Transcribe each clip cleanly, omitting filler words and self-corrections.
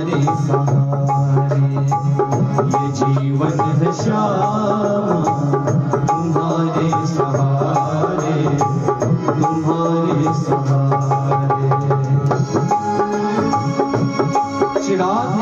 तुम्हारे सहारे, ये जीवन है श्यामा तुम्हारे सहारे, तुम्हारे सहारे। चिराग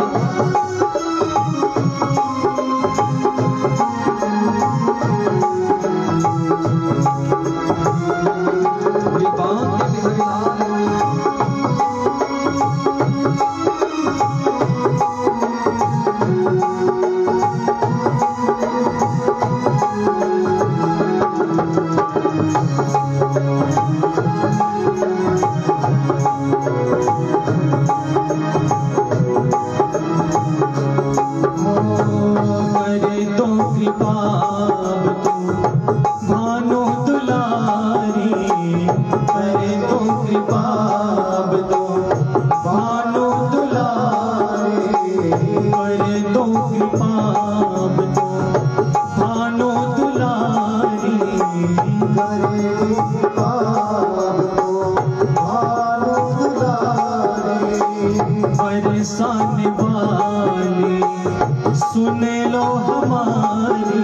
बरसाने वाली सुन लो हमारी,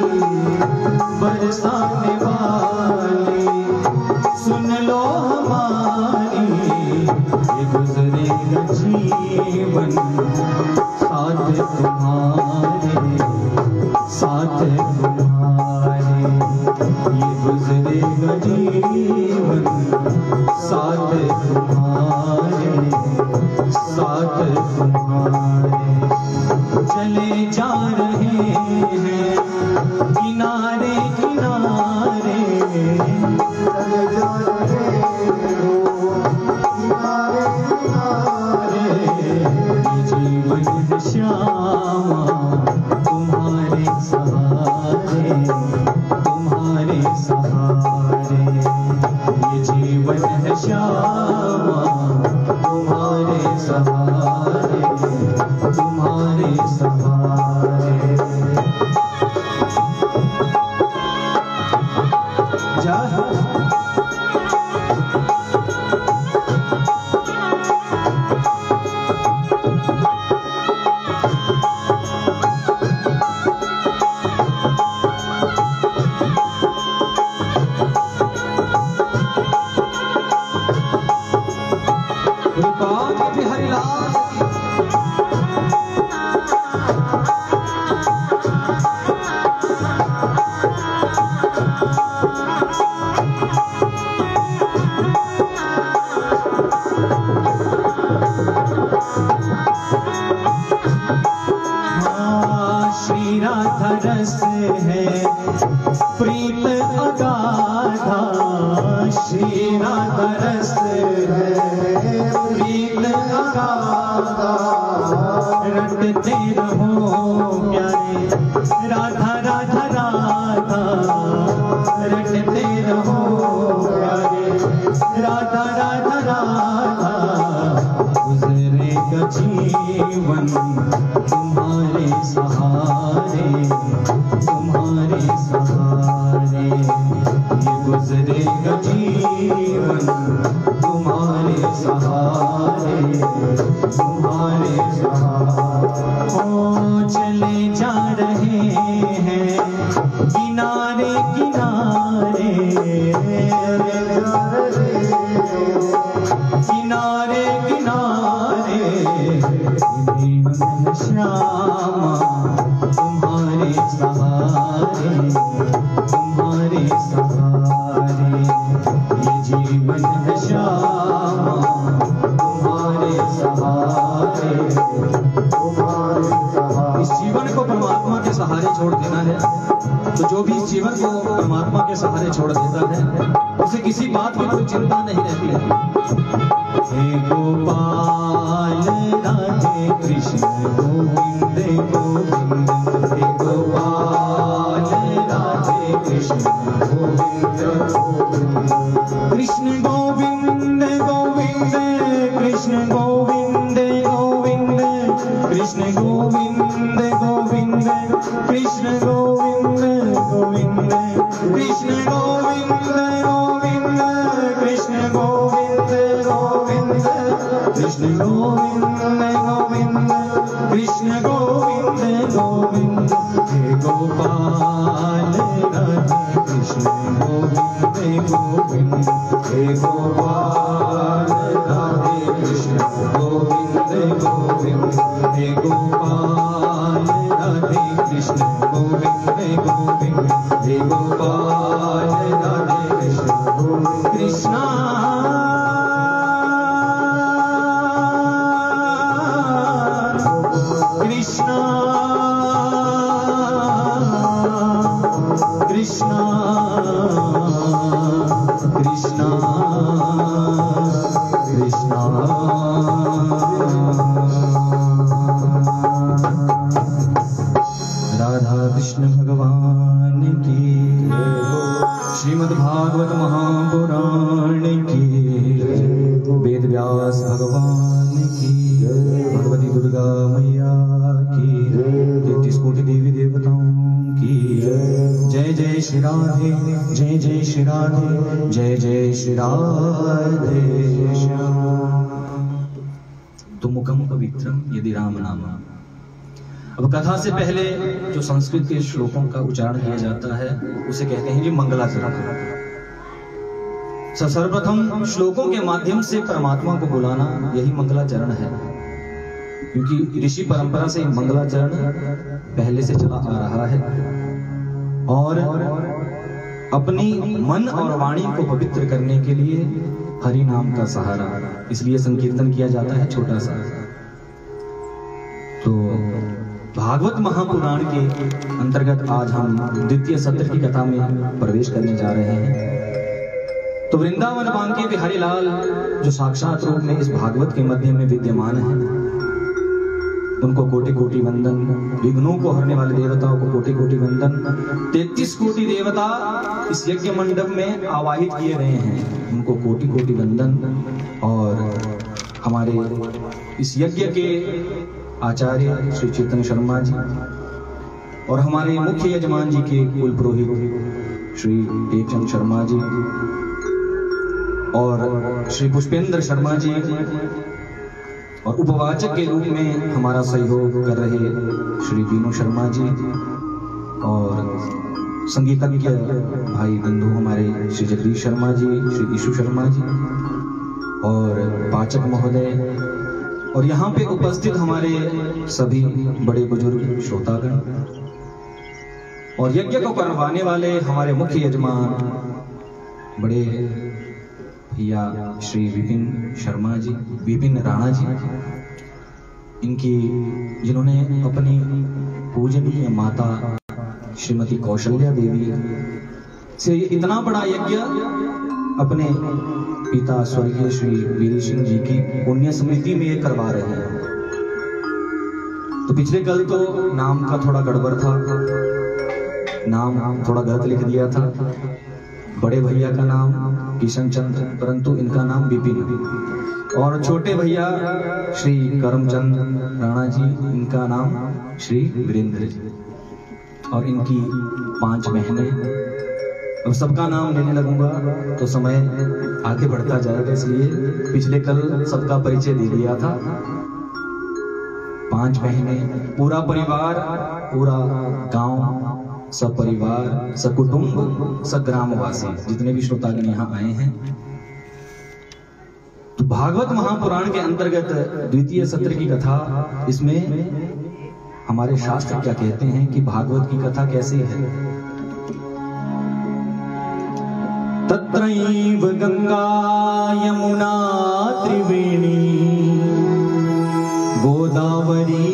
बरसाने वाली सुन लो हमारी, ये गुजरेगा जीवन साथ तुम्हारे, साथ तुम्हारे, ये गुजरेगा जीवन साथ तुम्हारे, साथ तुम्हारे। चले जा रहे हैं किनारे किनारे, चले जा रहे हो किनारे किनारे, जीवन है श्यामा तुम्हारे सहारे, तुम्हारे सहारे, ये जीवन है श्यामा तुम्हारे सहारे, तुम्हारे सहारे। रस है प्रीत अगाधा, श्री राधा रस है प्रीत अगाधा, रटते रहो प्यारे राधा राधा राधा, रटते रहो प्यारे राधा राधा राधा, गुजरेगा जीवन तुम्हारे सहारे, तुम्हारे सहारे, ये गुजरेगा जीवन तुम्हारे सहारे, तुम्हारे सहारे। ओ चले जा रहे हैं किनारे किनारे, किनारे किनारे, श्यामा तुम्हारे सहारे, तुम्हारे सहारे, ये जीवन है श्यामा तुम्हारे सहारे, तुम्हारे सहारे। इस जीवन को परमात्मा के सहारे छोड़ देना है, तो जो भी इस जीवन को परमात्मा के सहारे छोड़ देता है उसे किसी बात की कोई चिंता नहीं रहती है। हे गोपाल राधे कृष्ण गोविंद गोविंद, हे गोपाल राधे कृष्ण गोविंद गोविंद, कृष्ण गोविंद गोविंद, कृष्ण गोविंद गोविंद, कृष्ण गोविंद गोविंद, कृष्ण गोविंद गोविंद, कृष्ण गोविंद गोविंद, कृष्ण गोविंद गोविंद, कृष्ण गोविंद गोविंद, कृष्ण गोविंद गोविंद हे गोपाल राधे कृष्ण गोविंद गोविंद हे गोपाल राधे कृष्ण गोविंद गोविंद हे गोपाल राधे कृष्ण गोविंद गोविंद हे गोपाल राधे कृष्ण गोविंद कृष्णा कृष्णा कृष्णा कृष्णा कृष्णा राधा कृष्ण भगवान की श्रीमद् भागवत महापुराण की वेद व्यास भगवान की भगवती दुर्गा मैया की 33 कोटि देवी देवताओं की जय जय श्री राधे जय जय श्री राधे जय जय श्री राधे श्याम। तो मुखम पवित्रम यदि राम नाम। अब कथा से पहले जो संस्कृत के श्लोकों का उच्चारण किया जाता है उसे कहते हैं जी मंगलाचरण। सर्वप्रथम श्लोकों के माध्यम से परमात्मा को बुलाना यही मंगलाचरण है, क्योंकि ऋषि परंपरा से मंगलाचरण पहले से चला आ रहा है और अपनी मन और वाणी को पवित्र करने के लिए हरि नाम का सहारा, इसलिए संकीर्तन किया जाता है छोटा सा। तो भागवत महापुराण के अंतर्गत आज हम द्वितीय सत्र की कथा में प्रवेश करने जा रहे हैं। तो वृंदावन बांके बिहारी लाल जो साक्षात रूप में इस भागवत के मध्य में विद्यमान है, उनको कोटि कोटि वंदन। विघ्नों को हरने वाले देवताओं को कोटि कोटि वंदन। 33 कोटि देवता इस यज्ञ मंडप में आवाहित किए गए हैं, उनको कोटि कोटि वंदन। और हमारे इस यज्ञ के आचार्य श्री चेतन शर्मा जी और हमारे मुख्य यजमान जी के कुल पुरोहित श्री देवचंद शर्मा जी और श्री पुष्पेंद्र शर्मा जी और उपवाचक के रूप में हमारा सहयोग कर रहे श्री बीनू शर्मा जी और संगीतज्ञ भाई बंधु हमारे श्री जगदीश शर्मा जी, श्री ईशु शर्मा जी और पाचक महोदय और यहाँ पे उपस्थित हमारे सभी बड़े बुजुर्ग श्रोतागण और यज्ञ को करवाने वाले हमारे मुख्य यजमान बड़े भैया श्री विपिन शर्मा जी, विपिन राणा जी, इनकी जिन्होंने अपनी पूजनीय माता श्रीमती कौशल्या देवी से इतना बड़ा यज्ञ अपने पिता स्वर्गीय श्री वीर सिंह जी की पुण्य स्मृति में करवा रहे हैं। तो पिछले कल तो नाम का थोड़ा गड़बड़ था, नाम थोड़ा गलत लिख दिया था। बड़े भैया का नाम किशन चंद्र, परंतु इनका नाम विपिन। और छोटे भैया श्री करमचंद राणा जी, इनका नाम श्री वीरेंद्र जी और इनकी 5 बहनें। अब सबका नाम लेने लगूंगा तो समय आगे बढ़ता जाएगा, इसलिए पिछले कल सबका परिचय दे दिया था। 5 बहनें, पूरा परिवार, पूरा गांव, सब परिवार, सब कुटुंब, सब ग्रामवासी, जितने भी श्रोतागण यहाँ आए हैं। तो भागवत महापुराण के अंतर्गत द्वितीय सत्र की कथा, इसमें हमारे शास्त्र क्या कहते हैं कि भागवत की कथा कैसी है। तत्रैव गंगा यमुना त्रिवेणी गोदावरी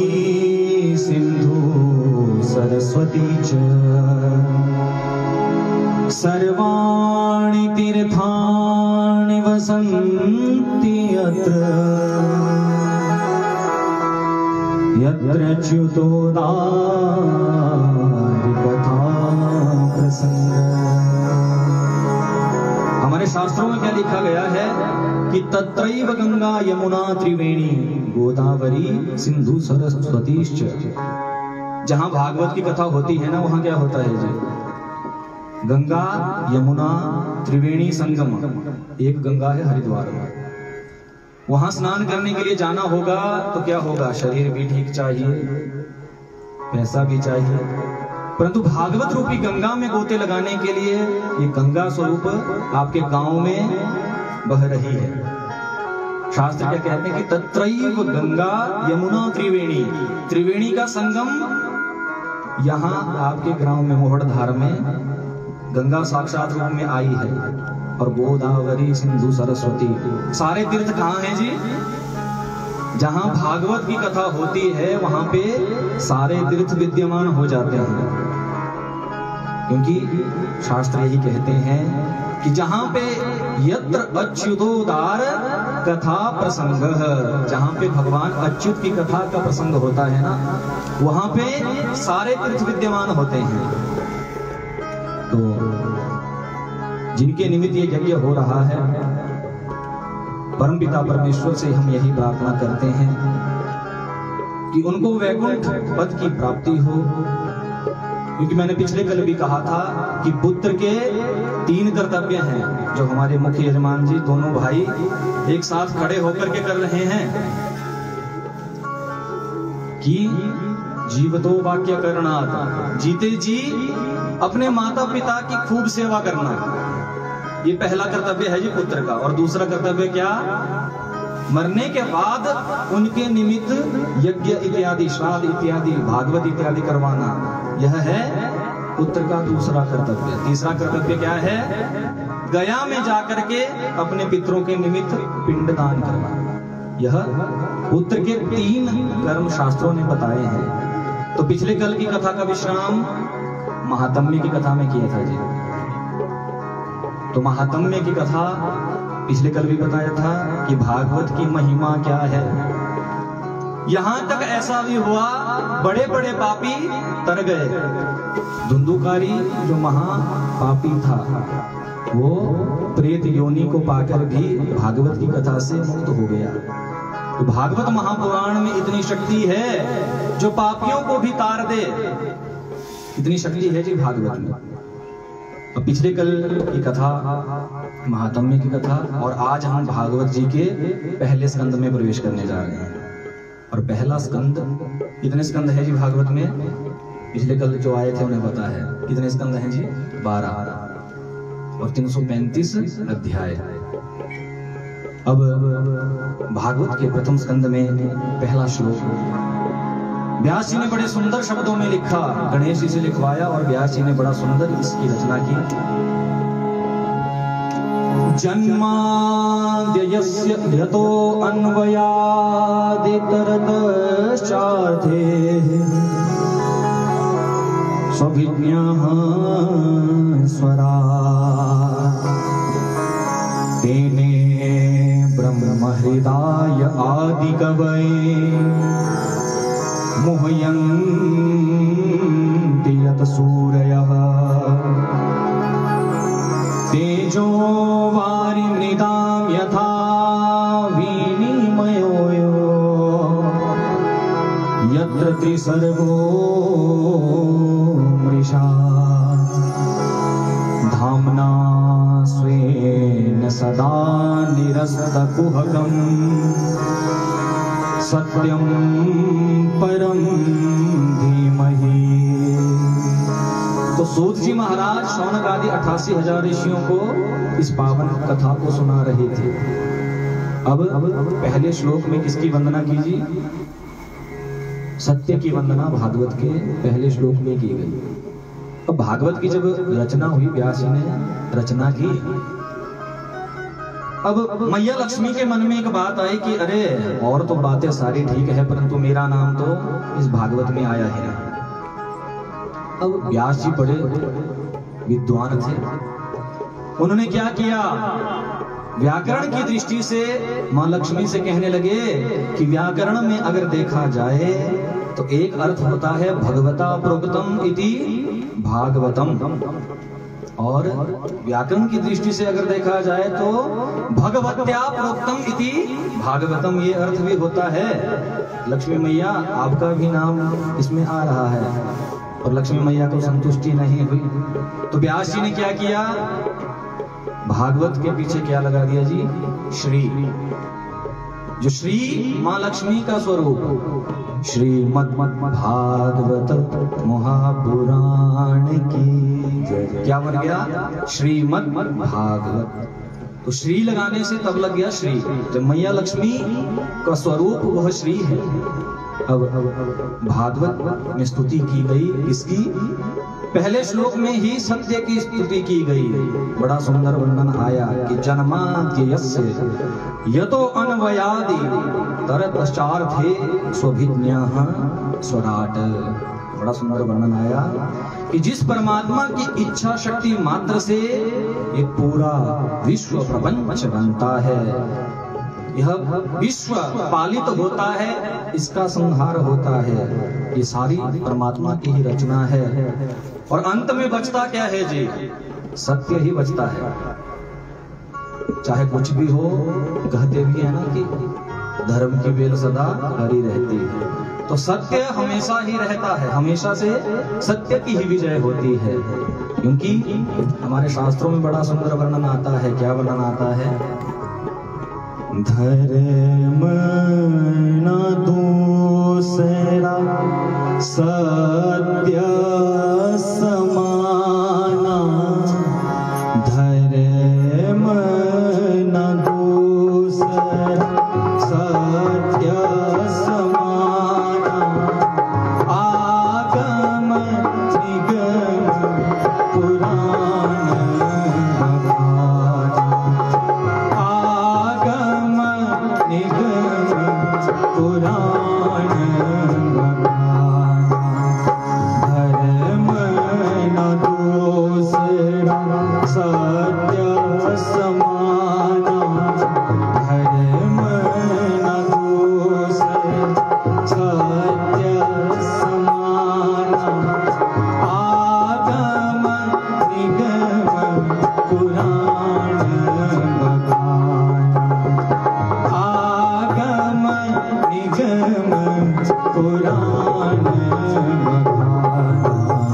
सिंधु सरस्वती च सर्वाणि तीर्थानि वसन्ति यत्र यत्र च्युतोदारि कथा प्रसंग। हमारे शास्त्रों में क्या लिखा गया है कि तत्रैव गंगा यमुना त्रिवेणी गोदावरी सिंधु सरस्वतीश्च। जहां भागवत की कथा होती है ना, वहां क्या होता है जी? गंगा यमुना त्रिवेणी संगम। एक गंगा है हरिद्वार में, वहां स्नान करने के लिए जाना होगा तो क्या होगा, शरीर भी ठीक चाहिए, पैसा भी चाहिए, परंतु भागवत रूपी गंगा में गोते लगाने के लिए ये गंगा स्वरूप आपके गांव में बह रही है। शास्त्र क्या कहते हैं कि तत्रैव गंगा यमुना त्रिवेणी, त्रिवेणी का संगम यहाँ आपके ग्राम में मोहड़धार में गंगा साक्षात रूप में आई है। और गोदावरी सिंधु सरस्वती, सारे तीर्थ कहाँ हैं जी? जहां भागवत की कथा होती है वहां पे सारे तीर्थ विद्यमान हो जाते हैं, क्योंकि शास्त्र यही कहते हैं कि जहां पे यत्र अच्युतोदार कथा प्रसंग, जहां पे भगवान अच्युत की कथा का प्रसंग होता है ना, वहां पे सारे तीर्थ विद्यमान होते हैं। तो जिनके निमित्त ये यज्ञ हो रहा है, परमपिता परमेश्वर से हम यही प्रार्थना करते हैं कि उनको वैकुंठ पद की प्राप्ति हो। क्योंकि मैंने पिछले कल भी कहा था कि पुत्र के 3 कर्तव्य हैं जो हमारे मुख्य यजमान जी दोनों भाई एक साथ खड़े होकर के कर रहे हैं कि जीवतो वाक्य करणात्, जीते जी अपने माता पिता की खूब सेवा करना, ये पहला कर्तव्य है जी पुत्र का। और दूसरा कर्तव्य क्या, मरने के बाद उनके निमित्त यज्ञ इत्यादि, श्राद्ध इत्यादि, भागवत इत्यादि करवाना, यह है पुत्र का दूसरा कर्तव्य। तीसरा कर्तव्य क्या है, गया में जाकर के अपने पितरों के निमित्त पिंडदान करना। यह पुत्र के 3 कर्म शास्त्रों ने बताए हैं। तो पिछले कल की कथा का विश्राम महात्म्य की कथा में किया था जी। तो महात्म्य की कथा पिछले कल भी बताया था कि भागवत की महिमा क्या है। यहां तक ऐसा भी हुआ, बड़े बड़े पापी तर गए। धुंधुकारी जो महापापी था वो प्रेत योनि को पाकर भी भागवत की कथा से मुक्त हो गया। तो भागवत महापुराण में इतनी शक्ति है जो पापियों को भी तार दे, इतनी शक्ति है जी भागवत में। तो पिछले कल की कथा महात्म्य की कथा, और आज हम भागवत जी के पहले स्कंद में प्रवेश करने जा रहे हैं। और पहला स्कंद, कितने स्कंद है जी भागवत में? पिछले कल जो आए थे उन्हें पता है कितने स्कंद हैं जी? 12 और 335 अध्याय। अब भागवत के प्रथम स्कंद में पहला श्लोक व्यास जी ने बड़े सुंदर शब्दों में लिखा, गणेश जी से लिखवाया और व्यास जी ने बड़ा सुंदर इसकी रचना की। जन्माद्यस्य यतो अन्वयादितरतश्चार्थे स्वभिज्ञः स्वराट् तेने ब्रह्महृदाय आदिकवये मुह्यन्ति यत् सूरयः तेजो वारिमृदां यथा विनिमयो यत्र त्रिसर्गो मृषा धाम्ना स्वेन सदा निरस्तकुहकम् सत्यम परम धीमहि। तो सूत जी महाराज शौनक आदि 88,000 ऋषियों को इस पावन कथा को सुना रहे थे। अब पहले श्लोक में किसकी वंदना कीजिए? सत्य की वंदना भागवत के पहले श्लोक में की गई। अब भागवत की जब रचना हुई, व्यास जी ने रचना की, अब मैया लक्ष्मी के मन में एक बात आई कि अरे और तो बातें सारी ठीक है परंतु मेरा नाम तो इस भागवत में आया है। अब व्यास जी बड़े विद्वान थे, उन्होंने क्या किया, व्याकरण की दृष्टि से मां लक्ष्मी से कहने लगे कि व्याकरण में अगर देखा जाए तो एक अर्थ होता है भगवता प्रोक्तम इति भागवतम, और व्याकरण की दृष्टि से अगर देखा जाए तो भगवत्या प्रोक्तम इति भागवतम, ये अर्थ भी होता है। लक्ष्मी मैया आपका भी नाम इसमें आ रहा है, और लक्ष्मी मैया को संतुष्टि नहीं हुई तो व्यास जी ने क्या किया, भागवत के पीछे क्या लगा दिया जी, श्री। जो श्री माँ लक्ष्मी का स्वरूप, श्रीमद् भागवत महापुराण की क्या बन गया? श्रीमद् भागवत। तो श्री लगाने से तब लग गया श्री, जब मैया लक्ष्मी का स्वरूप वह श्री है। अब भागवत में स्तुति की गई किसकी? पहले श्लोक में ही सत्य की स्तुति की गई। बड़ा सुंदर वर्णन आया कि जन्माद्यस्य यतो अन्वयादि तरतश्चार्थे स्वभिज्ञः स्वराट। बड़ा सुंदर वर्णन आया कि जिस परमात्मा की इच्छा शक्ति मात्र से ये पूरा विश्व प्रपंच बनता है, यह विश्व पालित होता है, इसका संहार होता है, ये सारी परमात्मा की ही रचना है। और अंत में बचता क्या है जी? सत्य ही बचता है। चाहे कुछ भी हो, कहते भी है ना कि धर्म की बेल सदा हरी रहती है। तो सत्य हमेशा ही रहता है, हमेशा से सत्य की ही विजय होती है। क्योंकि हमारे शास्त्रों में बड़ा सुंदर वर्णन आता है। क्या वर्णन आता है? धर्म न दूसरा सत्य समाना, धर्म न दूसरा सत्य समाना, आगम निगम पुराण बखाना, आगम निगम पुराण बखाना, धर्म न दूसरा सत्य समाना, धर्म न दूसरा सत्य समाना, आगम निगम पुराण बखाना, आगम निगम पुराण बखाना।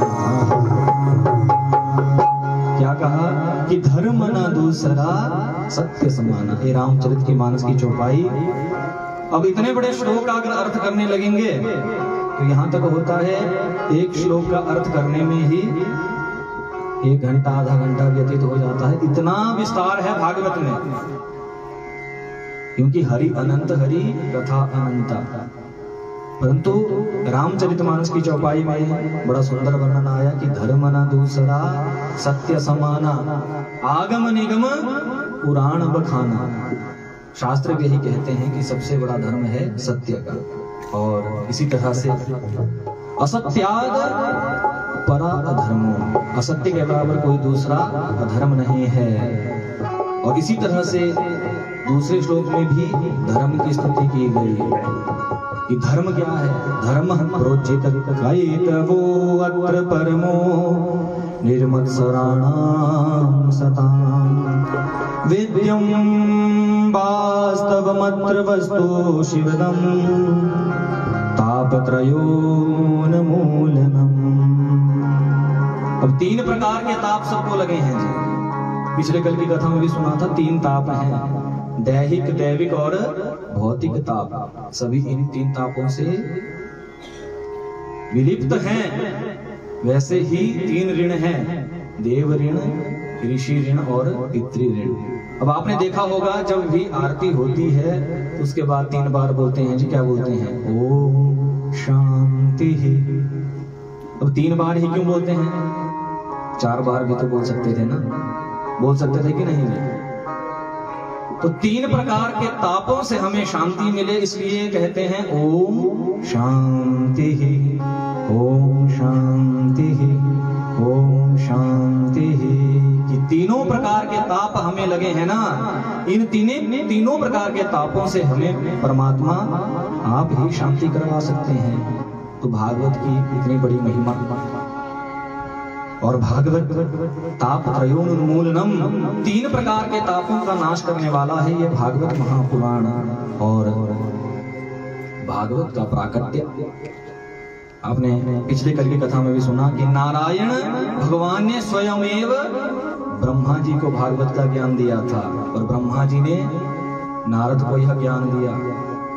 क्या कहा कि धर्म न दूसरा सत्य समाना। ये रामचरित की मानस की चौपाई। अब इतने बड़े श्लोक का अगर अर्थ करने लगेंगे तो यहाँ तक होता है एक श्लोक का अर्थ करने में ही 1 घंटा आधा घंटा व्यतीत हो जाता है। इतना विस्तार है भागवत में, क्योंकि हरि अनंत, हरि कथा अनंता। परंतु रामचरितमानस की चौपाई में बड़ा सुंदर वर्णन आया कि धर्म न दूसरा सत्य समाना, आगम निगम पुराण बखाना। शास्त्र भी यही कहते हैं कि सबसे बड़ा धर्म है सत्य का। और इसी तरह से असत्याग परा अधर्मो, असत्य के बराबर कोई दूसरा अधर्म नहीं है। और इसी तरह से दूसरे श्लोक में भी धर्म की स्तुति की गई कि धर्म क्या है? धर्म प्रोज्झित कैतवो अत्र परमो निर्मत्सराणां सताम्, विद्यं वास्तवमत्र वस्तु शिवदम्, तापत्रयोन्मूलनम्। अब 3 प्रकार के ताप सबको लगे हैं जी। पिछले कल की कथा में भी सुना था 3 ताप हैं, दैहिक, दैविक और भौतिक ताप। सभी इन 3 तापों से विलिप्त हैं। वैसे ही 3 ऋण हैं, देव ऋण, ऋषि ऋण और पितृ ऋण। अब आपने देखा होगा जब भी आरती होती है तो उसके बाद 3 बार बोलते हैं जी। क्या बोलते हैं? ओम शांति। अब 3 बार ही क्यों बोलते हैं? 4 बार भी तो बोल सकते थे ना, बोल सकते थे कि नहीं? तो 3 प्रकार के तापों से हमें शांति मिले, इसलिए कहते हैं ओम शांति, ओम शांति, ओम शांति। कि तीनों प्रकार के ताप हमें लगे हैं ना, इन तीनों प्रकार के तापों से हमें परमात्मा आप ही शांति करवा सकते हैं। तो भागवत की इतनी बड़ी महिमा। और भागवत ताप त्रयोन्मूलनम, 3 प्रकार के तापों का नाश करने वाला है ये भागवत महापुराण। और भागवत का प्राकट्य आपने पिछले कल की कथा में भी सुना कि नारायण भगवान ने स्वयमेव ब्रह्मा जी को भागवत का ज्ञान दिया था, और ब्रह्मा जी ने नारद को यह ज्ञान दिया।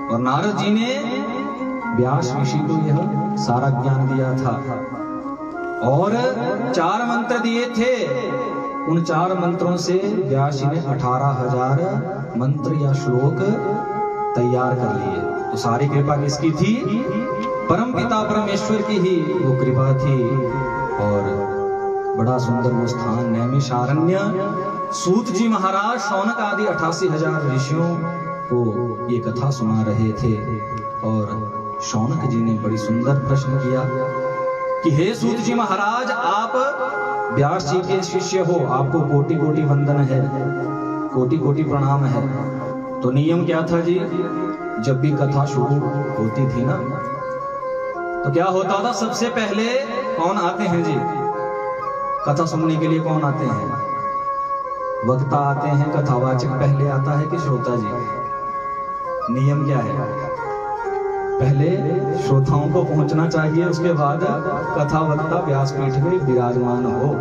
और नारद जी ने व्यास ऋषि को यह सारा ज्ञान दिया था और 4 मंत्र दिए थे। उन 4 मंत्रों से व्यास जी ने 18,000 मंत्र या श्लोक तैयार कर लिए। तो सारी कृपा किसकी थी? परम पिता परमेश्वर की ही वो कृपा थी। और बड़ा सुंदर वो स्थान नैमिषारण्य, सूत जी महाराज शौनक आदि 88,000 ऋषियों को ये कथा सुना रहे थे। और शौनक जी ने बड़ी सुंदर प्रश्न किया कि हे सूत जी महाराज, आप व्यास जी के शिष्य हो, आपको कोटि कोटि वंदन है, कोटि कोटि प्रणाम है। तो नियम क्या था जी? जब भी कथा शुरू होती थी ना, तो क्या होता था? सबसे पहले कौन आते हैं जी? कथा सुनने के लिए कौन आते हैं? वक्ता आते हैं, कथावाचक पहले आता है कि श्रोता जी? नियम क्या है? पहले श्रोताओं को पहुंचना चाहिए, उसके बाद कथा वक्ता व्यासपीठ में विराजमान हो।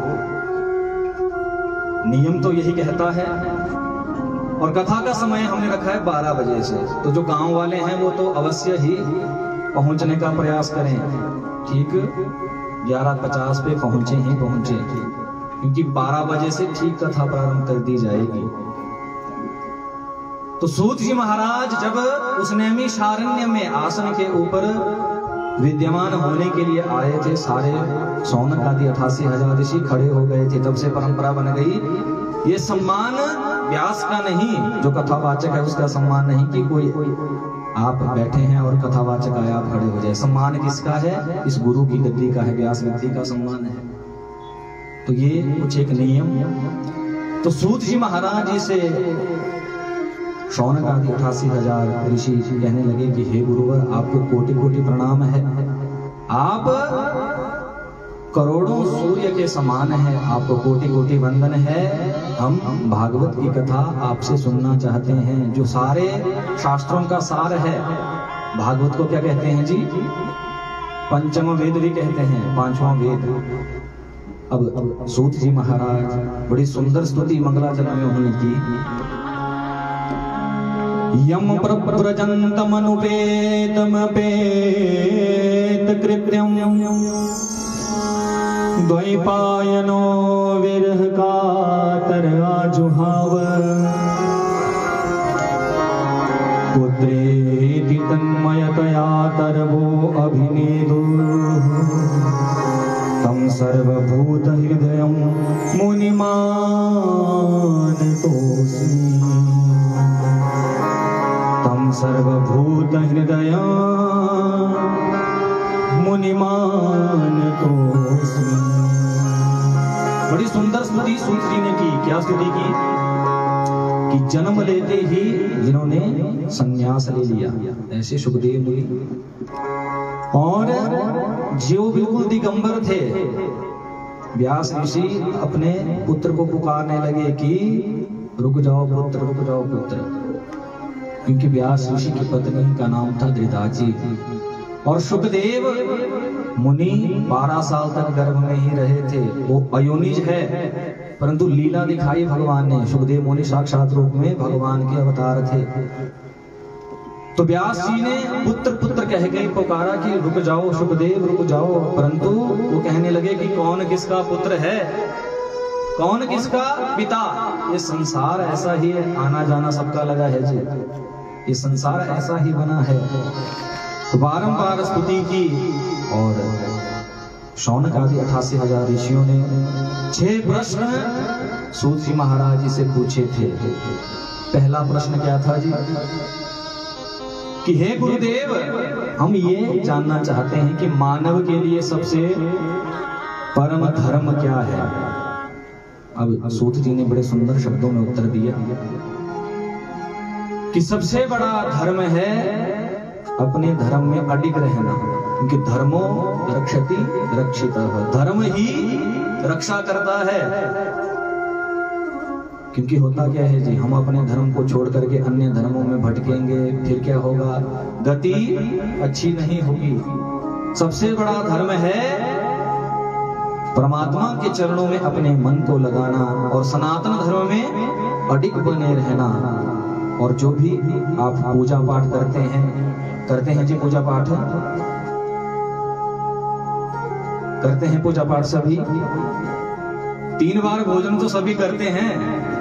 नियम तो यही कहता है। और कथा का समय हमने रखा है 12 बजे से। तो जो गांव वाले हैं वो तो अवश्य ही पहुंचने का प्रयास करें। ठीक 11:50 पे पहुंचे ही पहुंचे, क्योंकि 12 बजे से ठीक कथा प्रारंभ कर दी जाएगी। तो सूत जी महाराज जब उस नैमिषारण्य में आसन के ऊपर विद्यमान होने के लिए आए थे, सारे शौनक आदि 88,000 ऋषि खड़े हो गए थे। तब से परंपरा बन गई, ये सम्मान व्यास का नहीं, जो कथावाचक है उसका सम्मान नहीं कि कोई आप बैठे हैं और कथावाचक आए आप खड़े हो जाए। सम्मान किसका है? इस गुरु की गद्दी का है, व्यास गद्दी का सम्मान है। तो ये कुछ एक नियम। तो सूत जी महाराज जी से शौनक आदि 88,000 ऋषि कहने लगे कि हे गुरुवर, आपको कोटि कोटि प्रणाम है, आप करोड़ों सूर्य के समान है, आपको कोटि कोटि वंदन है। हम भागवत की कथा आपसे सुनना चाहते हैं, जो सारे शास्त्रों का सार है। भागवत को क्या कहते हैं जी? पंचम वेद भी कहते हैं, 5वां वेद। अब सूत जी महाराज बड़ी सुंदर स्तुति मंगलाचरण में उन्होंने की। यम प्रव्रजन्तमनुपेतमपेत कृत्यं द्वैपायनो विरह कातर आजुहाव पुत्रेति तन्मयतया तरवो अभिनेदु तं सर्वभूत हृदयं मुनिमानतोऽस्मि। तं सर्वभूत हृदय मुनिमानतोऽस्मि। बड़ी सुंदर स्तुति सूत जी ने की। क्या स्तुति की? कि जन्म लेते ही जिन्होंने संन्यास ले लिया, ऐसे सुखदेव मुनि, और जो बिल्कुल दिगंबर थे, व्यास ऋषि अपने पुत्र को पुकारने लगे कि रुक जाओ पुत्र, रुक जाओ पुत्र, क्योंकि व्यास ऋषि की पत्नी का नाम था धृताची। और सुखदेव मुनि 12 साल तक गर्भ में ही रहे थे। वो अयोनिज है, परंतु लीला दिखाई भगवान ने। सुखदेव मुनि साक्षात रूप में भगवान के अवतार थे। तो व्यास जी ने पुत्र पुत्र कह के पुकारा कि रुक जाओ सुखदेव, रुक जाओ, परंतु वो कहने लगे कि कौन किसका पुत्र है, कौन किसका पिता? ये संसार ऐसा ही है, आना जाना सबका लगा है जी, ये संसार ऐसा ही बना है। तो बारंबार स्तुति की। और शौनक आदि 88,000 ऋषियों ने 6 प्रश्न सूत जी महाराज जी से पूछे थे। पहला प्रश्न क्या था जी? कि हे गुरुदेव, हम ये जानना चाहते हैं कि मानव के लिए सबसे परम धर्म क्या है। अब सूत जी ने बड़े सुंदर शब्दों में उत्तर दिया कि सबसे बड़ा धर्म है अपने धर्म में अडिग रहना, क्योंकि धर्मो रक्षति रक्षितः, धर्म ही रक्षा करता है। क्योंकि होता क्या है जी, हम अपने धर्म को छोड़ करके अन्य धर्मों में भटकेंगे, फिर क्या होगा? गति अच्छी नहीं होगी। सबसे बड़ा धर्म है परमात्मा के चरणों में अपने मन को लगाना और सनातन धर्म में अडिग बने रहना। और जो भी आप पूजा पाठ करते हैं जी, पूजा पाठ करते हैं, पूजा पाठ सभी 3 बार भोजन तो सभी करते हैं,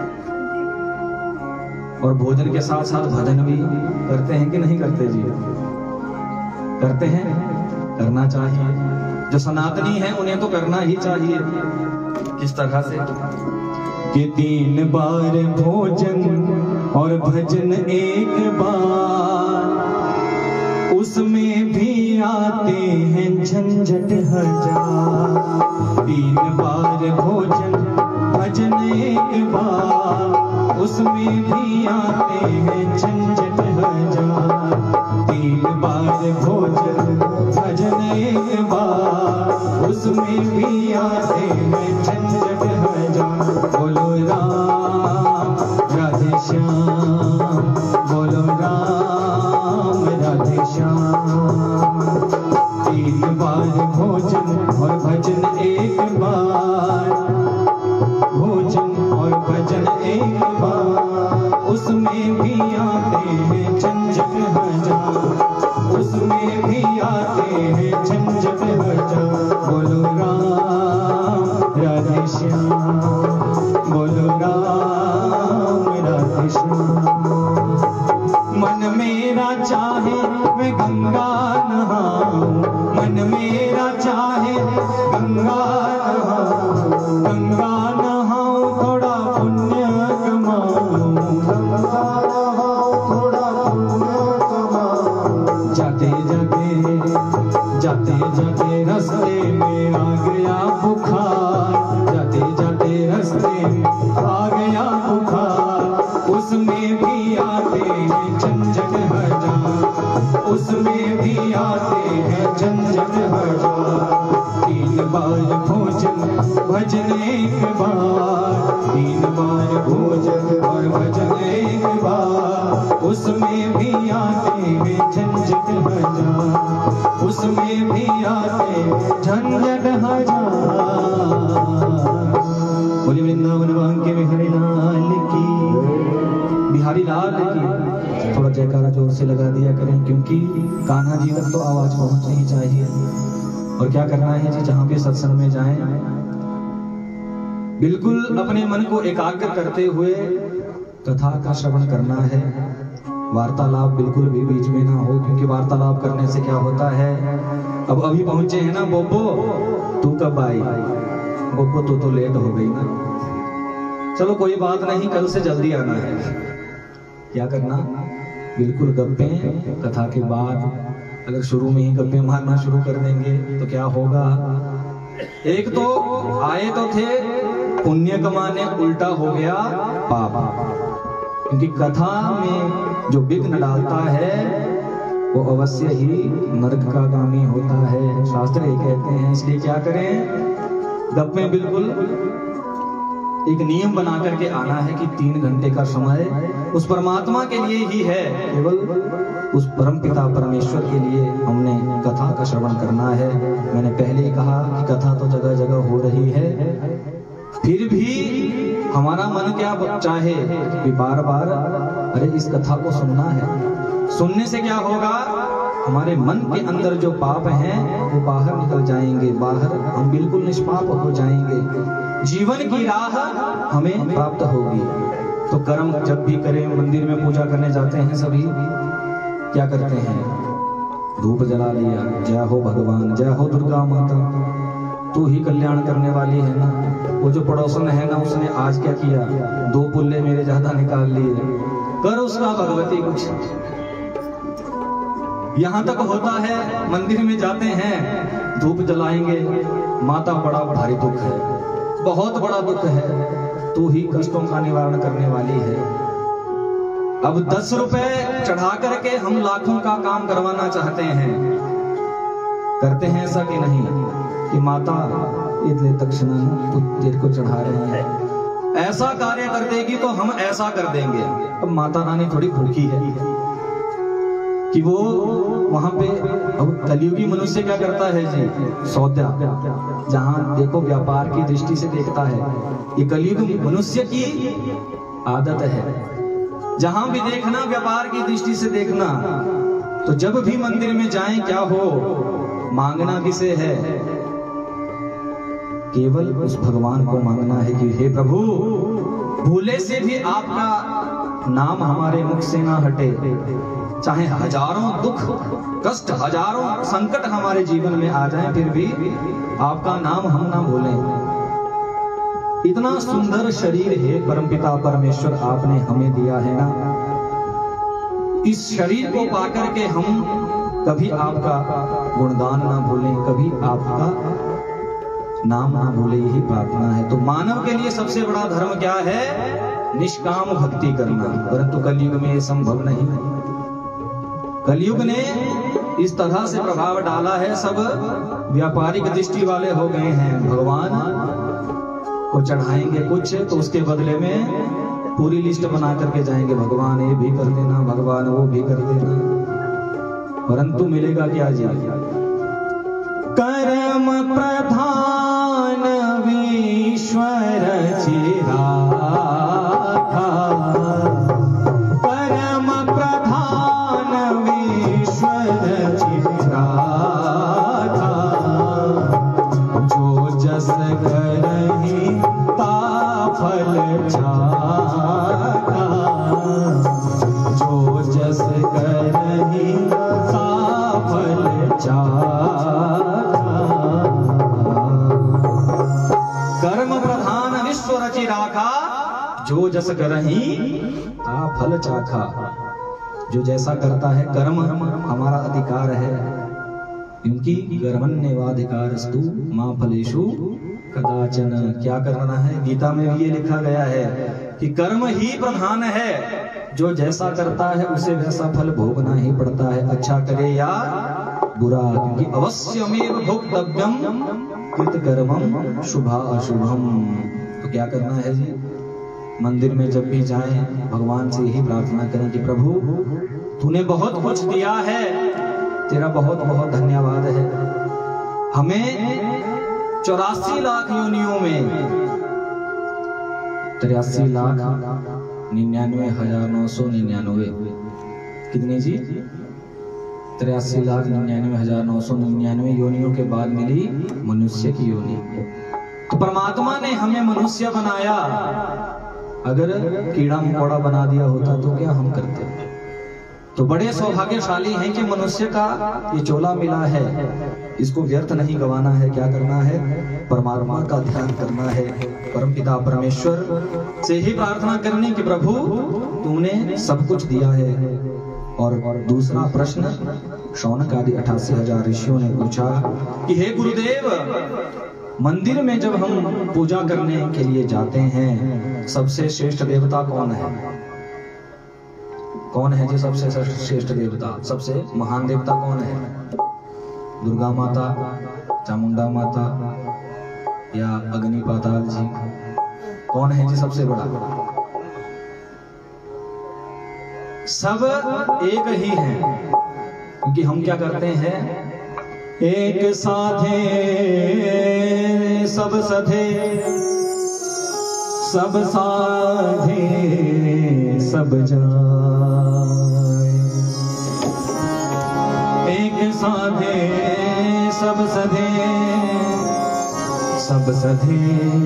और भोजन के साथ साथ भजन भी करते हैं कि नहीं करते जी? करते हैं, करना चाहिए। जो सनातनी है उन्हें तो करना ही चाहिए। किस तरह से कि 3 बार भोजन और भजन एक बार, उसमें भी आते हैं झंझट हजार। 3 बार भोजन भजन एक बार, उसमें भी आते हैं झंझट हजार। 3 बार भोजन भजन एक बार, उसमें भी आते हैं झंझट हजार। बोलो राम राधे श्याम, बोलो राम राधे श्याम। 3 बार भोजन और भजन एक बार, भोजन और भजन एक बार, उसमें भी आते हैं झंझट हजार, उसमें भी आते हैं झंझट हजार। बोलो राम राधे श्याम, बोलो राम राधे श्याम। मन मेरा चाहे मैं गंगा नहाऊं, मन मेरा चाहे गंगा नहाऊं, गंगा नहाऊं थोड़ा पुण्य कमाऊं, गंगा नहाऊं थोड़ा पुण्य कमाऊं। जाते जाते रास्ते में आ गया बुखार, जाते जाते रास्ते में आ गया बुखार, उसमें भी आते हैं झंझट हजार, उसमें भी आते हैं झंझट हजार। 3 बार भोजन भजन एक बार, 3 बार भोजन और भजन एक बार, उसमें भी आते हैं झंझट हजार, उसमें भी आते झंझट हजार। बोलिए वृंदावन वांके बिहारी लाल की, बिहारी लाल की। थोड़ा जयकारा जोर से लगा दिया करें, क्योंकि कान्हा जी तक तो आवाज पहुंचनी चाहिए। और क्या करना है जी, जहां भी सत्संग में जाएं, बिल्कुल अपने मन को एकाग्र करते हुए कथा का श्रवण करना है। वार्तालाप बिल्कुल भी बीच में ना हो, क्योंकि वार्तालाप करने से क्या होता है, अब अभी पहुंचे हैं ना बोबो, तू कब आई? बोबो तो लेट हो गई ना। चलो कोई बात नहीं, कल से जल्दी आना है। क्या करना, बिल्कुल गप्पे कथा के बाद अगर शुरू में ही गप्पे मारना शुरू कर देंगे तो क्या होगा, एक तो आए तो थे पुण्य कमाने, उल्टा हो गया पाप। क्योंकि कथा में जो विघ्न डालता है वो अवश्य ही नरक का गामी होता है, शास्त्र ये कहते हैं। इसलिए क्या करें, गप्पे बिल्कुल एक नियम बना करके आना है कि 3 घंटे का समय उस परमात्मा के लिए ही है, केवल उस परम पिता परमेश्वर के लिए हमने कथा का श्रवण करना है। मैंने पहले ही कहा कि कथा तो जगह जगह हो रही है, फिर भी हमारा मन क्या चाहे कि बार बार अरे इस कथा को सुनना है। सुनने से क्या होगा, हमारे मन के अंदर जो पाप हैं वो बाहर निकल जाएंगे, बाहर हम बिल्कुल निष्पाप हो जाएंगे, जीवन की राह हमें प्राप्त होगी। तो कर्म जब भी करें, मंदिर में पूजा करने जाते हैं सभी, क्या करते हैं, धूप जला लिया, जय हो भगवान, जय हो दुर्गा माता, तू ही कल्याण करने वाली है ना। वो जो पड़ोसन है ना, उसने आज क्या किया, 2 पुल्ले मेरे ज्यादा निकाल लिए, कर उसका भगवती कुछ। यहां तक होता है, मंदिर में जाते हैं, धूप जलाएंगे, माता बड़ा भारी दुख है, बहुत बड़ा दुख है, तू ही कष्टों का निवारण करने वाली है। अब 10 रुपए चढ़ा करके हम लाखों का काम करवाना चाहते हैं, करते हैं ऐसा कि नहीं, कि माता इतने दक्षिणा तो तेरे को चढ़ा रहे हैं, ऐसा कार्य कर देगी तो हम ऐसा कर देंगे। अब माता रानी थोड़ी भूखी है कि वो वहां पे, अब कलियुगी मनुष्य क्या करता है जी, सौदा, जहां देखो व्यापार की दृष्टि से देखता है। ये कलियुग मनुष्य की आदत है, जहां भी देखना व्यापार की दृष्टि से देखना। तो जब भी मंदिर में जाएं क्या हो, मांगना किसे है? केवल उस भगवान को मांगना है कि हे प्रभु, भूले से भी आपका नाम हमारे मुख से ना हटे, चाहे हजारों दुख कष्ट हजारों संकट हमारे जीवन में आ जाएं, फिर भी आपका नाम हम ना भूलें। इतना सुंदर शरीर है परमपिता परमेश्वर आपने हमें दिया है ना, इस शरीर को पाकर के हम कभी आपका गुणगान ना भूलें, कभी आपका नाम ना भूले, यही प्रार्थना है। तो मानव के लिए सबसे बड़ा धर्म क्या है? निष्काम भक्ति करना, परंतु कलयुग में ये संभव नहीं है। कलयुग ने इस तरह से प्रभाव डाला है, सब व्यापारिक दृष्टि वाले हो गए हैं। भगवान को चढ़ाएंगे कुछ तो उसके बदले में पूरी लिस्ट बना करके जाएंगे, भगवान ये भी कर देना, भगवान वो भी कर देना, परंतु मिलेगा क्या जी? कर्म प्रधान ईश्वर चिराखा, कर्म प्रधान ईश्वर चिराखा, जो जस करहि ता फल चाखा, जो जस करहि ता फल चाखा। कर्म प्रधान विश्व रचि राखा, जो जस करहि ता फल चाखा। जो जैसा करता है, कर्म हमारा अधिकार है, क्योंकि कर्मण्येवाधिकारस्तु मा फलेषु कदाचन। क्या करना है? गीता में भी ये लिखा गया है कि कर्म ही प्रधान है, जो जैसा करता है उसे वैसा फल भोगना ही पड़ता है, अच्छा करे या बुरा, क्योंकि अवश्यमेव भोक्तव्यम कृत कर्मम शुभा अशुभम। तो क्या करना है जी? मंदिर में जब भी जाएं, भगवान से यही प्रार्थना करें कि प्रभु तूने बहुत कुछ दिया है, तेरा बहुत बहुत धन्यवाद है। हमें 84 लाख योनियों में 83,99,999 कितने जी? 83,99,999 योनियों के बाद मिली मनुष्य की योनि। तो परमात्मा ने हमें मनुष्य बनाया, अगर कीड़ा मकोड़ा बना दिया होता तो क्या हम करते? तो बड़े सौभाग्यशाली हैं कि मनुष्य का ये चोला मिला है, इसको व्यर्थ नहीं गवाना है। क्या करना है? परमात्मा का ध्यान करना है, परमपिता परमेश्वर से ही प्रार्थना करनी कि प्रभु तूने सब कुछ दिया है। और दूसरा प्रश्न शौनक आदि 88,000 ऋषियों ने पूछा कि हे गुरुदेव, मंदिर में जब हम पूजा करने के लिए जाते हैं, सबसे श्रेष्ठ देवता कौन है? कौन है जी सबसे श्रेष्ठ देवता? सबसे महान देवता कौन है? दुर्गा माता, चामुंडा माता या अग्नि पाताल जी? कौन है जी सबसे बड़ा? सब एक ही हैं, क्योंकि हम क्या करते हैं? एक साधे सब सधे, सब साधे सब जाए। एक साधे सब सधे, सब सधे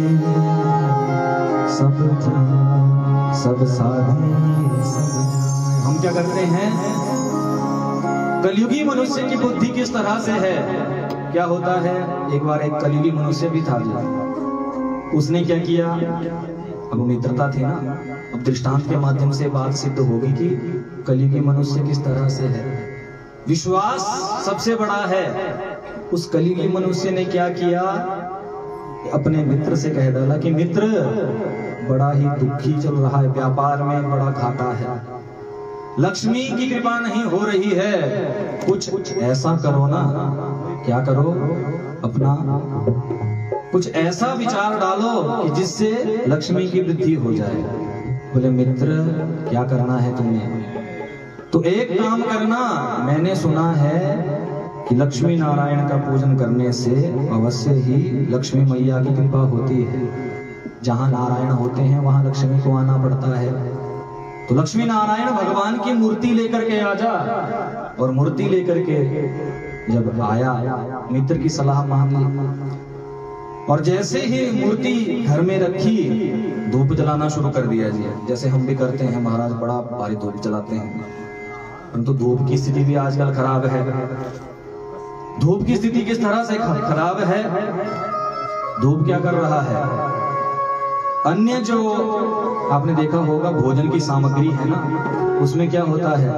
सब जाए, सब साधे सब जाए। हम क्या करते हैं? कलयुगी मनुष्य की बुद्धि किस तरह से है? क्या होता है? एक बार एक कलयुगी मनुष्य भी था जी, उसने क्या किया? अब मित्रता थी ना, अब दृष्टांत के माध्यम से बात सिद्ध होगी कि कलयुगी मनुष्य किस तरह से है। विश्वास सबसे बड़ा है। उस कलयुगी मनुष्य ने क्या किया? अपने मित्र से कह डाला कि मित्र, बड़ा ही दुखी चल रहा है, व्यापार में बड़ा घाटा है, लक्ष्मी की कृपा नहीं हो रही है, कुछ ऐसा करो ना। क्या करो? अपना कुछ ऐसा विचार डालो कि जिससे लक्ष्मी की वृद्धि हो जाए। बोले मित्र, क्या करना है तुम्हें? तो एक काम करना, मैंने सुना है कि लक्ष्मी नारायण का पूजन करने से अवश्य ही लक्ष्मी मैया की कृपा होती है। जहां नारायण होते हैं वहां लक्ष्मी को आना पड़ता है। तो तो लक्ष्मी नारायण भगवान की मूर्ति लेकर के आ जा। और मूर्ति लेकर के जब आया, मित्र की सलाह मान ली और जैसे ही मूर्ति घर में रखी, धूप जलाना शुरू कर दिया जी। जैसे हम भी करते हैं महाराज, बड़ा भारी धूप जलाते हैं, परंतु धूप की स्थिति भी आजकल खराब है। धूप की स्थिति किस तरह से खराब है? धूप क्या कर रहा है? अन्य जो आपने देखा होगा भोजन की सामग्री है ना, उसमें क्या होता है,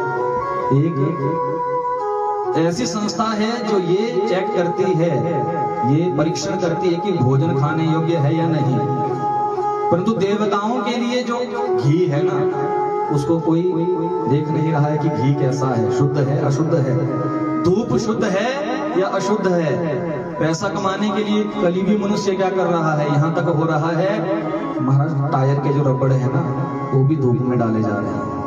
एक ऐसी संस्था है जो ये चेक करती है, ये परीक्षण करती है कि भोजन खाने योग्य है या नहीं। परंतु देवताओं के लिए जो घी है ना, उसको कोई देख नहीं रहा है कि घी कैसा है, शुद्ध है अशुद्ध है, धूप शुद्ध है या अशुद्ध है। पैसा कमाने के लिए कलयुगी मनुष्य क्या कर रहा है, यहाँ तक हो रहा है महाराज, टायर के जो रबड़ है ना, वो भी धूप में डाले जा रहे हैं।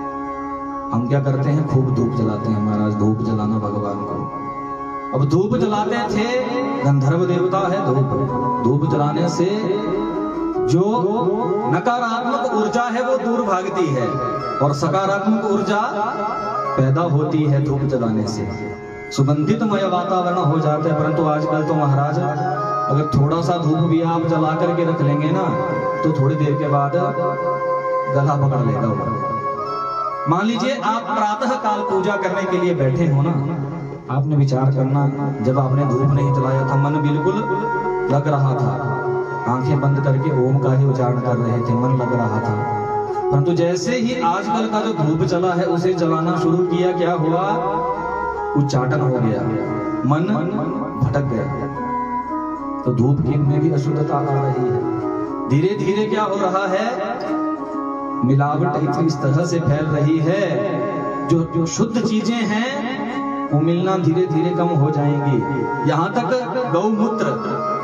हम क्या करते हैं, खूब धूप जलाते हैं महाराज, धूप जलाना भगवान को। अब धूप जलाते थे, गंधर्व देवता है धूप, धूप जलाने से जो नकारात्मक ऊर्जा है वो दूर भागती है और सकारात्मक ऊर्जा पैदा होती है धूप जलाने से, सुगंधितमय वातावरण हो जाता है। परंतु आजकल तो महाराज अगर थोड़ा सा धूप भी आप जला करके रख लेंगे ना, तो थोड़ी देर के बाद गला पकड़ लेगा वो। मान लीजिए आप प्रातः काल पूजा करने के लिए बैठे हो ना, आपने विचार करना, जब आपने धूप नहीं जलाया था, मन बिल्कुल लग रहा था, आंखें बंद करके ओम का ही उच्चारण कर रहे थे, मन लग रहा था। परंतु जैसे ही आजकल का जो धूप चला है उसे जलाना शुरू किया, क्या हुआ, उच्चाटन हो गया, मन भटक गया। तो धूप की में भी अशुद्धता आ रही है। धीरे धीरे क्या हो रहा है, मिलावट इस तरह से फैल रही है, जो शुद्ध चीजें हैं वो मिलना धीरे धीरे कम हो जाएंगी। यहां तक गौमूत्र,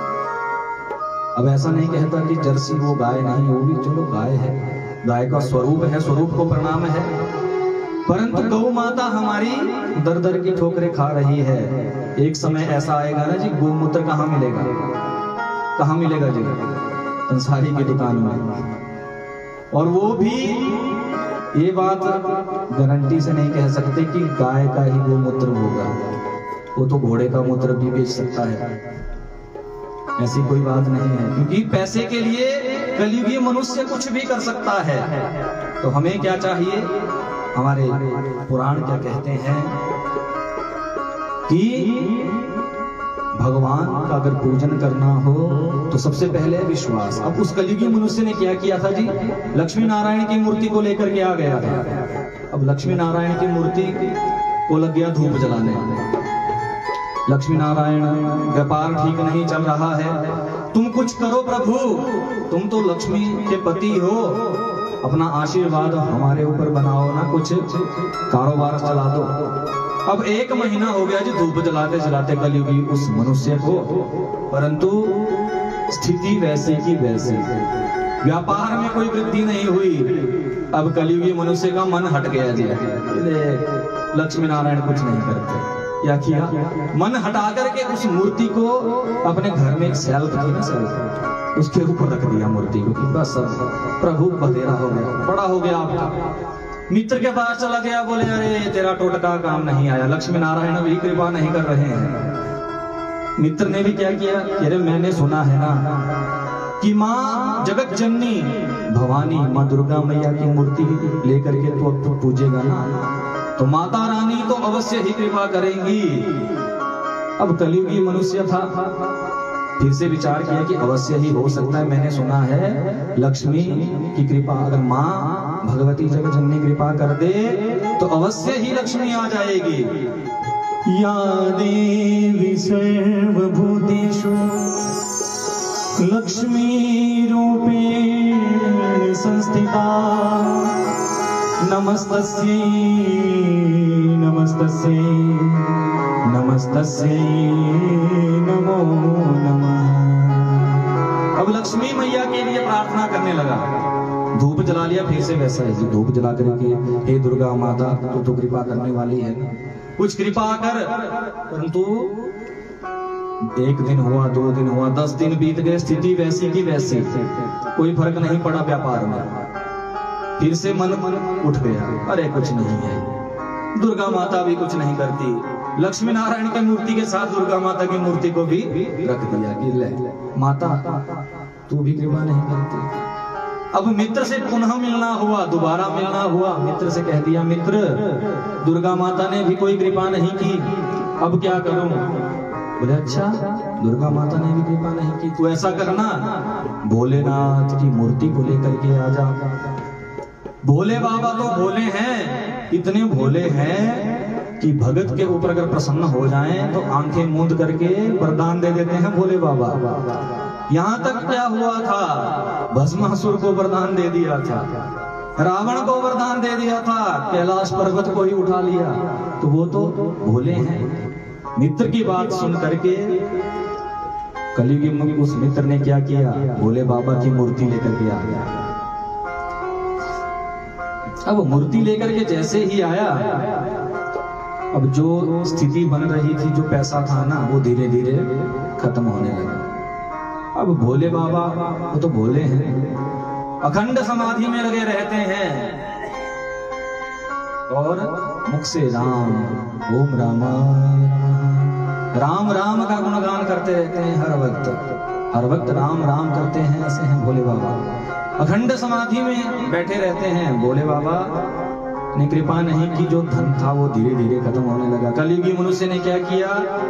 अब ऐसा नहीं कहता कि जर्सी वो गाय नहीं, वो भी चलो गाय है, गाय का स्वरूप है, स्वरूप को प्रणाम है, परंतु गौ माता हमारी दर दर की ठोकरें खा रही है। एक समय ऐसा आएगा ना जी, गोमूत्र कहाँ मिलेगा, कहाँ मिलेगा जी, कंसारी की दुकान में। और वो भी ये बात गारंटी से नहीं कह सकते कि गाय का ही गोमूत्र होगा, वो तो घोड़े का मूत्र भी बेच सकता है, ऐसी कोई बात नहीं है। क्योंकि पैसे के लिए कलयुगी मनुष्य कुछ भी कर सकता है। तो हमें क्या चाहिए, हमारे पुराण क्या कहते हैं कि भगवान का अगर पूजन करना हो तो सबसे पहले विश्वास। अब उस कलयुगी मनुष्य ने क्या किया था जी, लक्ष्मी नारायण की मूर्ति को लेकर के आ गया था। अब लक्ष्मी नारायण की मूर्ति को लग गया धूप जलाने। लक्ष्मी नारायण, व्यापार ठीक नहीं चल रहा है, तुम कुछ करो प्रभु, तुम तो लक्ष्मी के पति हो, अपना आशीर्वाद हमारे ऊपर बनाओ ना, कुछ कारोबार चला दो। अब 1 महीना हो गया जी धूप जलाते जलाते कलयुगी उस मनुष्य को, परंतु स्थिति वैसी की वैसी, व्यापार में कोई वृद्धि नहीं हुई। अब कलयुगी मनुष्य का मन हट गया जी, लक्ष्मी नारायण कुछ नहीं करते। क्या किया, मन हटा करके उस मूर्ति को अपने घर में एक सेल्फ थी ना, सेल्फ, उसके ऊपर रख दिया मूर्ति को कि बस प्रभु बधेरा हो गया, बड़ा हो गया आपका। मित्र के पास चला गया, बोले अरे तेरा टोटका काम नहीं आया, लक्ष्मी नारायण भी कृपा नहीं कर रहे हैं। मित्र ने भी क्या किया, अरे मैंने सुना है ना कि माँ जगत जननी भवानी, माँ दुर्गा मैया की मूर्ति लेकर के तो पूजेगा ना, तो माता रानी तो अवश्य ही कृपा करेंगी। अब कलयुगी मनुष्य था, फिर से विचार किया कि अवश्य ही हो सकता है, मैंने सुना है लक्ष्मी की कृपा, अगर माँ भगवती जगत जननी कृपा कर दे तो अवश्य ही लक्ष्मी आ जाएगी। या देवी सर्वभूतेषु लक्ष्मी रूपेण संस्थिता, नमस्तस्यै नमस्तस्यै नमस्तस्यै नमो नमः। अब लक्ष्मी मैया के लिए प्रार्थना करने लगा, धूप जला लिया, फिर से वैसा है, धूप जला करके हे दुर्गा माता तो कृपा करने वाली है, कुछ कृपा कर। परंतु 1 दिन हुआ, 2 दिन हुआ, 10 दिन बीत गए, स्थिति वैसी की वैसी, कोई फर्क नहीं पड़ा व्यापार में। फिर से मन उठ गया, अरे कुछ नहीं है, दुर्गा माता भी कुछ नहीं करती। लक्ष्मी नारायण की मूर्ति के साथ दुर्गा माता की मूर्ति को भी रख दिया कि ले माता तू भी कृपा नहीं करती। अब मित्र से पुनः मिलना हुआ, दोबारा मिलना हुआ। मित्र से कह दिया, मित्र दुर्गा माता ने भी कोई कृपा नहीं की, अब क्या करूं? बोले अच्छा, दुर्गा माता ने भी कृपा नहीं की, तू ऐसा करना भोलेनाथ की मूर्ति को लेकर के आ जा। भोले बाबा तो भोले हैं, इतने भोले हैं कि भगत के ऊपर अगर प्रसन्न हो जाएं तो आंखें मूंद करके वरदान दे देते हैं भोले बाबा। यहां तक क्या हुआ था, भस्मासुर को वरदान दे दिया था, रावण को वरदान दे दिया था, कैलाश पर्वत को ही उठा लिया। तो वो तो भोले हैं। मित्र की बात सुन करके कलयुगी में उस मित्र ने क्या किया, भोले बाबा की मूर्ति लेकर के आ गया। अब मूर्ति लेकर के जैसे ही आया, अब जो स्थिति बन रही थी, जो पैसा था ना, वो धीरे धीरे खत्म होने लगा। अब भोले बाबा वो तो भोले हैं, अखंड समाधि में लगे रहते हैं और मुख से राम ओम रामाय राम राम का गुणगान करते रहते हैं। हर वक्त राम राम करते हैं। ऐसे हैं भोले बाबा, अखंड समाधि में बैठे रहते हैं। भोले बाबा ने कृपा नहीं की, जो धन था वो धीरे धीरे खत्म होने लगा। कलयुगी मनुष्य ने क्या किया,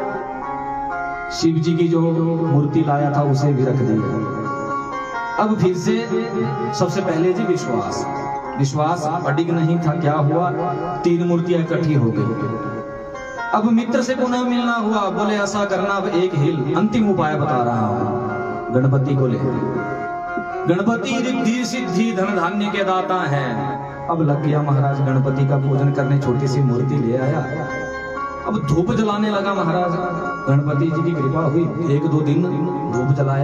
शिव जी की जो मूर्ति लाया था उसे भी रख दिया। अब फिर से सबसे पहले जी विश्वास अडिग नहीं था। क्या हुआ, 3 मूर्तियां इकट्ठी हो गई। अब मित्र से पुनः मिलना हुआ। बोले ऐसा करना, अब एक हिल अंतिम उपाय बता रहा हूं, गणपति को ले। गणपति रिद्धि सिद्धि धन धान्य के दाता हैं। अब लग गया महाराज गणपति का पूजन करने, छोटी सी मूर्ति ले आया। अब धूप जलाने लगा महाराज, गणपति जी की कृपा हुई, 1-2 दिन धूप जलाया।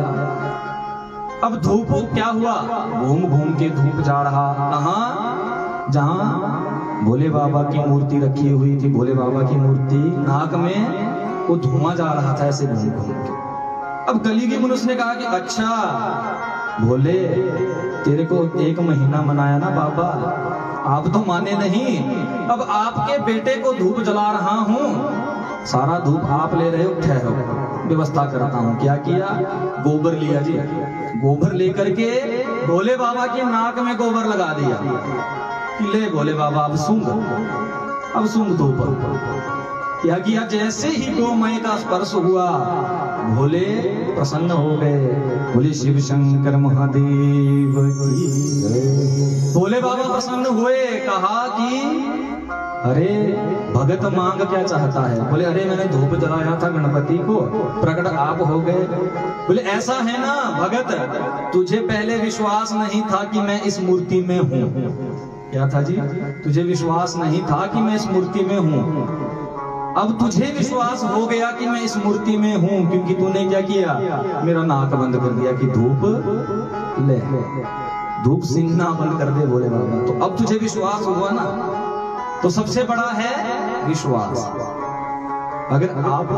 अब धूप क्या हुआ, घूम घूम के धूप जा रहा, कहां, जहां भोले बाबा की मूर्ति रखी हुई थी। भोले बाबा की मूर्ति नाक में वो धुआं जा रहा था, ऐसे घूम घूम के। अब कलयुगी मनुष्य ने कहा कि अच्छा भोले, तेरे को 1 महीना मनाया ना बाबा, आप तो माने नहीं। अब आपके बेटे को धूप जला रहा हूं, सारा धूप आप ले रहे हो, ठहरो व्यवस्था करता हूं। क्या किया, गोबर लिया जी, गोबर लेकर के भोले बाबा की नाक में गोबर लगा दिया कि ले भोले बाबा अब सूंघ धूप। क्या किया, जैसे ही गोमय का स्पर्श हुआ भोले प्रसन्न हो गए। बोले शिव शंकर महादेव की जय। भोले बाबा प्रसन्न हुए, कहा कि अरे भगत मांग क्या चाहता है। बोले अरे मैंने धूप जलाया था गणपति को, प्रकट आप हो गए। बोले ऐसा है ना भगत, तुझे पहले विश्वास नहीं था कि मैं इस मूर्ति में हूं। क्या था जी, तुझे विश्वास नहीं था कि मैं इस मूर्ति में हूं, अब तुझे विश्वास हो गया कि मैं इस मूर्ति में हूं, क्योंकि तूने क्या किया, मेरा नाक बंद कर दिया कि धूप ले, धूप सिंघना बंद कर दे भोले बाबा। तो अब तुझे विश्वास हुआ ना, तो सबसे बड़ा है विश्वास। अगर आप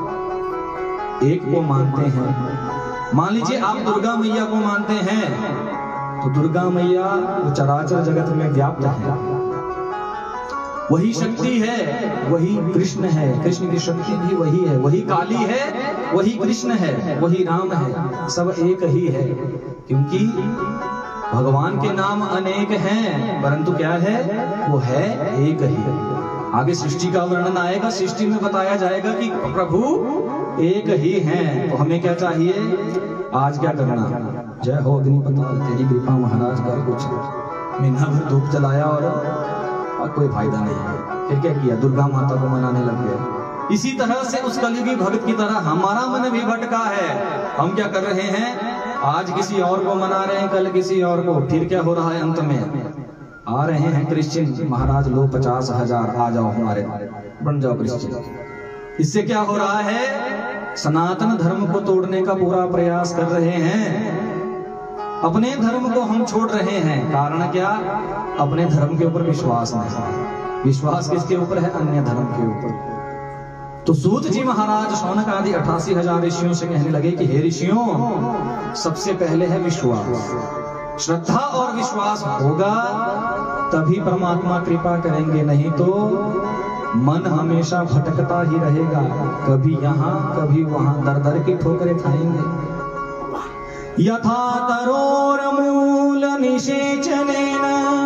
एक को मानते हैं, मान लीजिए आप दुर्गा मैया को मानते हैं, तो दुर्गा मैया वो चराचर जगत में व्याप्त है, वही शक्ति है, वही कृष्ण है, कृष्ण की शक्ति भी वही है, वही काली है, वही कृष्ण है, वही राम है, सब एक ही है। क्योंकि भगवान के नाम अनेक हैं, परंतु क्या है, वो है एक ही। आगे सृष्टि का वर्णन आएगा, सृष्टि में बताया जाएगा कि प्रभु एक ही हैं। तो हमें क्या चाहिए, आज क्या करना, जय हो अग्निपति तेरी कृपा महाराज कर कुछ। महीना भर धूप जलाया और कोई फायदा नहीं। फिर क्या किया, दुर्गा माता को मनाने लग गए। इसी तरह से उस कलयुगी भगत की तरह हमारा मन भी भटका है। हम क्या कर रहे हैं, आज किसी और को मना रहे हैं, कल किसी और को। फिर क्या हो रहा है, अंत में आ रहे हैं क्रिश्चियन, महाराज लो 50,000 आ जाओ हमारे, बन जाओ क्रिश्चियन। इससे क्या हो रहा है, सनातन धर्म को तोड़ने का पूरा प्रयास कर रहे हैं। अपने धर्म को हम छोड़ रहे हैं। कारण क्या, अपने धर्म के ऊपर विश्वास नहीं। विश्वास किसके ऊपर है, अन्य धर्म के ऊपर। तो सूत जी महाराज शौनक आदि 88,000 ऋषियों से कहने लगे कि हे ऋषियों, सबसे पहले है विश्वास। श्रद्धा और विश्वास होगा तभी परमात्मा कृपा करेंगे, नहीं तो मन हमेशा भटकता ही रहेगा, कभी यहाँ कभी वहां, दर दर की ठोकरें खाएंगे। यथा तरोरमूल निषेचनेन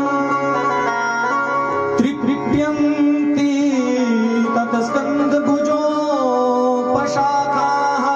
त्रिप्यन्ति ततस्कन्धभुजो पशाखाः।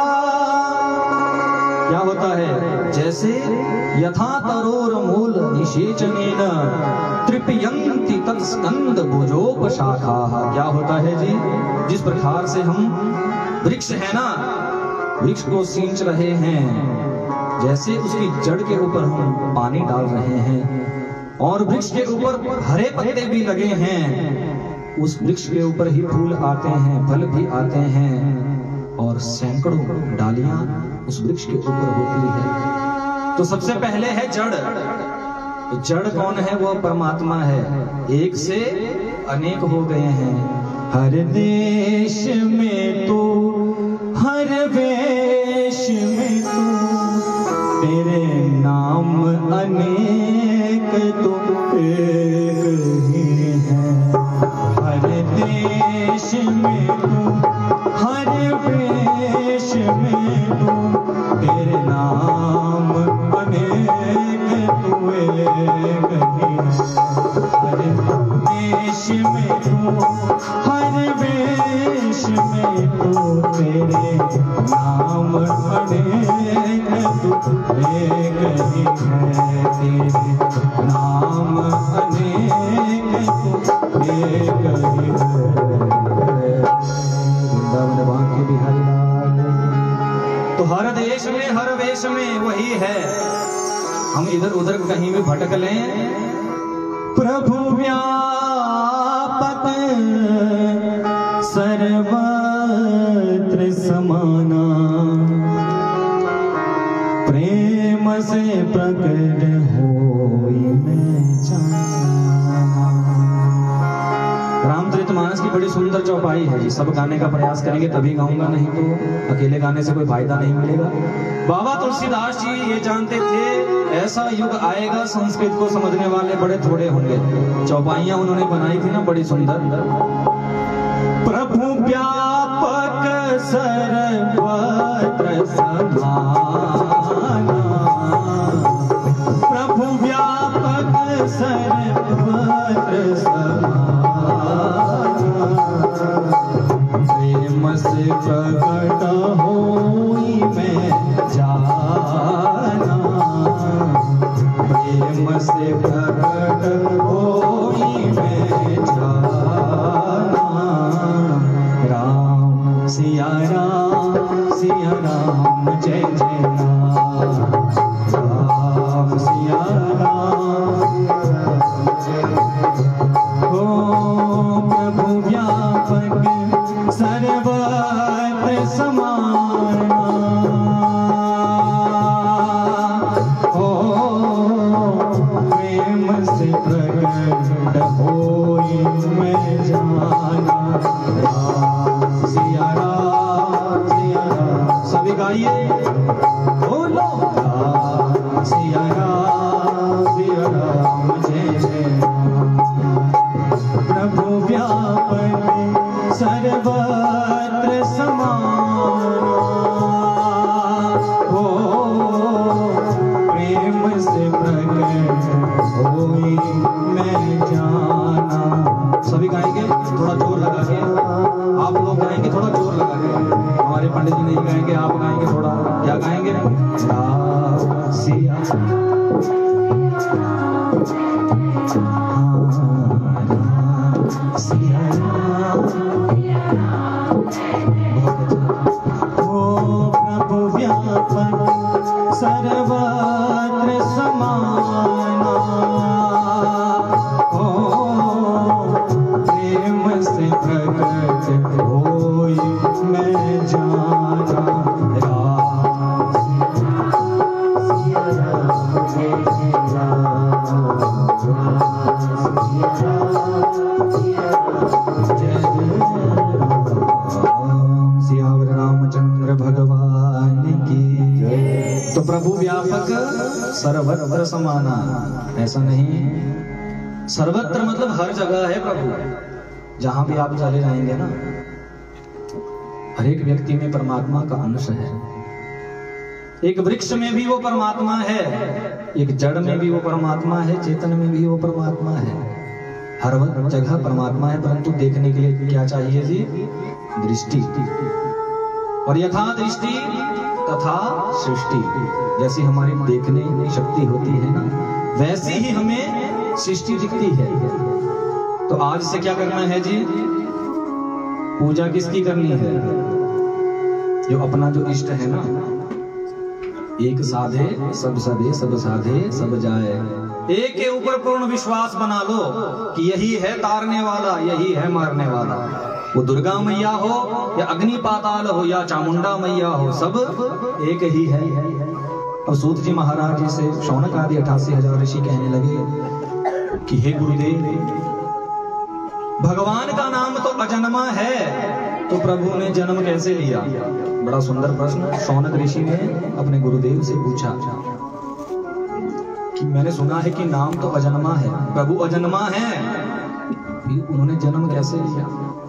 क्या होता है? जैसे यथा तरोरमूल निषेचनेन त्रिप्यन्ति ततस्कन्धभुजोपशाखाः। क्या होता है जी? जिस प्रकार से हम वृक्ष है ना, वृक्ष को सींच रहे हैं, जैसे उसकी जड़ के ऊपर हम पानी डाल रहे हैं और वृक्ष के ऊपर हरे पत्ते भी लगे हैं, उस वृक्ष के ऊपर ही फूल आते हैं, फल भी आते हैं और सैकड़ों डालियां उस वृक्ष के ऊपर होती है। तो सबसे पहले है जड़। तो जड़ कौन है? वो परमात्मा है। एक से अनेक हो गए हैं। हर देश में तो, हर वेश में तो, तेरे नाम अनेक तो एक ही है। हर देश में तू, हर वेश में तू, तेरे नाम अनेक तो एक ही है। हर देश में तू, हर वेश में तू, तेरे नाम अनेक तो एक ही है। तेरे नाम अनेक तो एक ही है। वृंदावन बांके बिहारी लाल। तो हर देश में, हर वेश में वही है। हम इधर उधर कहीं भी भटक लें, प्रभु व्यापक सर्वत्र समाना, प्रेम से प्रकट होई मैं जाना। रामचरितमानस की बड़ी सुंदर चौपाई है जी। सब गाने का प्रयास करेंगे तभी गाऊंगा, नहीं तो अकेले गाने से कोई फायदा नहीं मिलेगा। बाबा तुलसीदास जी ये जानते थे ऐसा युग आएगा संस्कृत को समझने वाले बड़े थोड़े होंगे। चौपाइयां उन्होंने बनाई थी ना बड़ी सुंदर। प्रभु व्यापक सर्वत्र समाना, प्रभु व्यापक सर्वत्र समाना, प्रेम से प्रकट होई मैं जाना, प्रेम से प्रकट होई मैं जाना। राम सिया राम, सिया राम जय जय राम, राम सिया राम जय जय। ओ प्रभु व्यापक सर्वत्र समाना, प्रेम से प्रकट होई मैं जाना। राम सिया राम, सिया राम। सभी गाइए, बोलो राम सिया राम, सिया राम जय जय राम। प्रभु व्यापक सर्वत्र समाना, हो प्रेम से प्रकट होई मैं जाना। सभी गाएंगे थोड़ा जोर लगा के, आप लोग गाएंगे थोड़ा जोर लगा के। हमारे पंडित जी नहीं गाएंगे, आप गाएंगे थोड़ा। क्या गाएंगे? राम सिया सिया ओ प्रभु व्यापक सर्वत्र समाना, प्रेम से प्रकट होई मैं जाना। राम सिया राम जय जय राम, जय जय राम। सियावर रामचंद्र भगवान की। तो प्रभु व्यापक सर्वत्र समाना, ऐसा नहीं, सर्वत्र मतलब हर जगह है प्रभु। जहां भी आप चले जाएंगे ना, हर एक व्यक्ति में परमात्मा का अंश है। एक वृक्ष में भी वो परमात्मा है, एक जड़ में भी वो परमात्मा है, चेतन में भी वो परमात्मा है। हर जगह परमात्मा है, परंतु देखने के लिए क्या चाहिए जी? दृष्टि। और यथा दृष्टि तथा सृष्टि, जैसी हमारी देखने की शक्ति होती है ना, वैसी ही हमें सृष्टि दिखती है। तो आज से क्या करना है जी? पूजा किसकी करनी है? जो अपना जो इष्ट है ना, एक साधे सब सधे, सब साधे सब जाए। एक के ऊपर पूर्ण विश्वास बना लो कि यही है तारने वाला, यही है मारने वाला। वो दुर्गा मैया हो या अग्नि पाताल हो या चामुंडा मैया हो, सब एक ही है। और सूत जी महाराज जी से शौनक आदि 88,000 ऋषि कहने लगे कि हे गुरुदेव, भगवान का नाम तो अजन्मा है, तो प्रभु ने जन्म कैसे लिया? बड़ा सुंदर प्रश्न शौनक ऋषि ने अपने गुरुदेव से पूछा कि मैंने सुना है कि नाम तो अजन्मा है, प्रभु अजन्मा है, फिर उन्होंने जन्म कैसे लिया?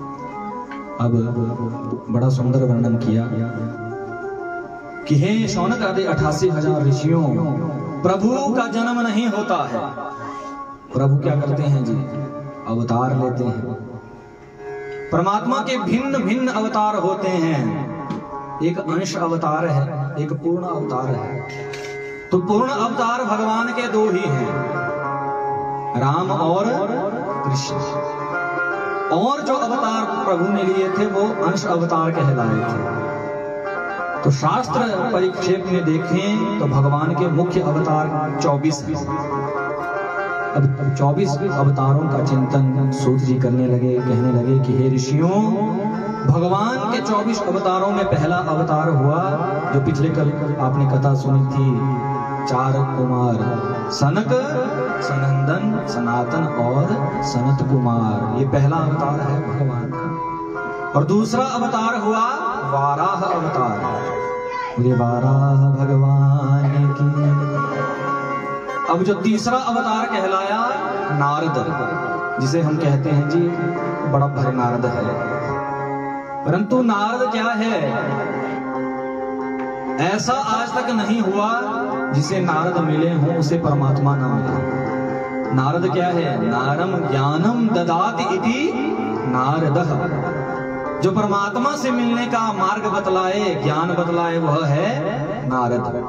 अब बड़ा सुंदर वर्णन किया कि हे शौनक आदि 88,000 ऋषियों, प्रभु का जन्म नहीं होता है। प्रभु क्या करते हैं जी? अवतार लेते हैं। परमात्मा के भिन्न भिन्न अवतार होते हैं। एक अंश अवतार है, एक पूर्ण अवतार है। तो पूर्ण अवतार भगवान के दो ही हैं, राम और कृष्ण। और जो अवतार प्रभु ने लिए थे वो अंश अवतार कहलाए थे। तो शास्त्र परिक्षेप में देखें तो भगवान के मुख्य अवतार 24 हैं। अब 24 अवतारों का चिंतन सूत जी करने लगे, कहने लगे कि हे ऋषियों, भगवान के 24 अवतारों में पहला अवतार हुआ जो पिछले कल आपने कथा सुनी थी, 4 कुमार, सनक, सनंदन, सनातन और सनत कुमार। ये पहला अवतार है भगवान का। और दूसरा अवतार हुआ वाराह अवतार। ये वाराह भगवान की। अब जो तीसरा अवतार कहलाया नारद, जिसे हम कहते हैं जी बड़ा भारी नारद है। परंतु नारद क्या है? ऐसा आज तक नहीं हुआ जिसे नारद मिले हों उसे परमात्मा ना मिले। नारद क्या है? नारम ज्ञानम ददाति इति नारदः। जो परमात्मा से मिलने का मार्ग बतलाए, ज्ञान बतलाए, वह है नारद।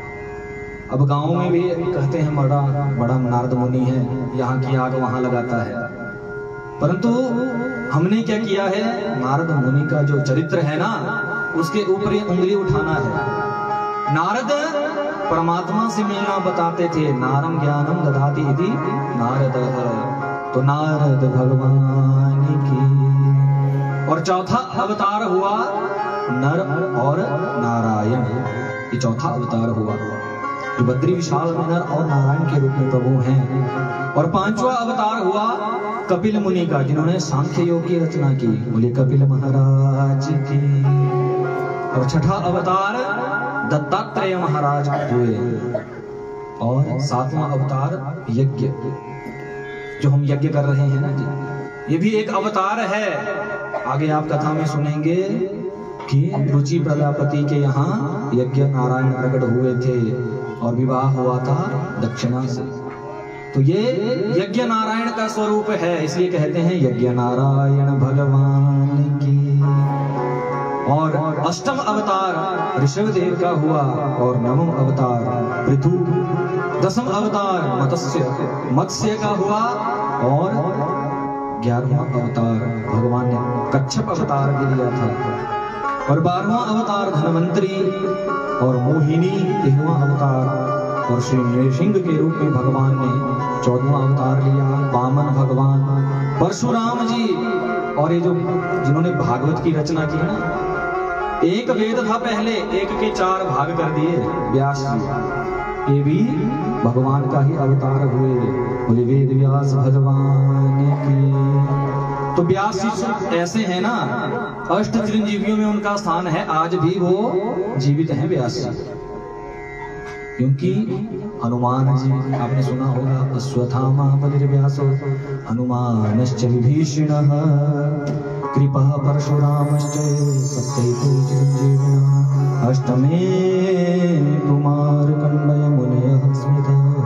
अब गांव में भी कहते हैं बड़ा बड़ा नारद मुनि है, यहाँ की आग वहां लगाता है। परंतु हमने क्या किया है? नारद मुनि का जो चरित्र है ना, उसके ऊपर उंगली उठाना है। नारद परमात्मा से मिलना बताते थे। नारम ज्ञानम ददाति इति नारदः। तो नारद भगवान की। और चौथा अवतार हुआ नर और नारायण। ये चौथा अवतार हुआ जो बद्री विशाल नर और नारायण के रूप में प्रभु हैं। और 5वां अवतार हुआ कपिल मुनि का, जिन्होंने सांख्य योग की रचना की। बोले कपिल महाराज की। और 6ठा अवतार दत्तात्रेय महाराज हुए। और 7वां अवतार यज्ञ, जो हम यज्ञ कर रहे हैं ना जी, ये भी एक अवतार है। आगे आप कथा में सुनेंगे कि रुचि प्रजापति के यहाँ यज्ञ नारायण प्रकट हुए थे और विवाह हुआ था दक्षिणा से। तो ये यज्ञ नारायण का स्वरूप है, इसलिए कहते हैं यज्ञ नारायण भगवान की। और 8वां अवतार ऋषभ देव का हुआ और 9वां अवतार पृथु, 10वां अवतार मत्स्य का हुआ और 11वां अवतार भगवान ने कच्छप अवतार भी लिया था। और 12वां अवतार धनवंतरी और मोहिनी 13वां अवतार। और श्री नृसिंह के रूप में भगवान ने 14वां अवतार लिया, वामन भगवान, परशुराम जी। और ये जो जिन्होंने भागवत की रचना की ना, एक वेद था पहले, एक के 4 भाग कर दिए व्यास जी, ये भी भगवान का ही अवतार हुए। बोले वेद व्यास भगवान की। तो व्यास जी ऐसे हैं ना, अष्ट चिरंजीवियों में उनका स्थान है, आज भी वो जीवित हैं व्यास जी। क्योंकि हनुमान जी आपने सुना होगा, अश्वत्थामा बलिर्व्यासो हनुमानश्च विभीषणः कृपः परशुरामश्च सप्तैते चिरंजीविनः अष्टमे कुमारकण्डय मुनयः स्मृतः।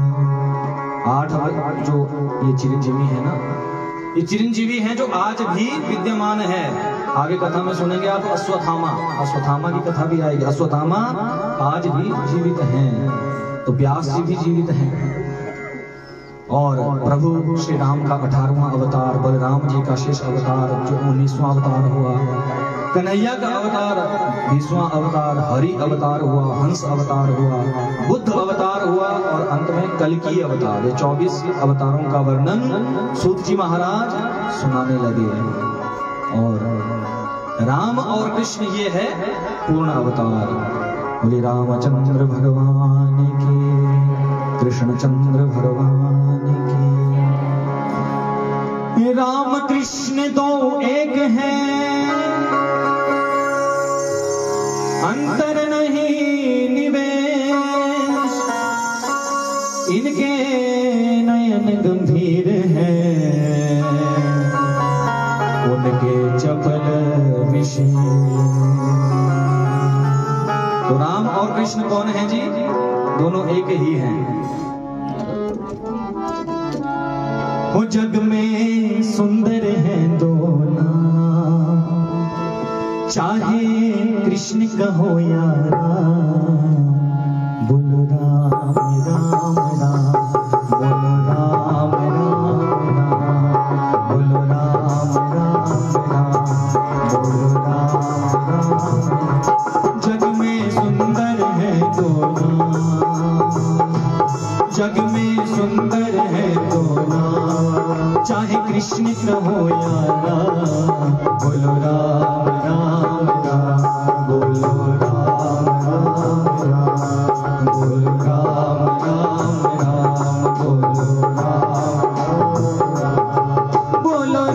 8 जो ये चिरंजीवी है ना, ये चिरंजीवी हैं जो आज भी विद्यमान है। आगे कथा में सुनेंगे आप अश्वत्थामा की कथा भी आएगी। अश्वत्थामा आज भी जीवित हैं, तो व्यास जी भी जीवित हैं। और प्रभु श्री राम का 18वां अवतार, बलराम जी का शेष अवतार जो 19वां अवतार हुआ, कन्हैया का अवतार 20वां अवतार, हरि अवतार हुआ, हंस अवतार हुआ, बुद्ध अवतार हुआ और अंत में कल्कि अवतार। ये 24 अवतारों का वर्णन सूत जी महाराज सुनाने लगे। और राम और कृष्ण ये है पूर्ण अवतार। बोले रामचंद्र भगवान की, कृष्णचंद्र भगवान की। राम कृष्ण तो एक हैं, अंतर नहीं निवेश, इनके नयन गंभीर हैं, उनके चपल विषय। तो राम और कृष्ण कौन है जी? दोनों एक ही हैं। वो जग में सुंदर हैं दोनों, चाहे कृष्ण कहो या राम। बोलो राम राम राम, बोलो राम राम राम, बोलो राम राम राम, बोलो राम राम। जग में सुंदर है दोनों, जग में सुंदर है दोनों, चाहे कृष्ण कहो या राम। बोलो राम राम राम, बोलो राम राम राम, बोलो राम राम राम, बोलो राम राम, बोलो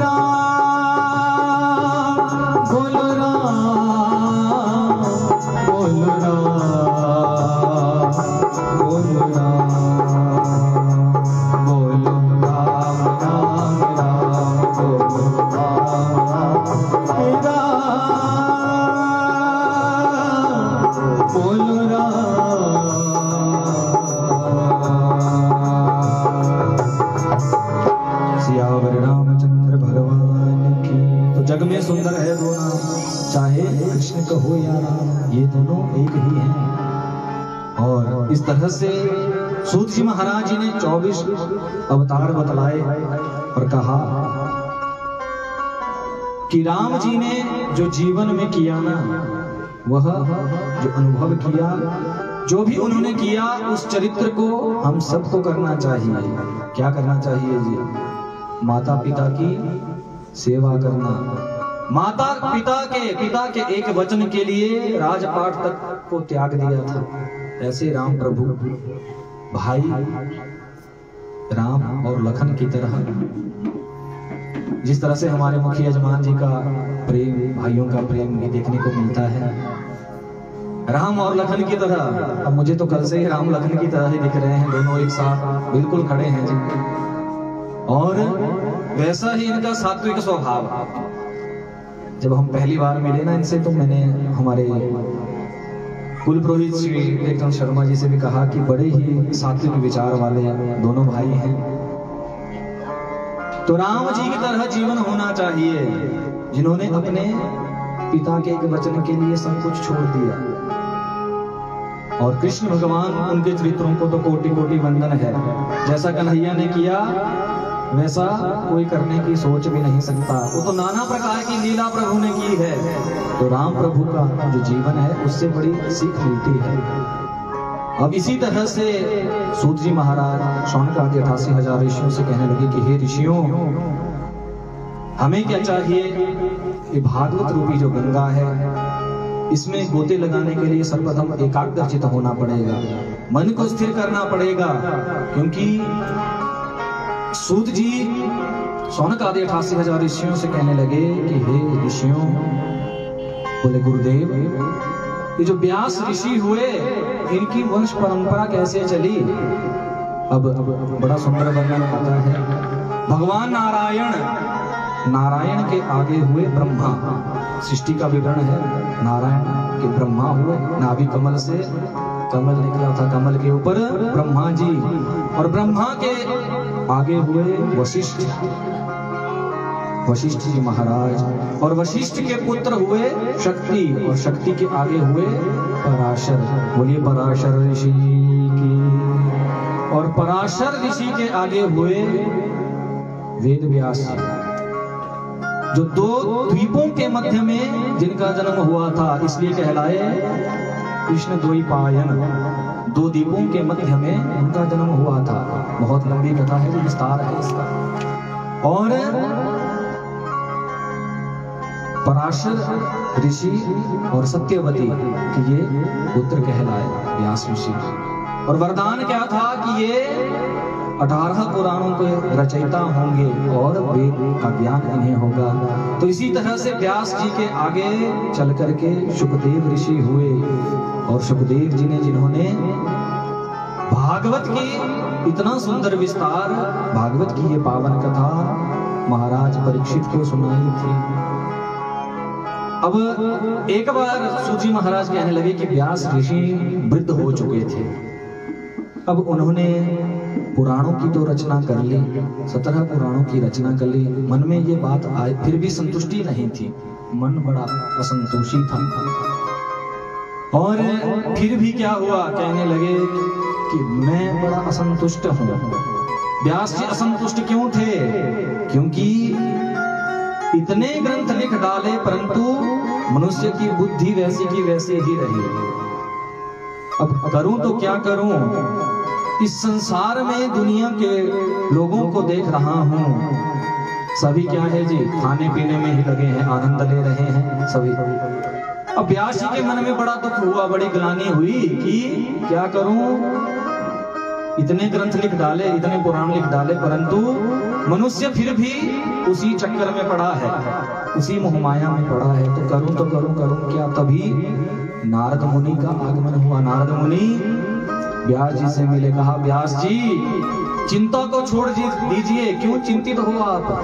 राम, बोलो राम, बोलो राम, बोलो राम, बोलो राम राम राम, बोलो राम राम, बोलो राम। सियावर रामचंद्र भगवान की। तो जग में सुंदर है दोनों, चाहे कृष्ण कहो या राम, ये दोनों एक ही हैं। और इस तरह से सूत जी महाराज जी ने 24 अवतार बतलाए और कहा कि राम जी ने जो जीवन में किया ना, वह जो अनुभव किया, जो भी उन्होंने किया, उस चरित्र को हम सबको करना चाहिए। क्या करना चाहिए जी? माता पिता की सेवा करना। माता पिता के एक वचन के लिए राजपाट तक को त्याग दिया था। ऐसे राम प्रभु भाई राम और लखन की तरह, जिस तरह से हमारे मुखी यजमान जी का प्रेम, भाइयों का प्रेम भी देखने को मिलता है, राम और लखन की तरह। अब मुझे तो कल से ही राम लखन की तरह ही दिख रहे हैं, दोनों एक साथ बिल्कुल खड़े हैं जी। और वैसा ही इनका सात्विक स्वभाव। जब हम पहली बार मिले ना इनसे, तो मैंने हमारे कुल पुरोहित श्री एकदम शर्मा जी से भी कहा कि बड़े ही सात्विक विचार वाले दोनों भाई हैं। तो राम जी की तरह जीवन होना चाहिए, जिन्होंने अपने पिता के एक वचन के लिए सब कुछ छोड़ दिया। और कृष्ण भगवान, उनके चरित्रों को तो कोटि कोटि वंदन है। जैसा कन्हैया ने किया वैसा कोई करने की सोच भी नहीं सकता। वो तो नाना प्रकार की लीला प्रभु ने की है। तो राम प्रभु का जो जीवन है उससे बड़ी सीख मिलती है। अब इसी तरह से सूत जी महाराज शौनक आदि 88,000 ऋषियों से कहने लगे कि हे ऋषियों, हमें क्या चाहिए? ये भागवत रूपी जो गंगा है, इसमें गोते लगाने के लिए सर्वप्रथम एकाग्रचित होना पड़ेगा, मन को स्थिर करना पड़ेगा। क्योंकि सूत जी शौनक आदि 88,000 ऋषियों से कहने लगे कि हे ऋषियों, बोले गुरुदेव, ये जो व्यास ऋषि हुए इनकी वंश परंपरा कैसे चली? अब बड़ा सुंदर वर्णन आता है। भगवान नारायण के आगे हुए ब्रह्मा, सृष्टि का विवरण है। नारायण के ब्रह्मा हुए, नाभि कमल से कमल निकला था, कमल के ऊपर ब्रह्मा जी, और ब्रह्मा के आगे हुए वशिष्ठ, वशिष्ठ जी महाराज, और वशिष्ठ के पुत्र हुए शक्ति, और शक्ति के आगे हुए पराशर। बोलिए पराशर ऋषि की। और पराशर ऋषि के आगे हुए वेद व्यास जी, जो दो द्वीपों के मध्य में जिनका जन्म हुआ था, इसलिए कहलाए कृष्ण द्वैपायन। दो द्वीपों के मध्य में उनका जन्म हुआ था। बहुत लंबी कथा है, विस्तार है इसका। और पराशर ऋषि और सत्यवती कि ये पुत्र कहलाए व्यास ऋषि। और वरदान क्या था कि ये 18 पुराणों के रचयिता होंगे और वेद का ज्ञान इन्हें होगा। तो इसी तरह से व्यास जी के आगे चल करके सुखदेव ऋषि हुए, और सुखदेव जी ने जिन्होंने भागवत की इतना सुंदर विस्तार, भागवत की ये पावन कथा महाराज परीक्षित को सुनाई थी। अब एक बार सूजी महाराज कहने लगे कि व्यास ऋषि वृद्ध हो चुके थे, अब उन्होंने पुराणों की तो रचना कर ली, 17 पुराणों की रचना कर ली, मन में ये बात आई, फिर भी संतुष्टि नहीं थी, मन बड़ा असंतोषी था। और फिर भी क्या हुआ, कहने लगे कि मैं बड़ा असंतुष्ट हूं। व्यास जी असंतुष्ट क्यों थे? क्योंकि इतने ग्रंथ लिख डाले परंतु मनुष्य की बुद्धि वैसी की वैसे ही रही। अब करूं तो क्या करूं? इस संसार में दुनिया के लोगों को देख रहा हूं, सभी क्या है जी, खाने पीने में ही लगे हैं, आनंद ले रहे हैं सभी। अब व्यास जी के मन में बड़ा दुख हुआ, बड़ी ग्लानि हुई कि क्या करूं, इतने ग्रंथ लिख डाले, इतने पुराण लिख डाले, परंतु मनुष्य फिर भी उसी चक्कर में पड़ा है, उसी मोहमाया में पड़ा है, तो करूं क्या? तभी नारद मुनि का आगमन हुआ। नारद मुनि व्यास जी से मिले, कहा व्यास जी चिंता को छोड़ दीजिए, क्यों चिंतित हो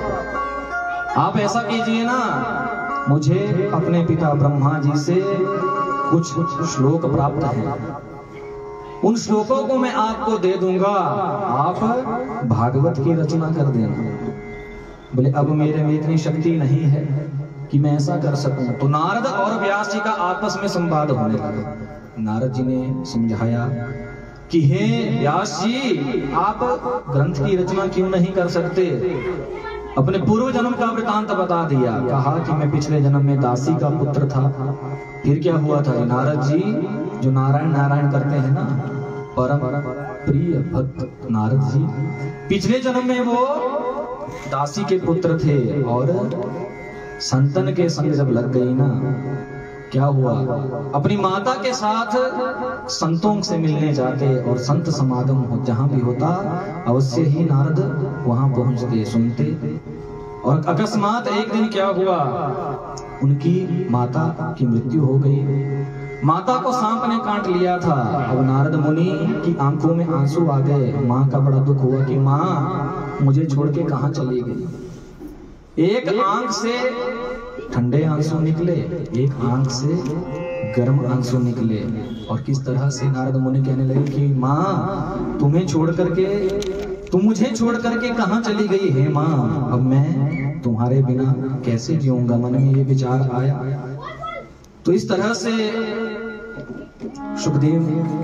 आप ऐसा कीजिए ना, मुझे अपने पिता ब्रह्मा जी से कुछ श्लोक प्राप्त हैं, उन श्लोकों को मैं आपको दे दूंगा, आप भागवत की रचना कर देना। बोले अब मेरे में इतनी शक्ति नहीं है कि मैं ऐसा कर सकूं। तो नारद और व्यास जी का आपस में संवाद होने लगा। नारद जी ने समझाया कि हे व्यास जी, आप ग्रंथ की रचना क्यों नहीं कर सकते? अपने पूर्व जन्म का वृतांत बता दिया, कहा कि मैं पिछले जन्म में दासी का पुत्र था। फिर क्या हुआ था? नारद जी जो नारायण नारायण करते हैं ना, परम प्रिय भक्त नारद जी, पिछले जन्म में वो दासी के पुत्र थे, और संतन के संग जब लग गई ना, क्या हुआ, अपनी माता के साथ संतों से मिलने जाते, और संत समागम जहां भी होता अवश्य ही नारद वहां पहुंचते, सुनते। और अकस्मात एक दिन क्या हुआ, उनकी माता की मृत्यु हो गई। माता को सांप ने काट लिया था। अब नारद मुनि की आंखों में आंसू आ गए। माँ का बड़ा दुख हुआ कि माँ मुझे छोड़ के कहां चली गई। एक आंख से ठंडे आंसू निकले, एक आंख से गर्म आंसू निकले। और किस तरह से नारद मुनि कहने लगे कि माँ तुम्हें छोड़ करके, तुम मुझे छोड़ करके कहां चली गई है माँ, अब मैं तुम्हारे बिना कैसे जीऊंगा। मन में ये विचार आया। तो इस तरह से सुखदेव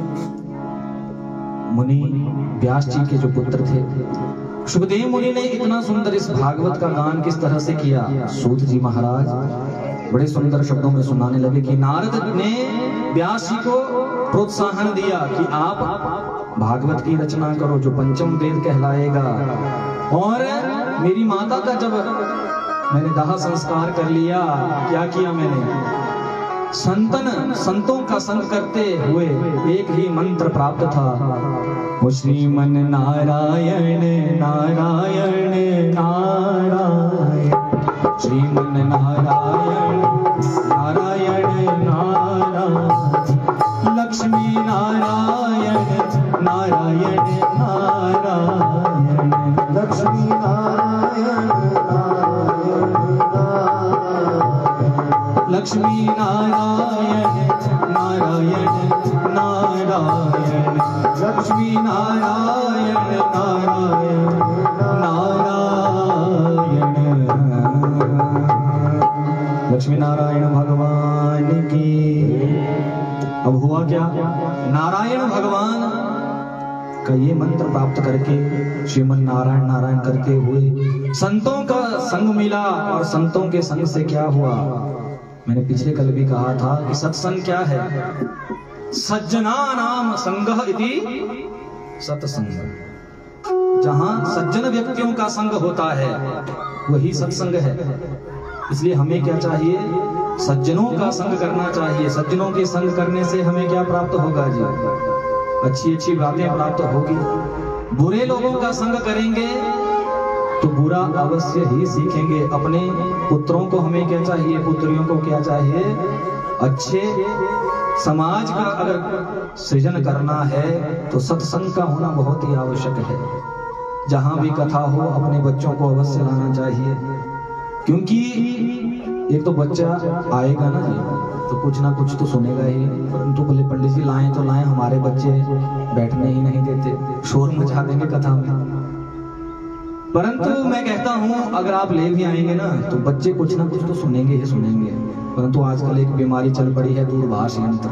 मुनि व्यास जी के जो पुत्र थे, सुखदेव मुनि ने इतना सुंदर इस भागवत का गान किस तरह से किया। सूत जी महाराज बड़े सुंदर शब्दों में सुनाने लगे कि नारद ने व्यास जी को प्रोत्साहन दिया कि आप भागवत की रचना करो जो पंचम वेद कहलाएगा। और मेरी माता का जब मैंने दाह संस्कार कर लिया, क्या किया मैंने, संतों का संग करते हुए एक ही मंत्र प्राप्त था, ओ श्रीमन नारायण नारायण नारायण, श्रीमन नारायण नारायण नारायण, लक्ष्मी नारायण नारायण नारायण, लक्ष्मी नारायण नारायण नारायण, लक्ष्मी नारायण नारायण नारायण, लक्ष्मी नारायण नारायण नारायण। लक्ष्मी नारायण भगवान की। अब हुआ क्या, नारायण भगवान का ये मंत्र प्राप्त करके श्रीमन नारायण नारायण करते हुए संतों का संग मिला। और संतों के संग से क्या हुआ, मैंने पिछले कल भी कहा था कि सत्संग क्या है, सज्जना नाम संगः इति सत्संग। जहां सज्जन व्यक्तियों का संग होता है वही सत्संग है। इसलिए हमें क्या चाहिए, सज्जनों का संग करना चाहिए। सज्जनों के संग करने से हमें क्या प्राप्त होगा जी, अच्छी अच्छी बातें प्राप्त होगी। बुरे लोगों का संग करेंगे तो बुरा अवश्य ही सीखेंगे। अपने पुत्रों को हमें क्या चाहिए, पुत्रियों को क्या चाहिए, अच्छे समाज का अगर सृजन करना है तो सत्संग का होना बहुत ही आवश्यक है। जहां भी कथा हो अपने बच्चों को अवश्य लाना चाहिए, क्योंकि एक तो बच्चा आएगा ना जी तो कुछ ना कुछ तो सुनेगा ही। परंतु बोले पंडित जी लाएं तो लाएं, हमारे बच्चे बैठने ही नहीं देते, शोर मचा देंगे कथा में। परंतु मैं कहता हूं अगर आप ले भी आएंगे ना तो बच्चे कुछ ना कुछ तो सुनेंगे ही सुनेंगे। परंतु आजकल एक बीमारी चल पड़ी है, दूरभाष यंत्र।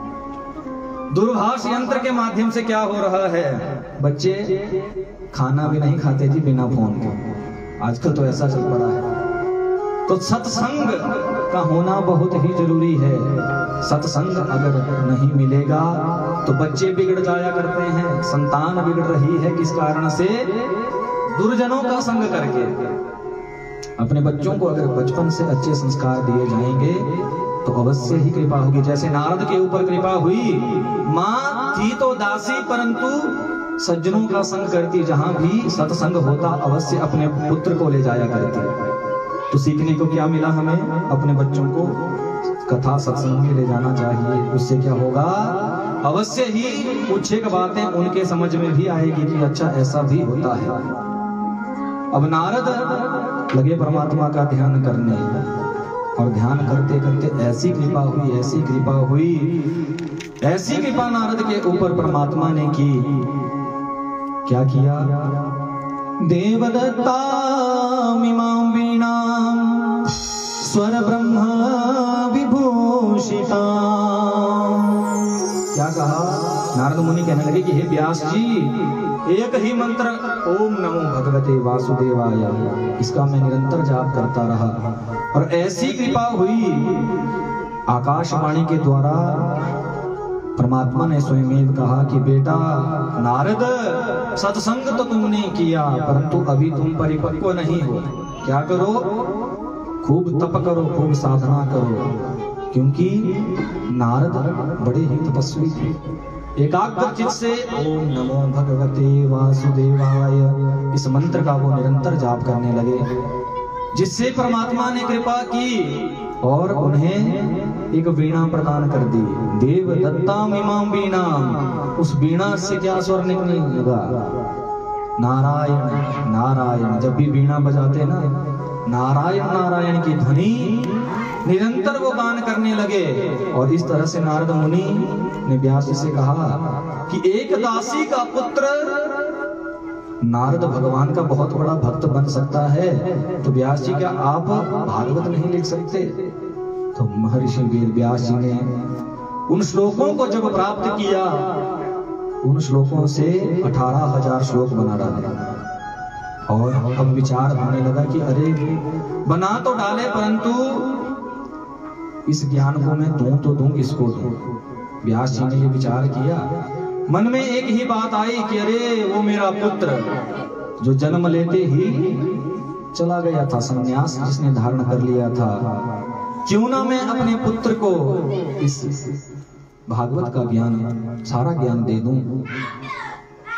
दूरभाष यंत्र के माध्यम से क्या हो रहा है, बच्चे खाना भी नहीं खाते जी बिना फोन के। आजकल तो ऐसा चल पड़ा है। तो सत्संग का होना बहुत ही जरूरी है। सत्संग अगर नहीं मिलेगा तो बच्चे बिगड़ जाया करते हैं, संतान बिगड़ रही है। किस कारण से, दुर्जनों का संग करके। अपने बच्चों को अगर बचपन से अच्छे संस्कार दिए जाएंगे तो अवश्य ही कृपा होगी। जैसे नारद के ऊपर कृपा हुई, मां थी तो दासी परंतु सज्जनों का संग करती। जहां भी सत्संग होता अवश्य अपने पुत्र को ले जाया करती। तो सीखने को क्या मिला हमें, अपने बच्चों को कथा सत्संग में ले जाना चाहिए। उससे क्या होगा, अवश्य ही कुछ एक बातें उनके समझ में भी आएगी कि अच्छा ऐसा भी होता है। अब नारद लगे परमात्मा का ध्यान करने, और ध्यान करते करते ऐसी कृपा हुई, ऐसी कृपा हुई, ऐसी कृपा नारद के ऊपर परमात्मा ने की। क्या किया, देवदत्तामिमां वीणां स्वर ब्रह्म विभूषिता। क्या कहा, नारद मुनि कहने लगे कि हे व्यास जी, एक ही मंत्र ओम नमो भगवते वासुदेवाय, इसका मैं निरंतर जाप करता रहा। और ऐसी कृपा हुई, आकाशवाणी के द्वारा परमात्मा ने स्वयं कहा कि बेटा नारद, सत्संग तो तुमने किया परंतु अभी तुम परिपक्व नहीं हो। क्या करो, खूब तप करो, खूब साधना करो। क्योंकि नारद बड़े ही तपस्वी थे। एकाग्र चित्त से ओम नमो भगवते वासुदेवाय इस मंत्र का वो निरंतर जाप करने लगे, जिससे परमात्मा ने कृपा की और उन्हें एक वीणा प्रदान कर दी। देव दत्तामिमां वीणां, उस वीणा से क्या स्वर निकलने लगा, नारायण नारायण। जब भी वीणा बजाते ना, नारायण नारायण की ध्वनि निरंतर वो गान करने लगे। और इस तरह से नारद मुनि ने व्यास जी से कहा कि एक दासी का पुत्र नारद भगवान का बहुत बड़ा भक्त बन सकता है। तो व्यास जी क्या आप भागवत नहीं लिख सकते? तो महर्षि वेद व्यास जी ने उन श्लोकों को जब प्राप्त किया, उन श्लोकों से 18,000 श्लोक बना डाले। और अब विचार होने लगा कि अरे बना तो डाले परंतु इस ज्ञान को मैं दूं तो दूं किसको दूं। व्यास जी ने ये विचार किया, मन में एक ही बात आई कि अरे वो मेरा पुत्र जो जन्म लेते ही चला गया था, संन्यास जिसने धारण कर लिया था, क्यों ना मैं अपने पुत्र को इस भागवत का ज्ञान, सारा ज्ञान दे दूं।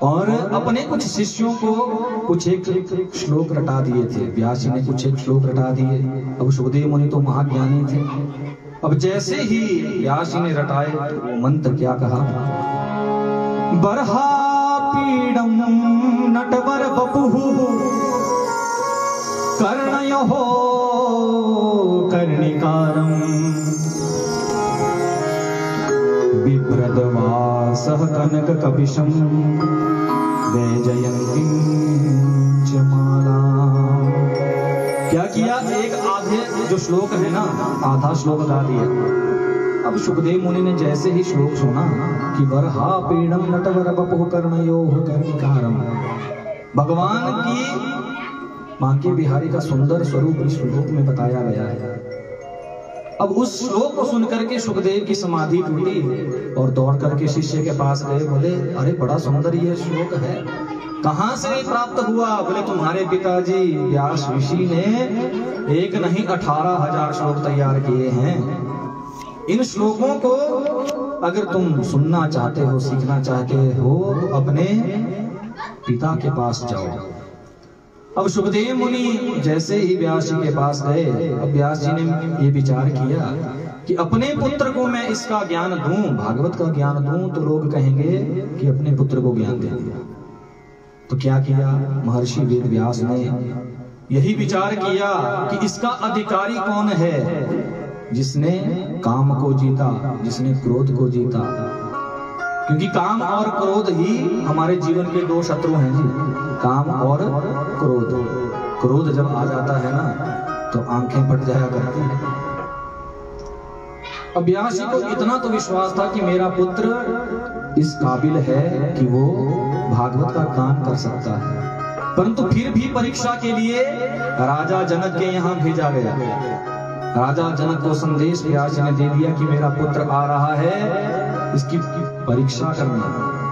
और अपने कुछ शिष्यों को कुछ एक श्लोक रटा दिए थे। व्यास जी ने कुछ एक श्लोक रटा दिए। अब सुखदेव मुनि तो महाज्ञानी थे। अब जैसे ही व्यास जी ने रटाए वो मंत्र क्या कहा, बरहा पीडम नटवर बपुः कर्णयोः कर्णिकारम बिभ्रदवासः कनक कपिशम वैजयन्तीं च माला। क्या किया, एक आधे जो श्लोक है ना, आधा श्लोक गा दिया। अब सुखदेव मुनि ने जैसे ही श्लोक सुना कि वरहा पीडम नटवर बपुः कर्णयोः कर्णिकारम, भगवान की बांके बिहारी का सुंदर स्वरूप इस श्लोक में बताया गया है। अब उस श्लोक को सुनकर के सुखदेव की समाधि टूटी और दौड़ करके शिष्य के पास गए। बोले अरे बड़ा सुंदर ये श्लोक है, कहां से प्राप्त हुआ? बोले तुम्हारे पिताजी व्यास ऋषि ने एक नहीं 18,000 श्लोक तैयार किए हैं। इन श्लोकों को अगर तुम सुनना चाहते हो, सीखना चाहते हो, अपने पिता के पास जाओ। अब सुखदेव मुनि जैसे ही व्यास जी के पास गए, अब व्यास जी ने ये विचार किया कि अपने पुत्र को मैं इसका ज्ञान दूं, भागवत का ज्ञान दूं, तो लोग कहेंगे कि अपने पुत्र को ज्ञान दे दिया। तो क्या किया, महर्षि वेद व्यास ने यही विचार किया कि इसका अधिकारी कौन है, जिसने काम को जीता, जिसने क्रोध को जीता। क्योंकि काम और क्रोध ही हमारे जीवन के दो शत्रु हैं जी, काम और क्रोध। क्रोध जब आ जाता है ना तो आंखें फट जाया करती है। अब व्यास जी को इतना तो विश्वास था कि मेरा पुत्र इस काबिल है कि वो भागवत का काम कर सकता है, परंतु फिर भी परीक्षा के लिए राजा जनक के यहाँ भेजा गया। राजा जनक को संदेश व्यास जी ने दे दिया कि मेरा पुत्र आ रहा है, इसकी परीक्षा करना।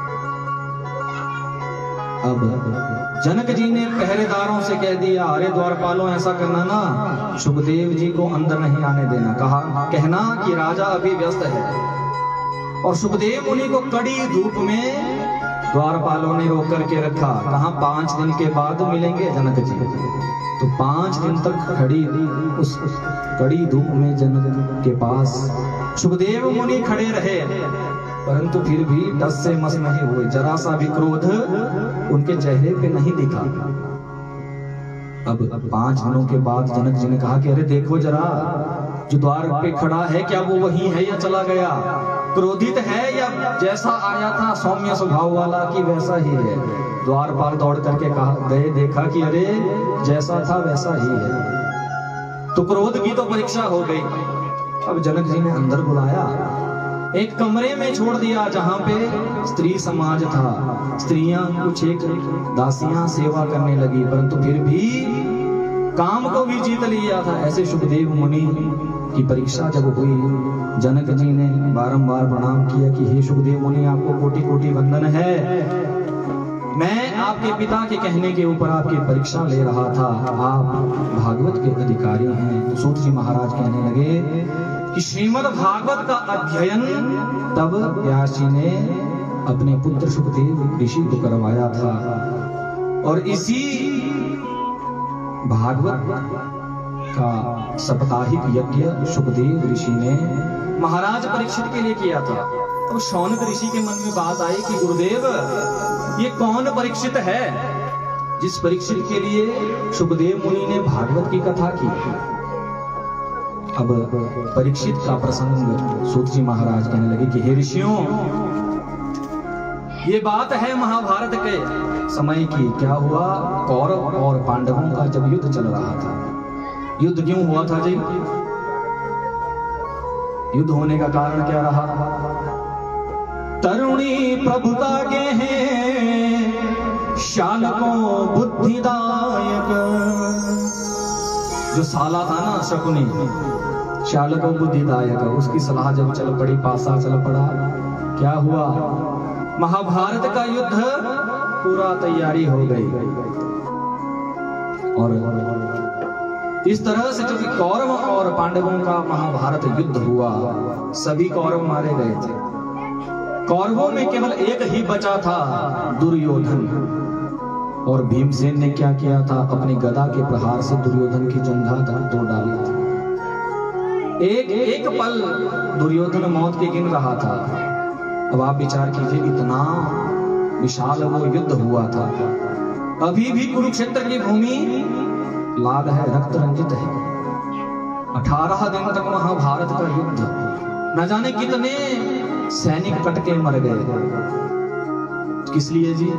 अब जनक जी ने पहरेदारों से कह दिया, अरे द्वारपालों ऐसा करना ना, सुखदेव जी को अंदर नहीं आने देना। कहा, कहना कि राजा अभी व्यस्त है। और सुखदेव मुनि को कड़ी धूप में द्वारपालों ने रोक करके रखा। कहा 5 दिन के बाद मिलेंगे जनक जी। तो 5 दिन तक खड़ी उस कड़ी धूप में जनक के पास सुखदेव मुनि खड़े रहे, परंतु फिर भी टस से मस नहीं हुए। जरा सा भी क्रोध उनके चेहरे पे नहीं दिखा। अब 5 दिनों के बाद जनक जी ने कहा कि अरे देखो जरा, जो द्वार पे खड़ा है क्या वो वही है या चला गया? क्रोधित है या जैसा आया था सौम्य स्वभाव वाला कि वैसा ही है? द्वारपाल दौड़ करके कहा गए, देखा कि अरे जैसा था वैसा ही है। तो क्रोध की तो परीक्षा हो गई। अब जनक जी ने अंदर बुलाया, एक कमरे में छोड़ दिया जहां पे स्त्री समाज था। स्त्रियां कुछ एक दासियां सेवा करने लगी, परंतु फिर भी काम को भी जीत लिया था। ऐसे सुखदेव मुनि की परीक्षा जब हुई, जनक जी ने बारंबार प्रणाम किया कि हे सुखदेव मुनि, आपको कोटि कोटि वंदन है। मैं आपके पिता के कहने के ऊपर आपकी परीक्षा ले रहा था, आप भागवत के अधिकारी हैं। तो सूत जी महाराज कहने लगे कि श्रीमद् भागवत का अध्ययन तब व्यास जी ने अपने पुत्र सुखदेव ऋषि को करवाया था। और इसी भागवत का साप्ताहिक यज्ञ सुखदेव ऋषि ने महाराज परीक्षित के लिए किया था। तो शौनक ऋषि के मन में बात आई कि गुरुदेव, ये कौन परीक्षित है जिस परीक्षित के लिए सुखदेव मुनि ने भागवत की कथा की? अब परीक्षित का प्रसंग सूत जी महाराज कहने लगे कि हे ऋषियों, ये बात है महाभारत के समय की। क्या हुआ, कौरव और पांडवों का जब युद्ध चल रहा था। युद्ध क्यों हुआ था जी? युद्ध होने का कारण क्या रहा? तरुणी प्रभुता के हैं शालकों बुद्धिदायक। जो साला था ना शकुनी, शालकों बुद्धिदायक, उसकी सलाह जब चल पड़ी, पासा चल पड़ा। क्या हुआ, महाभारत का युद्ध पूरा तैयारी हो गई। और इस तरह से जो कौरव और पांडवों का महाभारत युद्ध हुआ, सभी कौरव मारे गए थे। कौरवों में केवल एक ही बचा था, दुर्योधन। और भीमसेन ने क्या किया था, अपनी गदा के प्रहार से दुर्योधन की जंघा तोड़ डाली थी। एक एक पल दुर्योधन मौत के गिन रहा था। अब आप विचार कीजिए, इतना विशाल वो युद्ध हुआ था। अभी भी कुरुक्षेत्र की भूमि लाल है, रक्त रंजित है। 18 दिन तक महाभारत का युद्ध, न जाने कितने सैनिक कटके मर गए। किस लिए जी?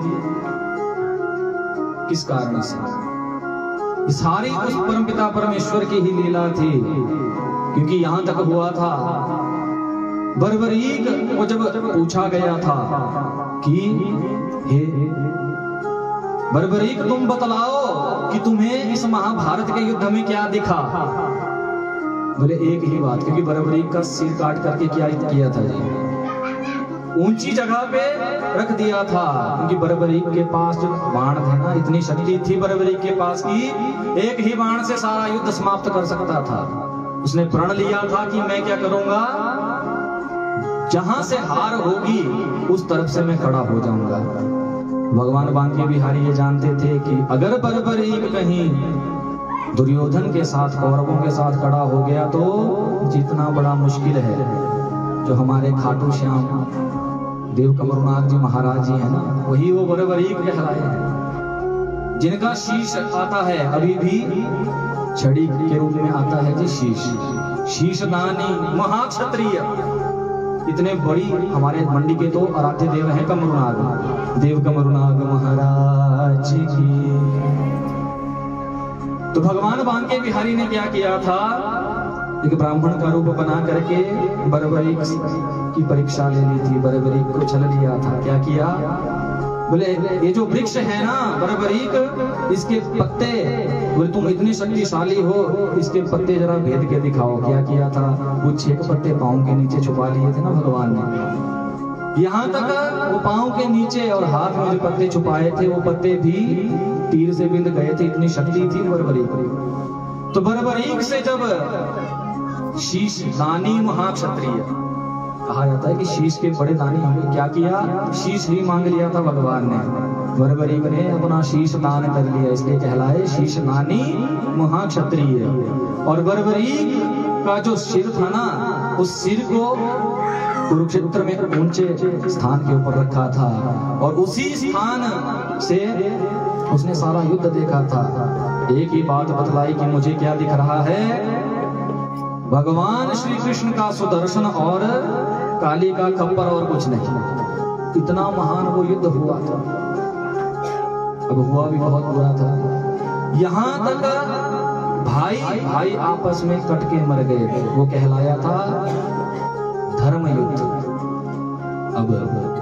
किस कारण से? सारी उस परमपिता परमेश्वर की ही लीला थी। क्योंकि यहां तक हुआ था, बर्बरीक को जब पूछा गया था कि हे बर्बरीक, तुम बतलाओ कि तुम्हें इस महाभारत के युद्ध में क्या दिखा? बोले एक ही बात, क्योंकि बर्बरीक का सिर काट करके क्या किया था जी? ऊंची जगह पे रख दिया था। क्योंकि बर्बरीक के पास जो बाण थे ना, इतनी शक्ति थी बर्बरीक के पास की एक ही बाण से सारा युद्ध समाप्त कर सकता था। उसने प्रण लिया था कि मैं क्या करूंगा, जहां से हार होगी उस तरफ से मैं खड़ा हो जाऊंगा। भगवान बांके बिहारी ये जानते थे कि अगर बर्बरीक कहीं दुर्योधन के साथ, कौरवों के साथ खड़ा हो गया तो जीतना बड़ा मुश्किल है। जो हमारे खाटू श्याम देव कमरुनाथ जी महाराज जी है ना, वही वो बर्बरीक कहलाए हैं। जिनका शीश आता है, अभी भी छड़ी के रूप में आता है जी शीश। शीशदानी महाक्षत्रिय, इतने बड़ी हमारे मंडी के तो आराध्य देव हैं कमरुनाथ, देव कमरुनाथ महाराज की। तो भगवान बांके बिहारी ने क्या किया था, एक ब्राह्मण का रूप बना करके बर्बरीक की परीक्षा ले ली थी। बर्बरीक को छल लिया था। क्या किया, बोले ये जो वृक्ष है ना बर्बरीक, इसके पत्ते, बोले तुम इतनी शक्तिशाली हो, इसके पत्ते जरा भेद के दिखाओ। क्या किया था, वो 6 पत्ते पांव के नीचे छुपा लिए थे ना भगवान ने। यहाँ तक वो पांव के नीचे और हाथ में जो पत्ते छुपाए थे, वो पत्ते भी तीर से बिंद गए थे, इतनी शक्ति थी बर्बरीक। तो बर्बरीक से जब शीश दानी महाक्षत्रिय कहा जाता है कि शीश के बड़े दानी होंगे, क्या किया, शीश ही मांग लिया था भगवान ने। बर्बरीक ने अपना शीश दान कर लिया, इसलिए कहलाए शीश दानी महाक्षत्रिय। और बर्बरीक का जो सिर था ना, उस सिर को कुरुक्षेत्र में ऊंचे स्थान के ऊपर रखा था और उसी स्थान से उसने सारा युद्ध देखा था। एक ही बात बतलाई कि मुझे क्या दिख रहा है, भगवान श्री कृष्ण का सुदर्शन और काली का खप्पर और कुछ नहीं। इतना महान वो युद्ध हुआ था। अब हुआ भी बहुत बुरा था। यहां तक भाई भाई आपस में कट के मर गए थे। वो कहलाया था धर्म युद्ध। अब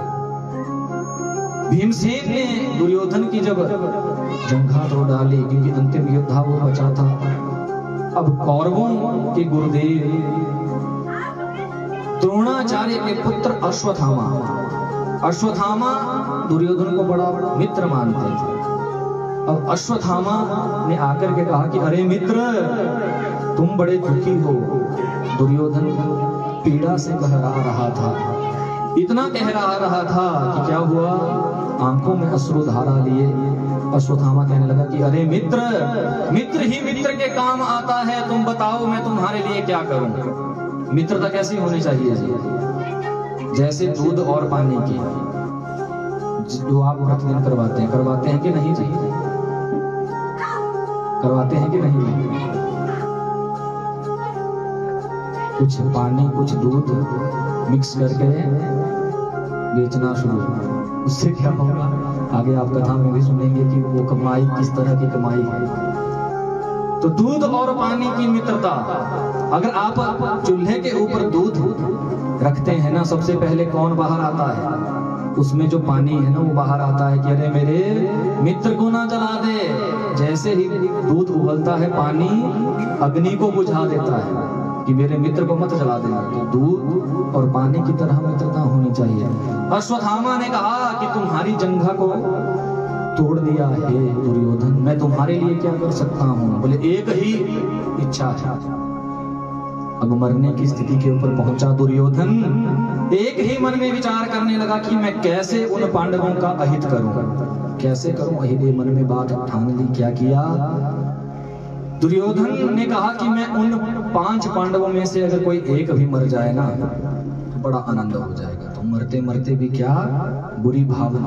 भीमसेन ने दुर्योधन की जब जंघा तोड़ डाली, क्योंकि अंतिम योद्धा वो बचा था। अब कौरवों के गुरुदेव द्रोणाचार्य के पुत्र अश्वत्थामा, अश्वत्थामा दुर्योधन को बड़ा मित्र मानते थे। अब अश्वत्थामा ने आकर के कहा कि अरे मित्र, तुम बड़े दुखी हो। दुर्योधन पीड़ा से कहरा रहा था, इतना कहरा रहा था कि क्या हुआ, आंखों में अश्रुधारा लिए अश्वत्थामा कहने लगा कि अरे मित्र, मित्र ही मित्र के काम आता है, तुम बताओ मैं तुम्हारे लिए क्या करूं। मित्रता कैसी होनी चाहिए जी, जैसे दूध और पानी की, जो आप प्रतिदिन करवाते हैं कि नहीं जी, करवाते हैं कि नहीं? कुछ पानी कुछ दूध मिक्स करके बेचना शुरू, उससे क्या होगा, आगे आप कथा में भी सुनेंगे कि वो कमाई किस तरह की कमाई है। तो दूध और पानी की मित्रता, अगर आप चूल्हे के ऊपर दूध रखते हैं ना, सबसे पहले कौन बाहर आता है, उसमें जो पानी है ना वो बाहर आता है कि अरे मेरे मित्र को ना जला दे। जैसे ही दूध उबलता है, पानी अग्नि को बुझा देता है कि मेरे मित्र को मत जला देना। तो दूध और पानी की तरह मित्रता होनी चाहिए। अश्वत्थामा ने कहा कि तुम्हारी जंघा को तोड़ दिया है दुर्योधन, मैं तुम्हारे लिए क्या कर सकता हूँ? बोले एक ही इच्छा है। अब मरने की स्थिति के ऊपर पहुंचा दुर्योधन, एक ही मन में विचार करने लगा कि मैं कैसे उन पांडवों का अहित करूं, कैसे करूं अहित। मन में बात ठान ली। क्या किया? दुर्योधन ने कहा कि मैं उन 5 पांडवों में से अगर कोई एक भी मर जाए ना तो बड़ा आनंद हो जाएगा। तो मरते मरते भी क्या बुरी भावना।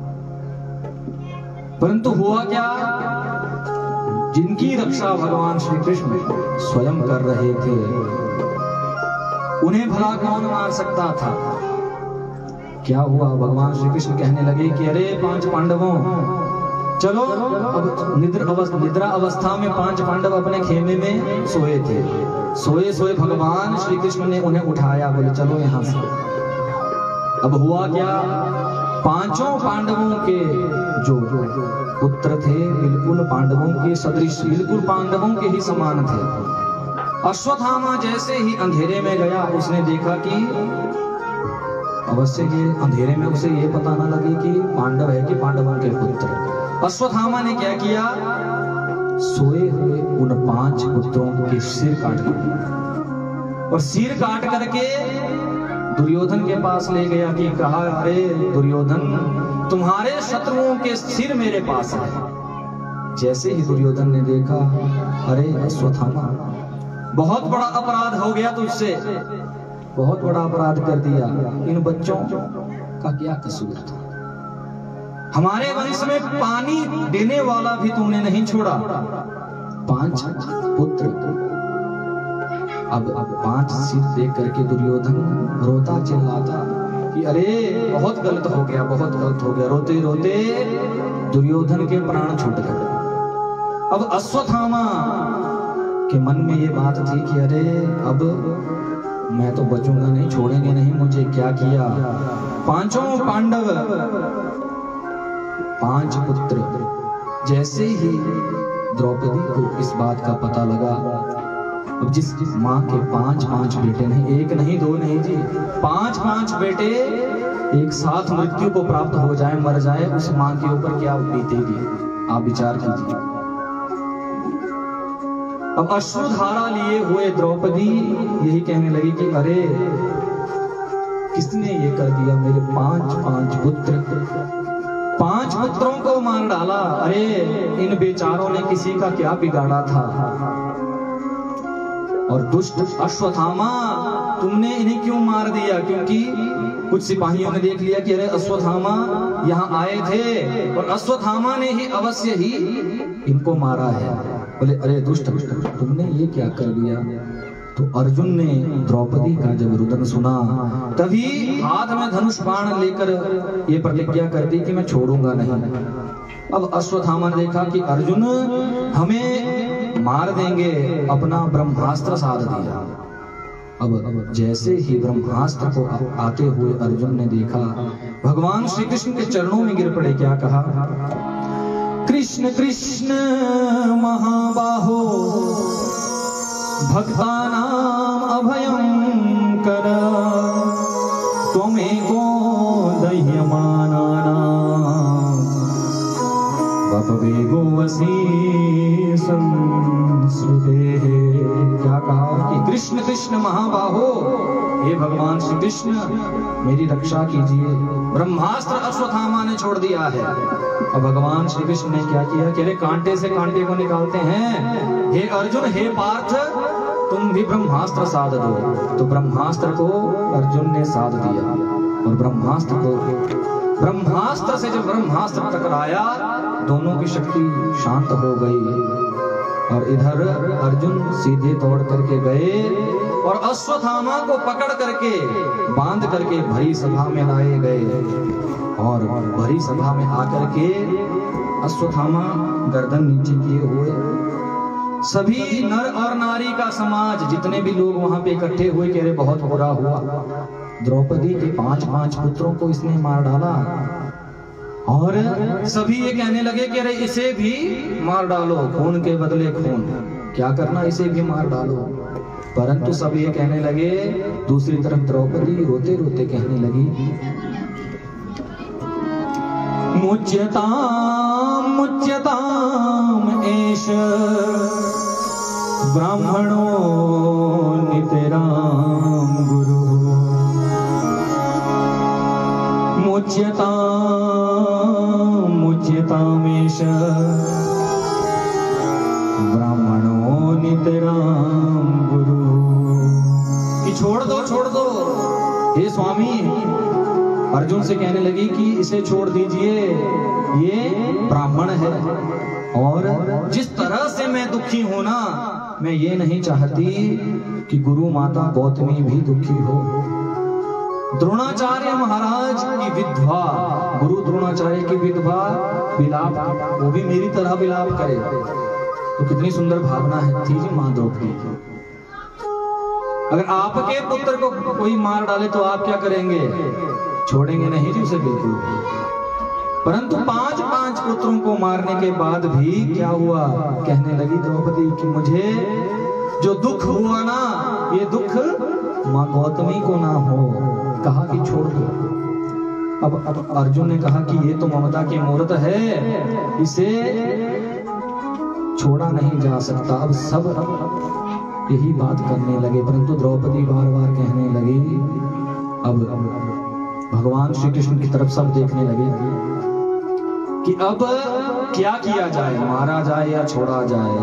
परंतु हुआ क्या? जिनकी रक्षा भगवान श्री कृष्ण स्वयं कर रहे थे, उन्हें भला कौन मार सकता था? क्या हुआ? भगवान श्री कृष्ण कहने लगे कि अरे 5 पांडवों, चलो। अब निद्रा अवस्था में 5 पांडव अपने खेमे में सोए थे। सोए सोए भगवान श्री कृष्ण ने उन्हें उठाया, बोले चलो यहां से। अब हुआ क्या? 5 पांडवों के जो पुत्र थे बिल्कुल पांडवों के सदृश, बिल्कुल पांडवों के ही समान थे। अश्वत्थामा जैसे ही अंधेरे में गया, उसने देखा कि अवश्य ये अंधेरे में उसे ये पता ना लगे कि पांडव है कि पांडवों के पुत्र। अश्वत्थामा ने क्या किया? सोए हुए उन 5 पुत्रों के सिर काट दिए और सिर काट करके दुर्योधन के पास ले गया कि कहा, अरे दुर्योधन, तुम्हारे शत्रुओं के सिर मेरे पास है। जैसे ही दुर्योधन ने देखा, अरे अश्वत्थामा, बहुत बड़ा अपराध हो गया तुझसे, बहुत बड़ा अपराध कर दिया। इन बच्चों का क्या कसूर था? हमारे वंश में पानी देने वाला भी तुमने नहीं छोड़ा। 5 पुत्र, अब 5 सिर देख करके दुर्योधन रोता चिल्लाता कि अरे बहुत गलत हो गया, बहुत गलत हो गया। रोते रोते दुर्योधन के प्राण छूट गए। अब अश्वत्थामा के मन में ये बात थी कि अरे अब मैं तो बचूंगा नहीं, छोड़ेंगे नहीं मुझे। क्या किया? 5 पांडव, 5 पुत्र। जैसे ही द्रौपदी को इस बात का पता लगा, अब जिस माँ के 5 बेटे नहीं, 1 नहीं 2 नहीं जी, 5 बेटे एक साथ मृत्यु को प्राप्त हो जाए, मर जाए, उस माँ के ऊपर क्या बीतेगी? आप विचार कीजिए। अब अश्रुधारा लिए हुए द्रौपदी यही कहने लगी कि अरे किसने ये कर दिया? मेरे 5 पुत्र, 5 पुत्रों को मार डाला। अरे इन बेचारों ने किसी का क्या बिगाड़ा था? और दुष्ट अश्वत्थामा, तुमने इन्हें क्यों मार दिया? क्योंकि कुछ सिपाहियों ने देख लिया कि अरे अश्वत्थामा यहाँ आए थे और अश्वत्थामा ने ही अवश्य ही इनको मारा है। बोले अरे दुष्ट, तुमने ये क्या कर दिया? तो अर्जुन ने द्रौपदी का जब रुदन सुना, तभी हाथ में धनुष बाण लेकर ये प्रतिज्ञा कर दी कि मैं छोड़ूंगा नहीं। अब अश्वत्थामा ने देखा कि अर्जुन हमें मार देंगे, अपना ब्रह्मास्त्र साध दिया। अब जैसे ही ब्रह्मास्त्र को आते हुए अर्जुन ने देखा, भगवान श्री कृष्ण के चरणों में गिर पड़े। क्या कहा? कृष्ण कृष्ण महाबाहो भक्तानाम अभयं कर, त्वमेको दह्यमानानां वपवेगो वसी संस्कृते। क्या कहा कि कृष्ण कृष्ण महाबाहो, हे भगवान श्री कृष्ण मेरी रक्षा कीजिए। ब्रह्मास्त्र अश्वत्थामा ने छोड़ दिया है। अब भगवान श्री कृष्ण ने क्या किया कि अरे कांटे से कांटे को निकालते हैं। हे अर्जुन, हे पार्थ, तुम भी ब्रह्मास्त्र साध दो। तो ब्रह्मास्त्र को अर्जुन ने साध दिया और ब्रह्मास्त्र से जब ब्रह्मास्त्र टकराया, दोनों की शक्ति शांत हो गई और इधर अर्जुन सीधे दौड़ करके गए और अश्वत्थामा को पकड़ करके बांध करके भरी सभा में लाए गए। और भरी सभा में आकर के अश्वत्थामा गर्दन नीचे किए हुए, सभी नर और नारी का समाज, जितने भी लोग वहां पे इकट्ठे हुए, कह रहे बहुत बुरा हुआ, द्रौपदी के 5 पुत्रों को इसने मार डाला। और सभी ये कहने लगे कि अरे इसे भी मार डालो, खून के बदले खून, क्या करना, इसे भी मार डालो। परंतु सब ये कहने लगे, दूसरी तरफ द्रौपदी रोते रोते कहने लगी, मुच्यताम मुच्यताम एष ब्राह्मणो नितराम गुरु मुच्यतामेष ब्राह्मणो नितराम गुरु। कि छोड़ दो हे स्वामी। अर्जुन से कहने लगी कि इसे छोड़ दीजिए, ये ब्राह्मण है और जिस तरह से मैं दुखी हूं ना, मैं ये नहीं चाहती कि गुरु माता गौतमी भी दुखी हो। द्रोणाचार्य महाराज की विधवा, गुरु द्रोणाचार्य की विधवा विलाप, वो भी मेरी तरह विलाप करे, तो कितनी सुंदर भावना है थी जी मां द्रौपदी की। अगर आपके पुत्र को कोई मार डाले तो आप क्या करेंगे? छोड़ेंगे नहीं जी उसे बिल्कुल। परंतु 5 पुत्रों को मारने के बाद भी क्या हुआ? कहने लगी द्रौपदी कि मुझे जो दुख हुआ ना, ये दुख मां गौतमी को ना हो। कहा कि छोड़ दो। अब अर्जुन ने कहा कि ये तो ममता की मूर्त है, इसे छोड़ा नहीं जा सकता। अब सब यही बात करने लगे, परंतु द्रौपदी बार बार कहने लगी। अब भगवान श्री कृष्ण की तरफ सब देखने लगे कि अब क्या किया जाए, मारा जाए या छोड़ा जाए।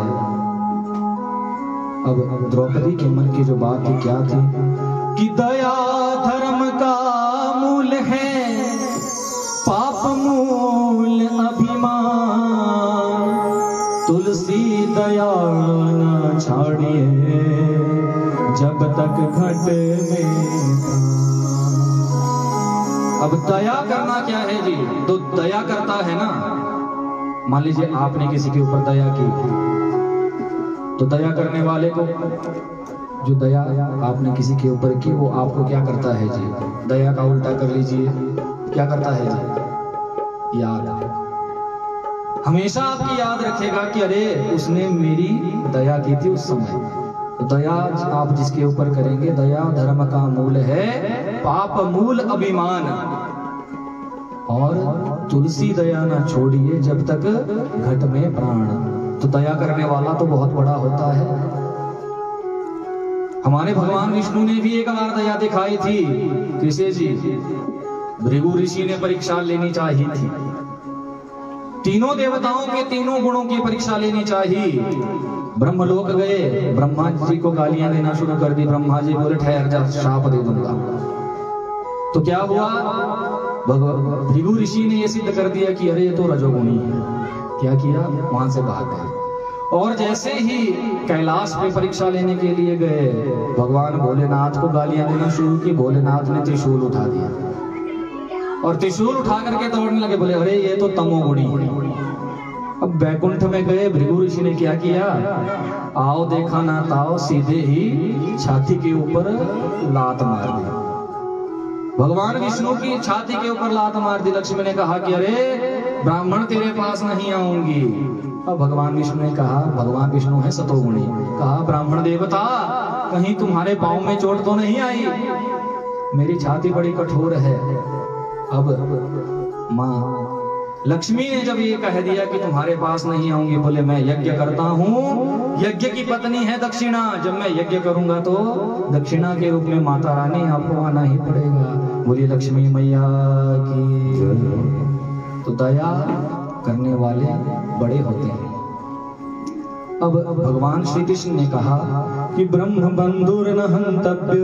अब द्रौपदी के मन की जो बात थी क्या थी कि दया धर्म का मूल है, पाप मूल अभिमान, तुलसी दया न छाड़िए जब तक घट में। अब दया करना क्या है जी? तो दया करता है ना, मान लीजिए आपने किसी के ऊपर दया की, तो दया करने वाले को, जो दया आपने किसी के ऊपर की, वो आपको क्या करता है जी? दया का उल्टा कर लीजिए, क्या करता है जी? याद। हमेशा आपकी याद रखेगा कि अरे उसने मेरी दया की थी उस समय। दया आप जिसके ऊपर करेंगे, दया धर्म का मूल है, पाप मूल अभिमान, और तुलसी दया ना छोड़िए जब तक घट में प्राण। तो दया करने वाला तो बहुत बड़ा होता है। हमारे भगवान विष्णु ने भी एक बार दया दिखाई थी। किसे जी? भृगु ऋषि ने परीक्षा लेनी चाहिए थी। तीनों देवताओं के तीनों गुणों की परीक्षा लेनी चाहिए। ब्रह्मलोक गए, ब्रह्मा जी को गालियां देना शुरू कर दी। ब्रह्मा जी बोले ठहर जा, श्राप दे दूंगा। तो क्या हुआ? भृगु ऋषि ने यह सिद्ध कर दिया कि अरे ये तो रजोगुणी है। क्या किया? वहां से भाग गए। और जैसे ही कैलाश पे परीक्षा लेने के लिए गए, भगवान भोलेनाथ को गालियां देना शुरू की। भोलेनाथ ने त्रिशूल उठा दिया और त्रिशूल उठा करके दौड़ने लगे। बोले अरे ये तो तमोगुणी है। अब बैकुंठ में गए, भृगु ऋषि ने क्या किया? आओ देखा ना ताओ, सीधे ही छाती के ऊपर लात मार दी। भगवान विष्णु की छाती के ऊपर लात मार दी। लक्ष्मी ने कहा कि अरे ब्राह्मण तेरे पास नहीं आऊंगी। अब भगवान विष्णु ने कहा, भगवान विष्णु है सतोगुणी, कहा ब्राह्मण देवता कहीं तुम्हारे पांव में चोट तो नहीं आई? मेरी छाती बड़ी कठोर है। अब मां लक्ष्मी ने जब ये कह दिया कि तुम्हारे पास नहीं आऊंगी, बोले मैं यज्ञ करता हूँ, यज्ञ की पत्नी है दक्षिणा, जब मैं यज्ञ करूंगा तो दक्षिणा के रूप में माता रानी आपको आना ही पड़ेगा। बोली लक्ष्मी मैया की। तो दया करने वाले बड़े होते हैं। अब भगवान श्री कृष्ण ने कहा कि ब्रह्म बंधुर न हंतव्य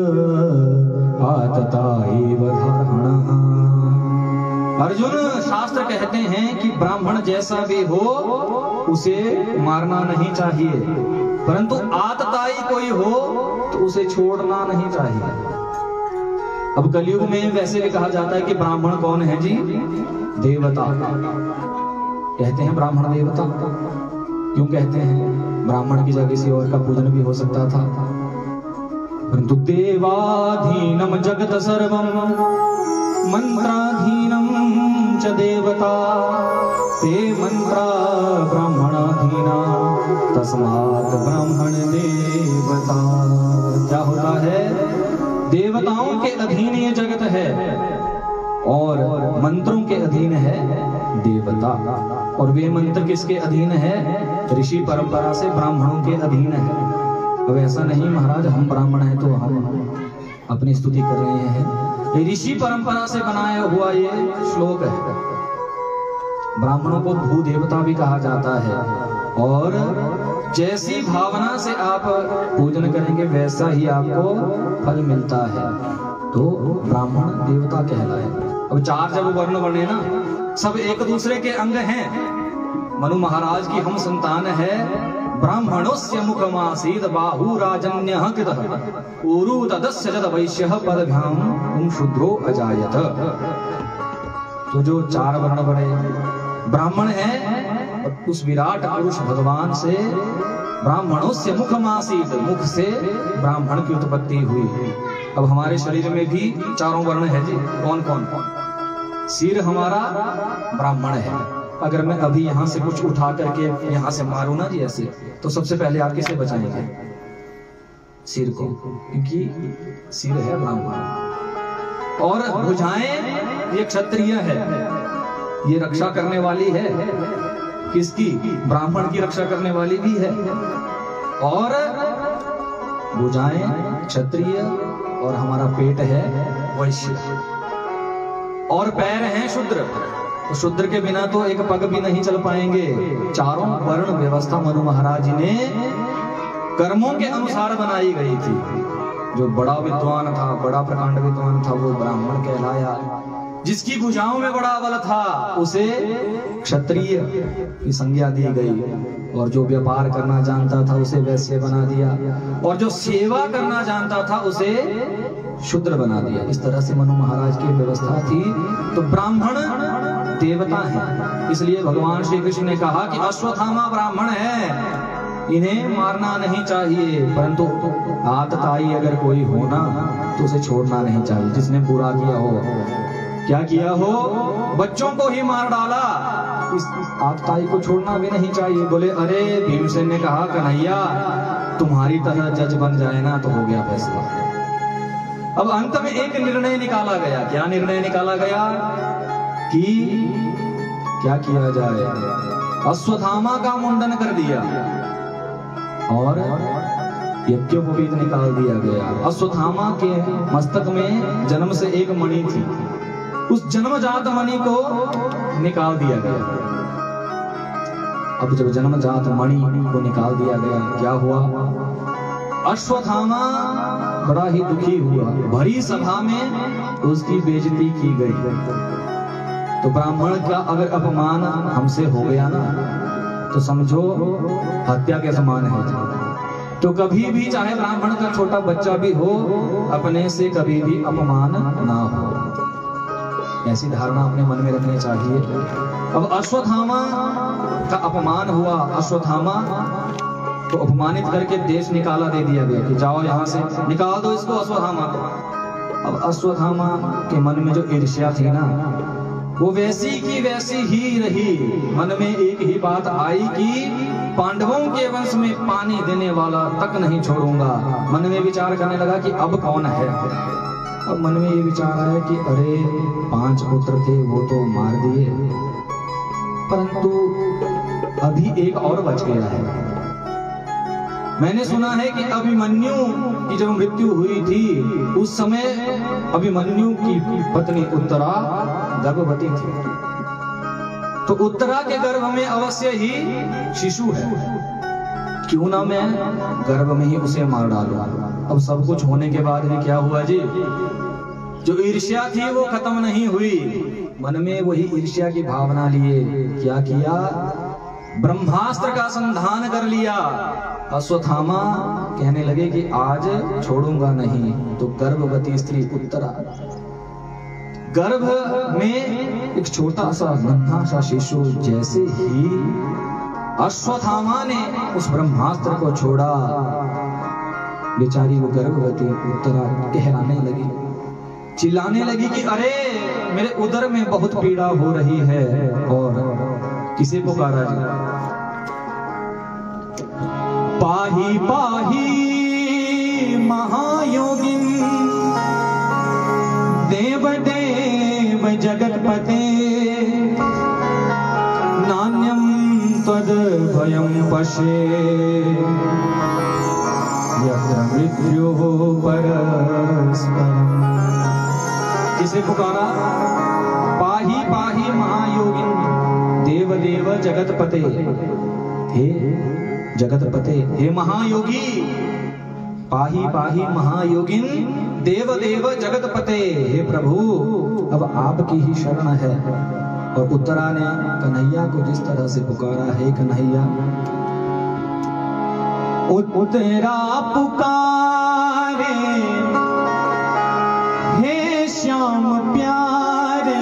आतताएव धारणः। अर्जुन, शास्त्र कहते हैं कि ब्राह्मण जैसा भी हो उसे मारना नहीं चाहिए, परंतु आतताई कोई हो तो उसे छोड़ना नहीं चाहिए। अब कलयुग में वैसे भी कहा जाता है कि ब्राह्मण कौन है जी? देवता। कहते हैं ब्राह्मण देवता। क्यों कहते हैं? ब्राह्मण की जगह किसी और का पूजन भी हो सकता था। परंतु देवाधीनम जगत सर्वम मंत्राधीनम च देवता, ते मंत्रा ब्राह्मणाधीना तस्मात् ब्राह्मण देवता। क्या होता है? देवताओं के अधीन ये जगत है और मंत्रों के अधीन है देवता। और वे मंत्र किसके अधीन है? ऋषि परंपरा से ब्राह्मणों के अधीन है। अब ऐसा नहीं महाराज हम ब्राह्मण हैं तो हम अपनी स्तुति कर रहे हैं। ये ऋषि परंपरा से बनाया हुआ ये श्लोक है। ब्राह्मणों को भू देवता भी कहा जाता है, और जैसी भावना से आप पूजन करेंगे वैसा ही आपको फल मिलता है। तो ब्राह्मण देवता कहलाए। अब चार जब वर्ण बने ना, सब एक दूसरे के अंग हैं। मनु महाराज की हम संतान है। ब्राह्मणोस्य मुखमासीद बाहु राजन्यः कृतः ऊरु तदस्य जद वैश्यः पदभ्याम शूद्रो अजायत। तो जो चार वर्ण बने ब्राह्मण है, और उस विराट पुरुष भगवान से ब्राह्मणोस्य मुखमासीद, मुख से ब्राह्मण की उत्पत्ति हुई। अब हमारे शरीर में भी चारों वर्ण है जी। कौन कौन? सिर हमारा ब्राह्मण है। अगर मैं अभी यहाँ से कुछ उठा करके यहाँ से मारूं ना जी ऐसे, तो सबसे पहले आप किसे बचाएंगे? सिर को, क्योंकि सिर है ब्राह्मण। और भुजाएं ये क्षत्रिय है, ये रक्षा करने वाली है। किसकी? ब्राह्मण की रक्षा करने वाली भी है। और भुजाएं क्षत्रिय, और हमारा पेट है वैश्य, और पैर हैं शूद्र। तो शूद्र के बिना तो एक पग भी नहीं चल पाएंगे। चारों वर्ण व्यवस्था मनु महाराज जी ने कर्मों के अनुसार बनाई गई थी। जो बड़ा विद्वान था, बड़ा प्रकांड विद्वान था, वो ब्राह्मण कहलाया। जिसकी भुजाओं में बड़ा बल था उसे क्षत्रिय की संज्ञा दी गई, और जो व्यापार करना जानता था उसे वैश्य बना दिया, और जो सेवा करना जानता था उसे शूद्र बना दिया। इस तरह से मनु महाराज की व्यवस्था थी। तो ब्राह्मण देवता है, इसलिए भगवान श्री कृष्ण ने कहा कि अश्वत्थामा ब्राह्मण है, इन्हें मारना नहीं चाहिए, परंतु आतताई अगर कोई हो ना तो उसे छोड़ना नहीं चाहिए। जिसने बुरा किया हो, क्या किया हो, बच्चों को ही मार डाला, इस आतताई को छोड़ना भी नहीं चाहिए। बोले अरे भीमसेन ने कहा कन्हैया तुम्हारी तरह जज बन जाए ना तो हो गया फैसला। अब अंत में एक निर्णय निकाला गया। क्या निर्णय निकाला गया? कि क्या किया जाए? अश्वत्थामा का मुंडन कर दिया और यज्ञोपवीत निकाल दिया गया। अश्वत्थामा के मस्तक में जन्म से एक मणि थी, उस जन्मजात मणि को निकाल दिया गया। अब जब जन्मजात मणि को निकाल दिया गया, क्या हुआ? अश्वत्थामा बड़ा ही दुखी हुआ। भरी सभा में उसकी बेइज्जती की गई। तो ब्राह्मण का अगर अपमान हमसे हो गया ना तो समझो हत्या के समान है। तो कभी भी चाहे ब्राह्मण का छोटा बच्चा भी हो, अपने से कभी भी अपमान ना हो, ऐसी धारणा अपने मन में रखनी चाहिए। अब अश्वत्थामा का अपमान हुआ। अश्वत्थामा को अपमानित करके देश निकाला दे दिया गया कि जाओ यहाँ से, निकाल दो इसको अश्वत्थामा को। अब अश्वत्थामा के मन में जो ईर्ष्या थी ना, वो वैसी की वैसी ही रही। मन में एक ही बात आई कि पांडवों के वंश में पानी देने वाला तक नहीं छोड़ूंगा। मन में विचार करने लगा कि अब कौन है। अब मन में ये विचार आया कि अरे 5 पुत्र थे वो तो मार दिए, परंतु अभी एक और बच गया है। मैंने सुना है कि अभिमन्यु की जब मृत्यु हुई थी उस समय अभिमन्यु की पत्नी उत्तरा गर्भवती थी। तो उत्तरा के गर्भ में अवश्य ही शिशु है, क्यों ना मैं गर्भ में ही उसे मार डालूं। अब सब कुछ होने के बाद भी क्या हुआ जी? जो ईर्ष्या थी वो खत्म नहीं हुई। मन में वही ईर्ष्या की भावना लिए क्या किया? ब्रह्मास्त्र का संधान कर लिया। अश्वत्थामा कहने लगे कि आज छोड़ूंगा नहीं। तो गर्भवती स्त्री उत्तरा, गर्भ में एक छोटा सा नन्हा सा शिशु, जैसे ही अश्वत्थामा ने उस ब्रह्मास्त्र को छोड़ा, बेचारी वो गर्भवती उत्तरा कहराने लगी, चिल्लाने लगी कि अरे मेरे उदर में बहुत पीड़ा हो रही है। और किसे पुकारा जी? पाही पाही महायोगिन देव देव जगतपते नान्यम त्वद भयं पशे यत्र मृत्युः परस्परम्। जिसे पुकारा पाही पाही महायोगिन देव देव जगतपते। हे जगतपते, हे महायोगी, पाही पाही महायोगिन देव देव जगतपते। हे प्रभु, अब आपकी ही शरण है। और उत्तरा ने कन्हैया को जिस तरह से पुकारा, हे कन्हैया, उत्तरा पुकारे हे श्याम प्यारे,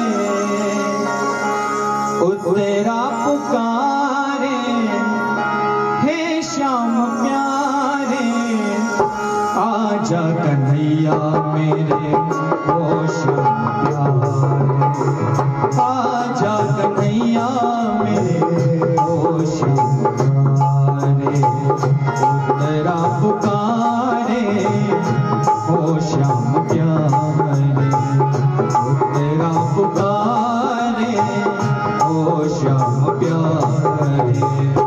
उत्तरा पुकारे हे श्याम प्यारे, आजा कन्हैया मेरे ओ श्याम प्यारे, आजा कन्हैया मेरे ओ श्याम प्यारे, उत्तरा पुकारे ओ श्याम प्यारे, उत्तरा पुकारे ओ श्याम प्यारे।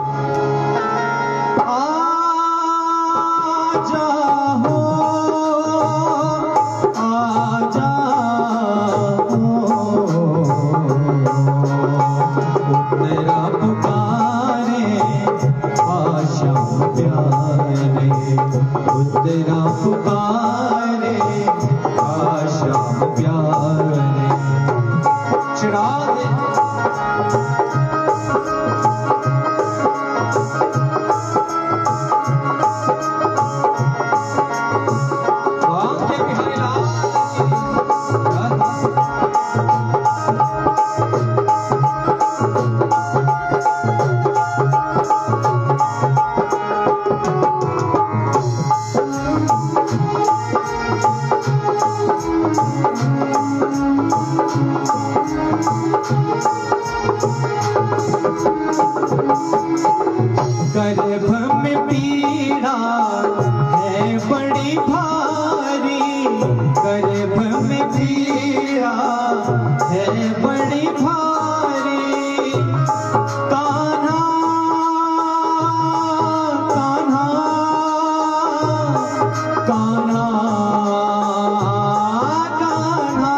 आजा हो, आजा हो, उत्तरा पुकारे आ श्याम प्यारे, उत्तरा पुकारे आ श्याम प्यारे। चिढ़ा दे गर्भ में पीड़ा है बड़ी भारी, गर्भ में पीड़ा है बड़ी भारी, कान्हा कान्हा कान्हा कान्हा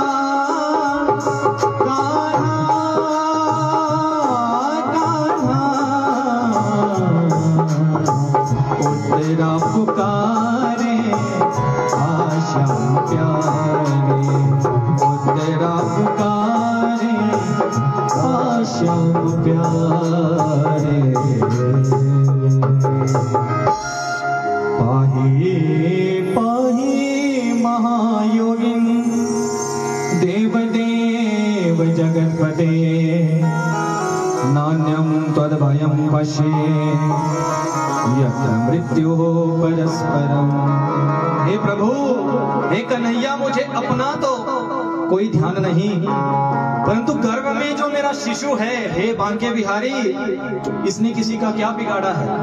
उत्तरा पुकारे आ श्याम प्यारे, उत्तरा पुकारे आ श्याम प्यारे। पाही पाही महायोगिन देव देव जगतपते, नान्यं त्वद्भयं पश्ये यत्र मृत्यु परस्परम। हे प्रभु, हे कन्हैया, मुझे अपना तो कोई ध्यान नहीं, परंतु गर्भ में जो मेरा शिशु है, हे बांके बिहारी, इसने किसी का क्या बिगाड़ा है?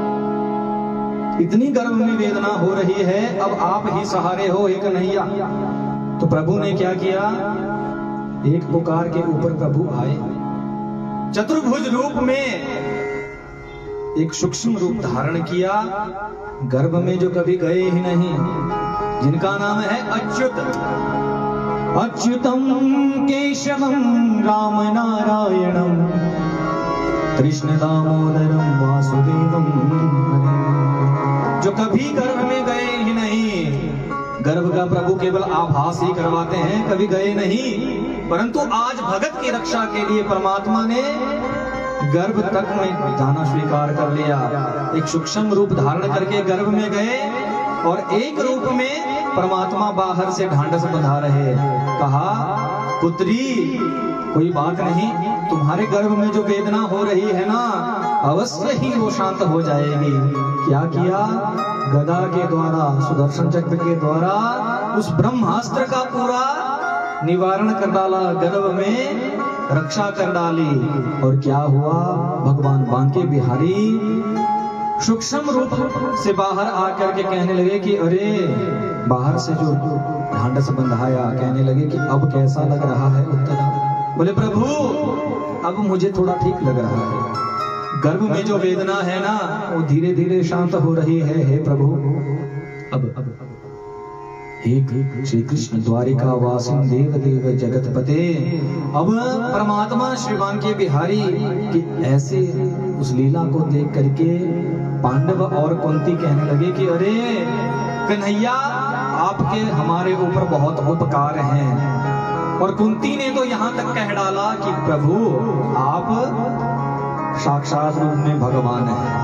इतनी गर्भ में वेदना हो रही है, अब आप ही सहारे हो हे कन्हैया। तो प्रभु ने क्या किया? एक पुकार के ऊपर प्रभु आए, चतुर्भुज रूप में एक सूक्ष्म रूप धारण किया, गर्भ में जो कभी गए ही नहीं, जिनका नाम है अच्युत। अच्युतम केशवम राम नारायणम कृष्ण दामोदरम वासुदेवम, जो कभी गर्भ में गए ही नहीं। गर्भ का प्रभु केवल आभास ही करवाते हैं, कभी गए नहीं, परंतु आज भगत की रक्षा के लिए परमात्मा ने गर्भ तक में जाना स्वीकार कर लिया। एक सूक्ष्म रूप धारण करके गर्भ में गए और एक रूप में परमात्मा बाहर से ढांढस बंधा रहे। कहा, पुत्री कोई बात नहीं, तुम्हारे गर्भ में जो वेदना हो रही है ना, अवश्य ही वो शांत हो जाएगी। क्या किया? गदा के द्वारा, सुदर्शन चक्र के द्वारा उस ब्रह्मास्त्र का पूरा निवारण कर डाला, गर्भ में रक्षा कर डाली। और क्या हुआ? भगवान बांके बिहारी सूक्ष्म रूप से बाहर आकर के कहने लगे कि अरे, बाहर से जो ढांढस बंधाया, कहने लगे कि अब कैसा लग रहा है उत्तरा? बोले प्रभु, अब मुझे थोड़ा ठीक लग रहा है, गर्भ में जो वेदना है ना, वो धीरे धीरे शांत हो रही है। हे प्रभु, अब हे श्री कृष्ण द्वारिका वासिन देव देव जगतपते। अब परमात्मा श्रीमान के बिहारी कि ऐसे उस लीला को देख करके पांडव और कुंती कहने लगे कि अरे कन्हैया, आपके हमारे ऊपर बहुत उपकार हैं। और कुंती ने तो यहाँ तक कह डाला कि प्रभु आप साक्षात रूप में भगवान हैं।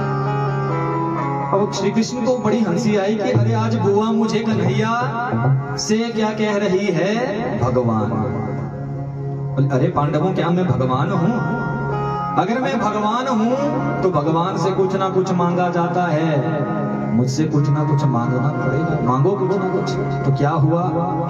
अब श्री कृष्ण को बड़ी हंसी आई कि अरे आज बुआ मुझे कन्हैया से क्या कह रही है, भगवान। अरे पांडवों, क्या मैं भगवान हूं? अगर मैं भगवान हूं तो भगवान से कुछ ना कुछ मांगा जाता है, मुझसे कुछ ना कुछ मांगना पड़ेगा। मांगो कुछ ना कुछ। तो क्या हुआ?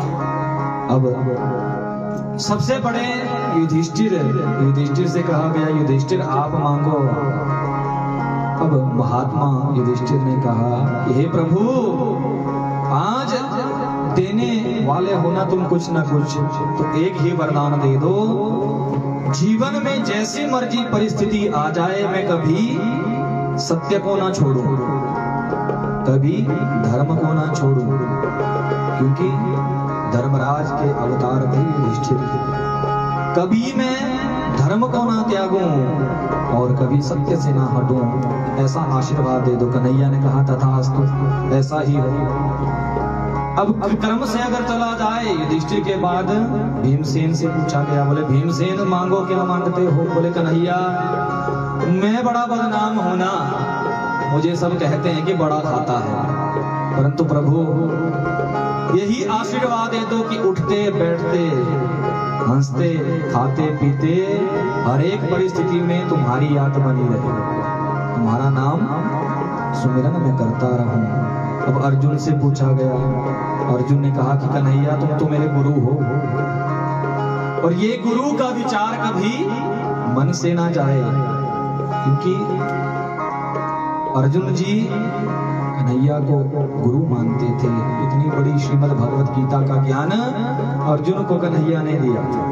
अब सबसे बड़े युधिष्ठिर से कहा गया, युधिष्ठिर आप मांगो। अब महात्मा युधिष्ठिर ने कहा, हे प्रभु, आज देने वाले होना तुम कुछ ना कुछ, तो एक ही वरदान दे दो। जीवन में जैसी मर्जी परिस्थिति आ जाए, मैं कभी सत्य को ना छोड़ूं, कभी धर्म को ना छोड़ूं, क्योंकि धर्मराज के अवतार थे युधिष्ठिर। कभी मैं धर्म को ना त्यागूं और कभी सत्य से ना हटूं, ऐसा आशीर्वाद दे दो। कन्हैया ने कहा तथास्तु, ऐसा ही हो। अब क्रम से अगर चला जाए, युधिष्ठिर के बाद भीमसेन से पूछा गया, बोले भीमसेन मांगो, क्या मांगते हो? बोले कन्हैया, मैं बड़ा बदनाम हूं ना, मुझे सब कहते हैं कि बड़ा खाता है, परंतु प्रभु यही आशीर्वाद दे दो कि उठते बैठते हंसते खाते पीते हर एक परिस्थिति में तुम्हारी याद बनी रहे, तुम्हारा नाम सुमिरन मैं करता रहूं। अब अर्जुन से पूछा गया, अर्जुन ने कहा कि कन्हैया तुम तो मेरे गुरु हो, और ये गुरु का विचार कभी मन से ना जाए, क्योंकि अर्जुन जी कन्हैया को गुरु मानते थे। इतनी बड़ी श्रीमद् भगवत गीता का ज्ञान अर्जुन को कन्हैया ने दिया था।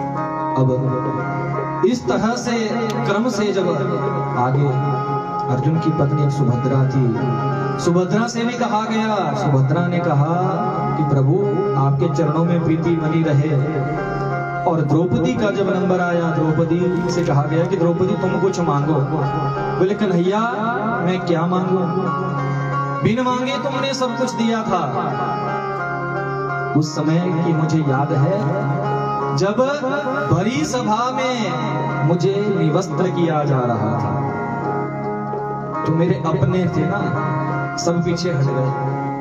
अब इस तरह से क्रम से जब आगे, अर्जुन की पत्नी एक सुभद्रा थी, सुभद्रा से भी कहा गया, सुभद्रा ने कहा कि प्रभु आपके चरणों में प्रीति बनी रहे। और द्रौपदी का जब नंबर आया, द्रौपदी से कहा गया कि द्रौपदी तुम कुछ मांगो। बोले कन्हैया मैं क्या मांगू, बिन मांगे तुमने सब कुछ दिया था। उस समय की मुझे याद है जब भरी सभा में मुझे निवस्त्र किया जा रहा था, तो मेरे अपने थे ना, सब पीछे हट गए,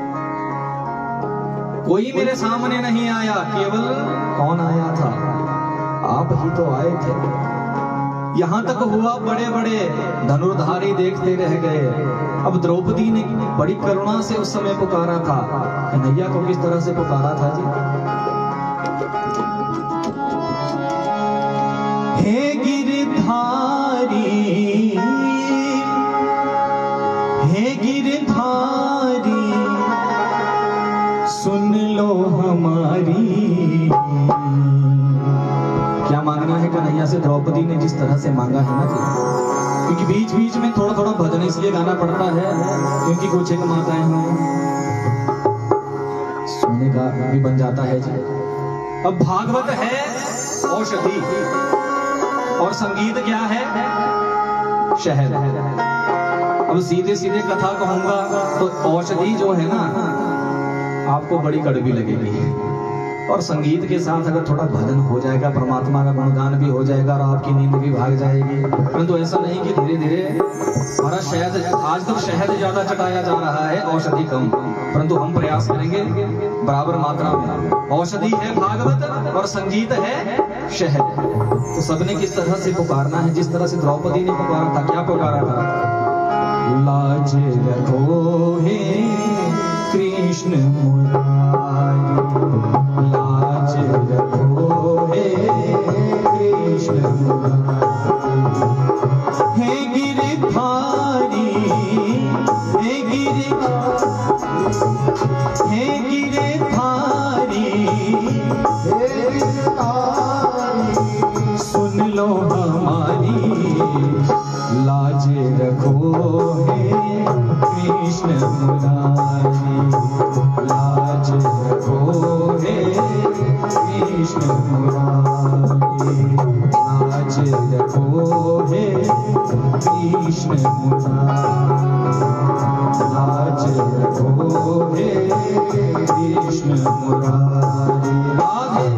कोई मेरे सामने नहीं आया। केवल कौन आया था? आप ही तो आए थे। यहां तक हुआ बड़े बड़े धनुर्धारी देखते रह गए। अब द्रौपदी ने बड़ी करुणा से उस समय पुकारा था। कन्हैया को किस तरह से पुकारा था जी? हे गिरधारी, हे गिरधारी, सुन लो हमारी। क्या मांगना है कन्हैया से? द्रौपदी ने जिस तरह से मांगा है ना जी, क्योंकि बीच बीच में थोड़ा थोड़ा भजन इसलिए गाना पड़ता है क्योंकि कुछ एक माताएं हैं, सुनने का भी बन जाता है जी। अब भागवत है औषधि और संगीत क्या है? शहद। अब सीधे सीधे कथा कहूंगा तो औषधि जो है ना आपको बड़ी कड़वी लगेगी, और संगीत के साथ अगर थोड़ा भजन हो जाएगा, परमात्मा का गुणगान भी हो जाएगा और आपकी नींद भी भाग जाएगी। परंतु ऐसा नहीं कि धीरे धीरे हमारा शहद, आज तक शहद ज्यादा चटाया जा रहा है, औषधि कम, परंतु हम प्रयास करेंगे बराबर मात्रा में। औषधि है भागवत और संगीत है शहद। तो सबने किस तरह से पुकारना है? जिस तरह से द्रौपदी ने पुकारा था। क्या पुकारा था? लाज रखो हे कृष्ण मुरारी, लाज रखो हे कृष्ण मुरारी। हे गिरधारी, हे गिरधारी, हे गिरधारी, हे गिरधारी, सुन लो हमारी, लाज रखो हे कृष्ण मुरारी, लाज कृष्ण मुरारी लाज रखो हे कृष्ण मुरारी लाज रखो हे कृष्ण मुरारी राधे।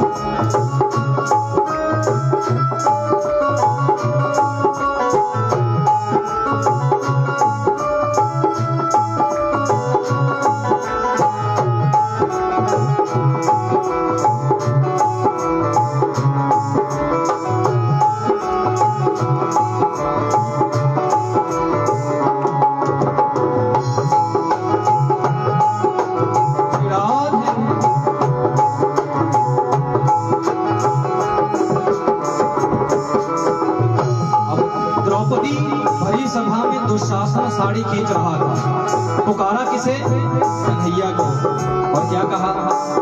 भरी सभा में दुशासन साड़ी खींच रहा था। पुकारा किसे? कन्हैया को। और क्या कहा?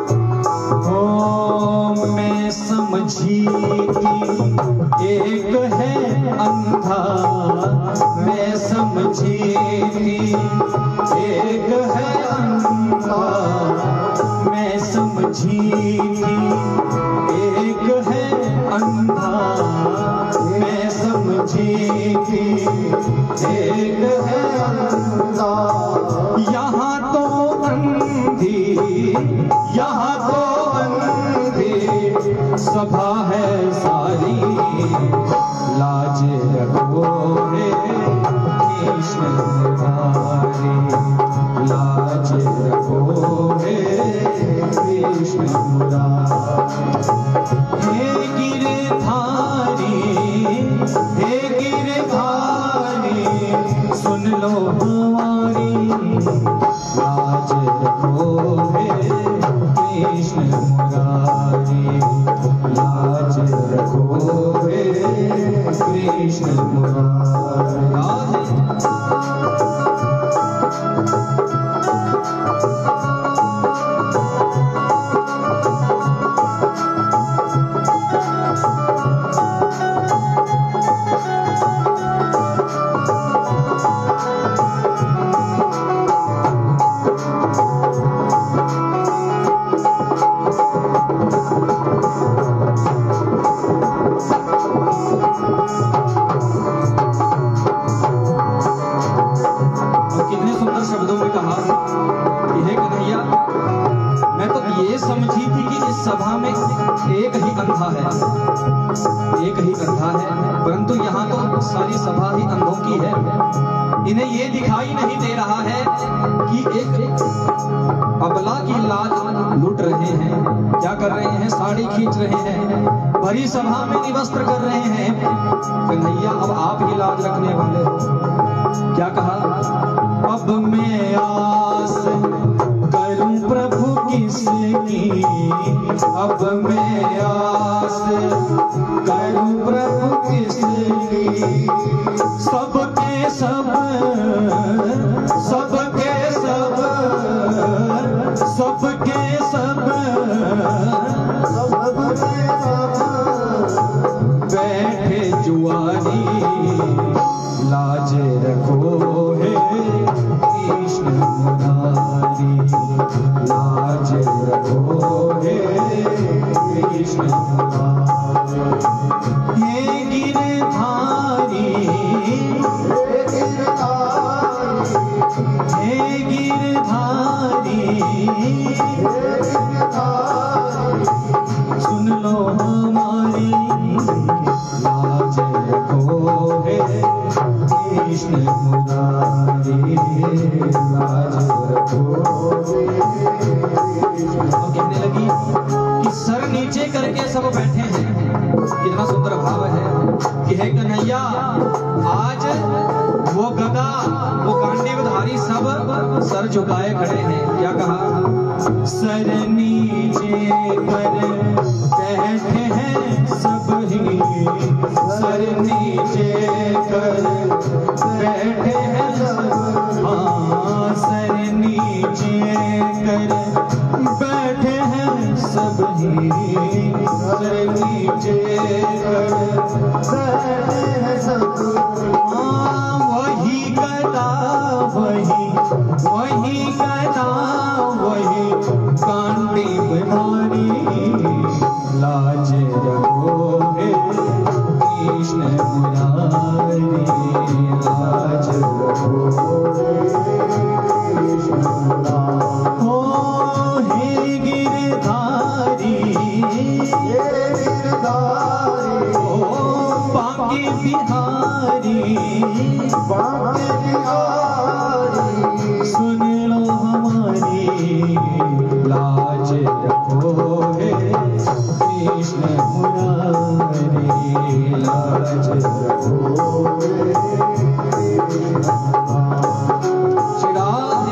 ओ मैं समझी थी एक है अंधा, मैं समझी थी एक है अंधा, मैं समझी थी एक है अंधा, मैं समझी थी एक है अंधा। यहाँ तो अंधी, यहाँ तो अंधी सभा है सारी, लाज रखो हे कृष्ण मुरारी लाज रखो हे कृष्ण मुरारी। हे गिरधारी, हे गिरधारी सुन लो हमारी, लाज रखो हे कृष्ण मुरारी लाज रखो हे कृष्ण मुरारी। समझी थी कि इस सभा में एक ही अंधा है, एक ही अंधा है, परंतु यहाँ तो सारी सभा ही अंधों की है। इन्हें ये दिखाई नहीं दे रहा है कि एक अबला की लाज लूट रहे हैं। क्या कर रहे हैं? साड़ी खींच रहे हैं, भरी सभा में निवस्त्र कर रहे हैं। कन्हैया अब आप ही लाज रखने वाले हो। क्या कहा? अब मैं आस करूं प्रभु किसकी, अब मैं आस करूं प्रभु किसकी, सबके सब, सबके सब, सबके सब, सबके सब बैठे जुआरी, लाज रखो हे कृष्ण मुरारी लाज रखो हे कृष्ण मुरारी। हे गिरधारी, हे गिरधारी, हे गिरधारी सुन लो हमारी, लाज रखो हे कृष्ण मुरारी लाज रखो। कहने लगी कि सर नीचे करके सब बैठे हैं। कितना सुंदर भाव है कि हे कन्हैया, आज वो गदा, वो गांडीवधारी सब सर झुकाए खड़े हैं। क्या कहा? सर नीचे कर बैठे हैं सब ही, सर नीचे कर बैठे हैं सब, हाँ सर नीचे कर बैठे हैं सब ही, सर नीचे कर बैठे हैं सब, हाँ वही गदा, वही गदा, वही कांडी बनारी लाज रखो हे कृष्ण मुरारी, लाज रखो हो हे गिरधारी, ओ बांके बिहारी, सुन लो हमारी लाज रखो हे कृष्ण मुरारी, लाज रखो श्री राधे।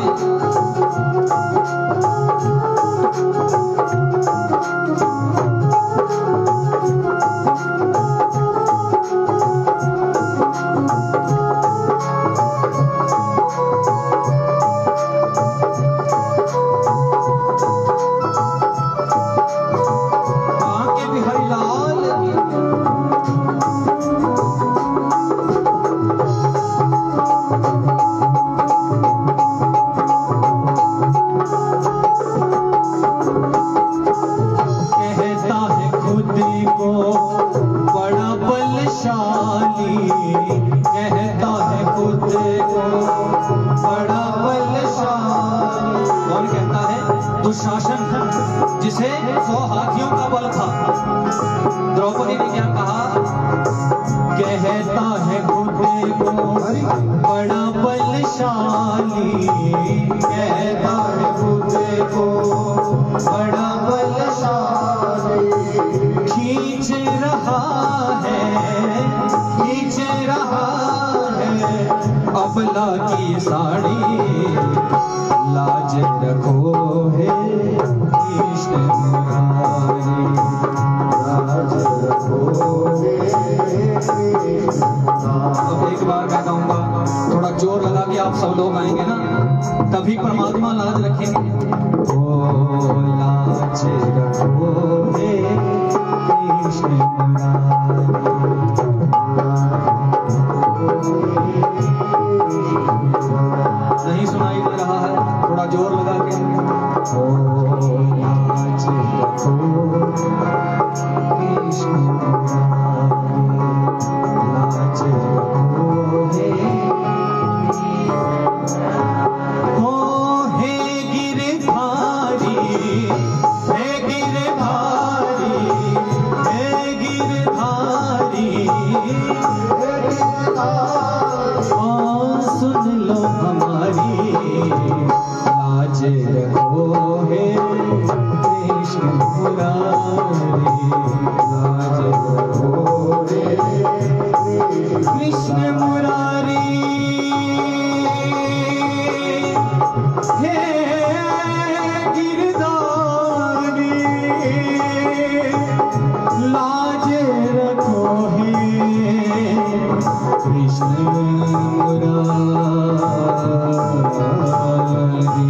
दुशासन जिसे 100 हाथियों का बल था, द्रौपदी ने क्या कहा? कहता है खुद को बड़ा बलशाली, कहता है खुद को बड़ा बलशाली, खींच रहा है अबला की साड़ी, लाज रखो हे कृष्ण मुरारी, लाज रखो हे कृष्ण। अब एक बार मैं गाऊंगा, थोड़ा जोर लगा के आप सब लोग आएंगे ना, तभी परमात्मा लाज रखेंगे। ओ लाज रखो हे कृष्ण मुरारी, नहीं सुनाई दे रहा है, थोड़ा जोर लगा के। ओ लाज रखो कृष्ण मुरारी, लाज रखो हे, हो हे गिरधारी, हे गिरधारी, हे गिरधारी, सुन लो हमारी लाज रखो हे कृष्ण मुरारी, लाज रखो हे कृष्ण मुरारी, हे गिरधारी, लाज रखो हे कृष्ण मुरारी,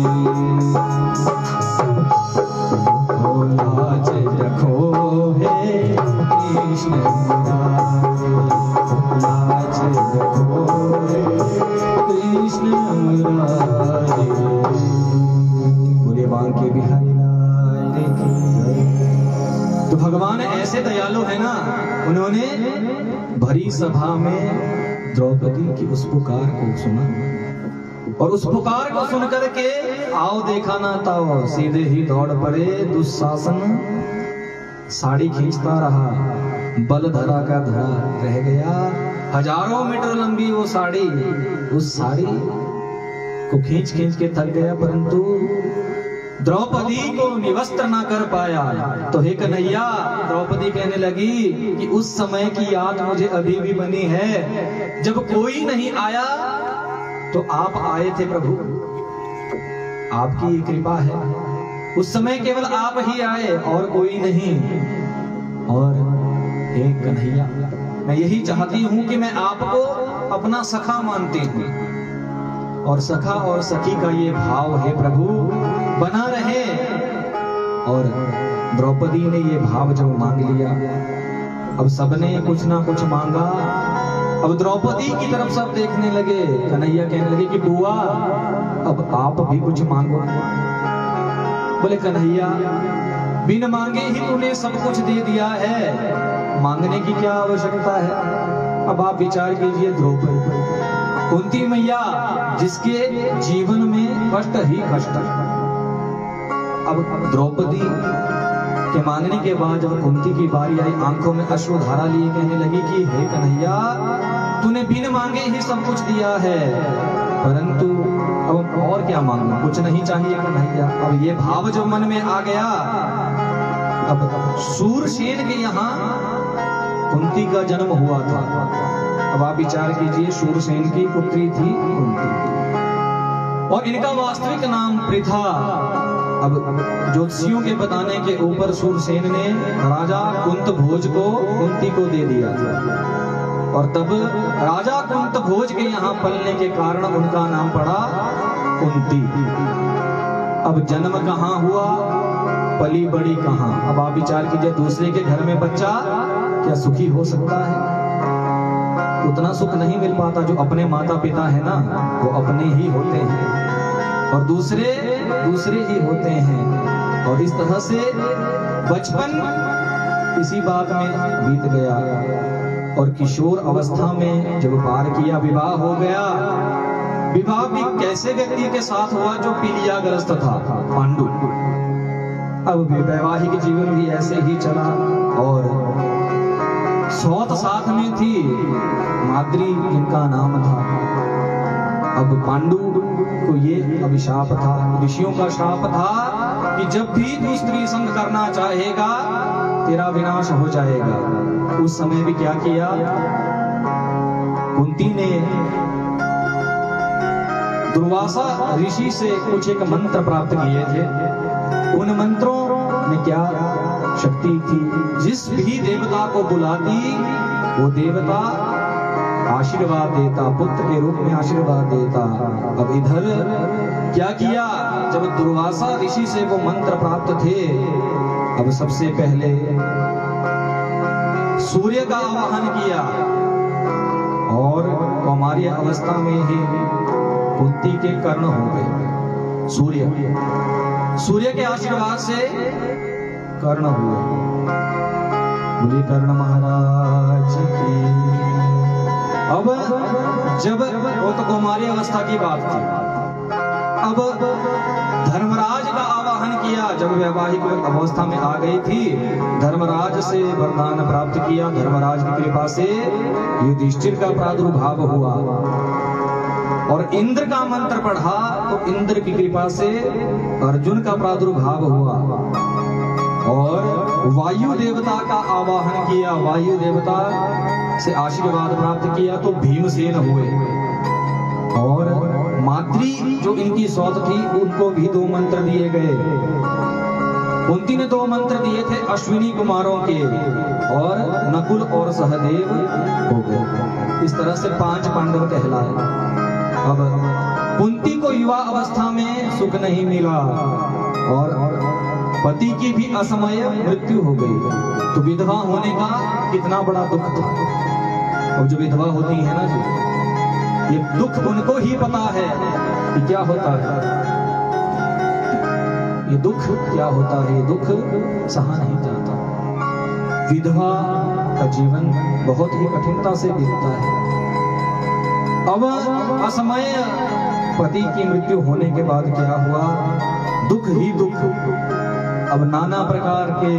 हो लाज रखो हे कृष्ण मुरारी, लाज रखो हे कृष्ण मुरारी। बोले बांके बिहारी लाल की। तो भगवान ऐसे दयालु है ना, उन्होंने भरी सभा में द्रौपदी की उस पुकार को सुना, और उस पुकार को सुनकर के आओ देखा ना ताओ, सीधे ही दौड़ पड़े दुशासन, साड़ी खींचता रहा, बल धरा का धरा रह गया, हजारों मीटर लंबी वो साड़ी, उस साड़ी को खींच खींच के थक गया, परंतु द्रौपदी को निवस्त्र ना कर पाया। तो हे कन्हैया, द्रौपदी कहने लगी कि उस समय की याद मुझे अभी भी बनी है, जब कोई नहीं आया तो आप आए थे प्रभु, आपकी ये कृपा है, उस समय केवल आप ही आए और कोई नहीं। और हे कन्हैया, मैं यही चाहती हूं कि मैं आपको अपना सखा मानती हूं, और सखा और सखी का ये भाव है प्रभु बना रहे। और द्रौपदी ने ये भाव जब मांग लिया, अब सबने कुछ ना कुछ मांगा, अब द्रौपदी की तरफ सब देखने लगे, कन्हैया कहने लगे कि बुआ अब आप भी कुछ मांगो। बोले कन्हैया बिन मांगे ही तूने सब कुछ दे दिया है, मांगने की क्या आवश्यकता है। अब आप विचार कीजिए, द्रौपदी कुंती मैया जिसके जीवन में कष्ट ही कष्ट। अब द्रौपदी के मांगने के बाद जब कुंती की बारी आई, आंखों में अश्रुधारा लिए कहने लगी कि हे कन्हैया, तूने बिन मांगे ही सब कुछ दिया है, परंतु अब और क्या मांगू, कुछ नहीं चाहिए कन्हैया। अब ये भाव जब मन में आ गया, अब शूरसेन के यहाँ कुंती का जन्म हुआ था। अब आप विचार कीजिए, शूरसेन की पुत्री थी कुंती और इनका वास्तविक नाम पृथा। अब ज्योतिषियों के बताने के ऊपर शूरसेन ने राजा कुंत भोज को कुंती को दे दिया था और तब राजा कुंत भोज के यहाँ पलने के कारण उनका नाम पड़ा कुंती। अब जन्म कहाँ हुआ, पली बड़ी कहाँ। अब आप विचार कीजिए, दूसरे के घर में बच्चा क्या सुखी हो सकता है? उतना सुख नहीं मिल पाता जो अपने माता पिता है ना, वो अपने ही होते हैं और दूसरे दूसरे ही होते हैं। और इस तरह से बचपन इसी बात में बीत गया और किशोर अवस्था में जब पार किया, विवाह हो गया। विवाह भी कैसे व्यक्ति के साथ हुआ, जो पीलियाग्रस्त था, पांडु। अब वैवाहिक जीवन भी ऐसे ही चला और सौत साथ में थी, माद्री जिनका नाम था। अब पांडु को ये अभिशाप था, ऋषियों का शाप था कि जब भी तू स्त्री संग करना चाहेगा तेरा विनाश हो जाएगा। उस समय भी क्या किया, कुंती ने दुर्वासा ऋषि से कुछ एक मंत्र प्राप्त किए थे। उन मंत्रों में क्या शक्ति थी, जिस भी देवता को बुलाती वो देवता आशीर्वाद देता, पुत्र के रूप में आशीर्वाद देता। अब इधर क्या किया, जब दुर्वासा ऋषि से वो मंत्र प्राप्त थे, अब सबसे पहले सूर्य का आवाहन किया और कौमार्य अवस्था में ही कुंती के कर्ण हो गए। सूर्य के आशीर्वाद से कर्ण हुए। बोले कर्ण महाराज की। अब जब वो तो कौमार्य अवस्था की बात थी, अब धर्मराज का आवाहन किया। जब वैवाहिक अवस्था में आ गई थी, धर्मराज से वरदान प्राप्त किया। धर्मराज की कृपा से युधिष्ठिर का प्रादुर्भाव हुआ और इंद्र का मंत्र पढ़ा तो इंद्र की कृपा से अर्जुन का प्रादुर्भाव हुआ और वायु देवता का आवाहन किया। वायु देवता से आशीर्वाद प्राप्त किया तो भीमसेन हुए और माद्री जो इनकी सौत थी उनको भी 2 मंत्र दिए गए। कुंती ने 2 मंत्र दिए थे अश्विनी कुमारों के और नकुल और सहदेव हो गए। इस तरह से 5 पांडव कहलाए। अब कुंती को युवा अवस्था में सुख नहीं मिला और पति की भी असमय मृत्यु हो गई, तो विधवा होने का कितना बड़ा दुख था। और जो विधवा होती है ना जी, ये दुख उनको ही पता है कि क्या होता है, ये दुख क्या होता है। दुख सहा नहीं जाता। विधवा का जीवन बहुत ही कठिनता से बीतता है। अब असमय पति की मृत्यु होने के बाद क्या हुआ, दुख ही दुख। अब नाना प्रकार के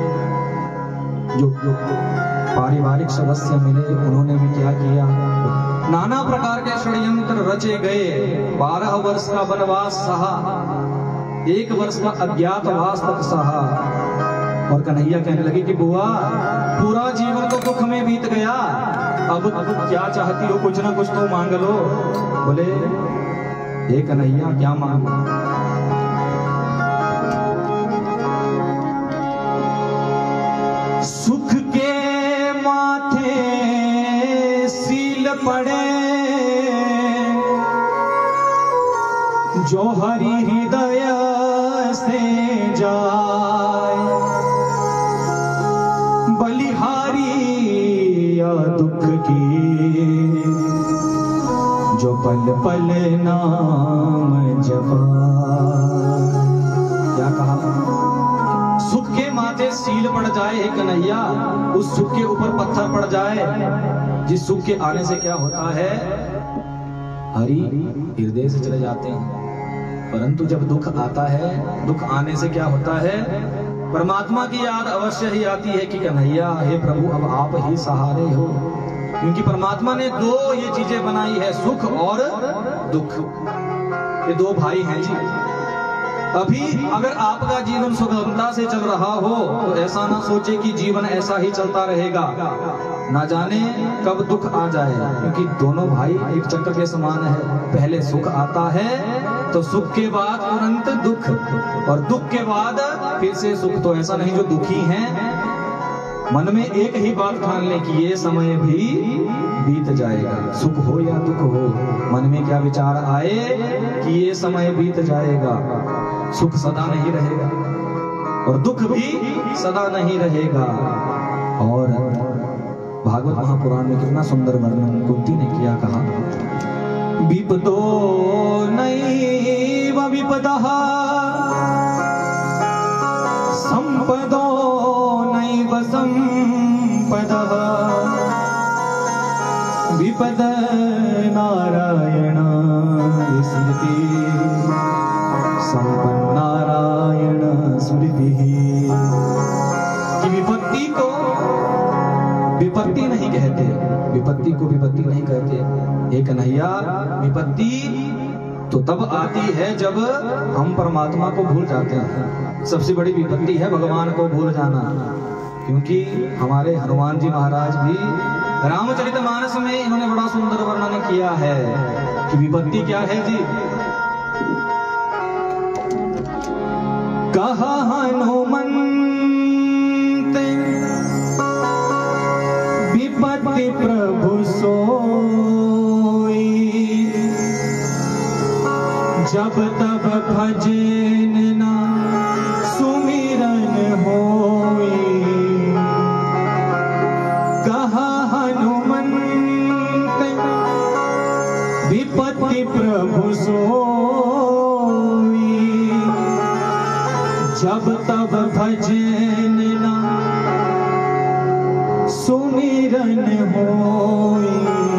जो पारिवारिक सदस्य मिले, उन्होंने भी क्या किया, नाना प्रकार के षड्यंत्र रचे गए। 12 वर्ष का वनवास सहा, 1 वर्ष का अज्ञातवास तक सहा। और कन्हैया कहने लगे कि बुआ, पूरा जीवन तो दुख में बीत गया, अब क्या चाहती हो, कुछ ना कुछ तो मांग लो। बोले हे कन्हैया, क्या मांगो? सुख के माथे सील पड़े, जो हरि हृदय से जाए, बलिहारी या दुख की, जो पल पल नाम जपा। क्या कहा? सुख के से सील पड़ जाए हे कन्हैया, उस सुख के ऊपर पत्थर पड़ जाए, जिस सुख के आने से क्या होता है, हरि हृदय से चले जाते हैं। परंतु जब दुख आता है, दुख आने से क्या होता है, परमात्मा की याद अवश्य ही आती है कि कन्हैया हे प्रभु अब आप ही सहारे हो। क्योंकि परमात्मा ने दो ये चीजें बनाई है, सुख और दुख, ये दो भाई हैं जी। अभी अगर आपका जीवन सुगमता से चल रहा हो तो ऐसा ना सोचे कि जीवन ऐसा ही चलता रहेगा, ना जाने कब दुख आ जाए। क्योंकि दोनों भाई एक चक्र के समान है, पहले सुख आता है तो सुख के बाद तुरंत दुख, और दुख के बाद फिर से सुख। तो ऐसा नहीं जो दुखी हैं मन में एक ही बात ठान ले कि ये समय भी बीत जाएगा, सुख हो या दुख हो, मन में क्या विचार आए कि ये समय बीत जाएगा, सुख सदा नहीं रहेगा और दुख भी सदा नहीं रहेगा। और भागवत महापुराण में कितना सुंदर वर्णन कुंती ने किया, कहा विपदो नैव विपदः संपदो नैव संपदः विपद नारायण स्मृति संपन्नारायण स्मृति। कि विपत्ति को विपत्ति नहीं कहते, विपत्ति को विपत्ति नहीं कहते। एक कन्हैया विपत्ति तो तब आती है जब हम परमात्मा को भूल जाते हैं। सबसे बड़ी विपत्ति है भगवान को भूल जाना। क्योंकि हमारे हनुमान जी महाराज भी रामचरितमानस में इन्होंने बड़ा सुंदर वर्णन किया है कि विपत्ति क्या है जी। कहा हनुमंत विपत्ति प्रभु सोई, जब तब भजन ना सुमिरन होई। कहा हनुमंत विपत्ति प्रभु सोई, जब तब भजन ना सुमिरन होई।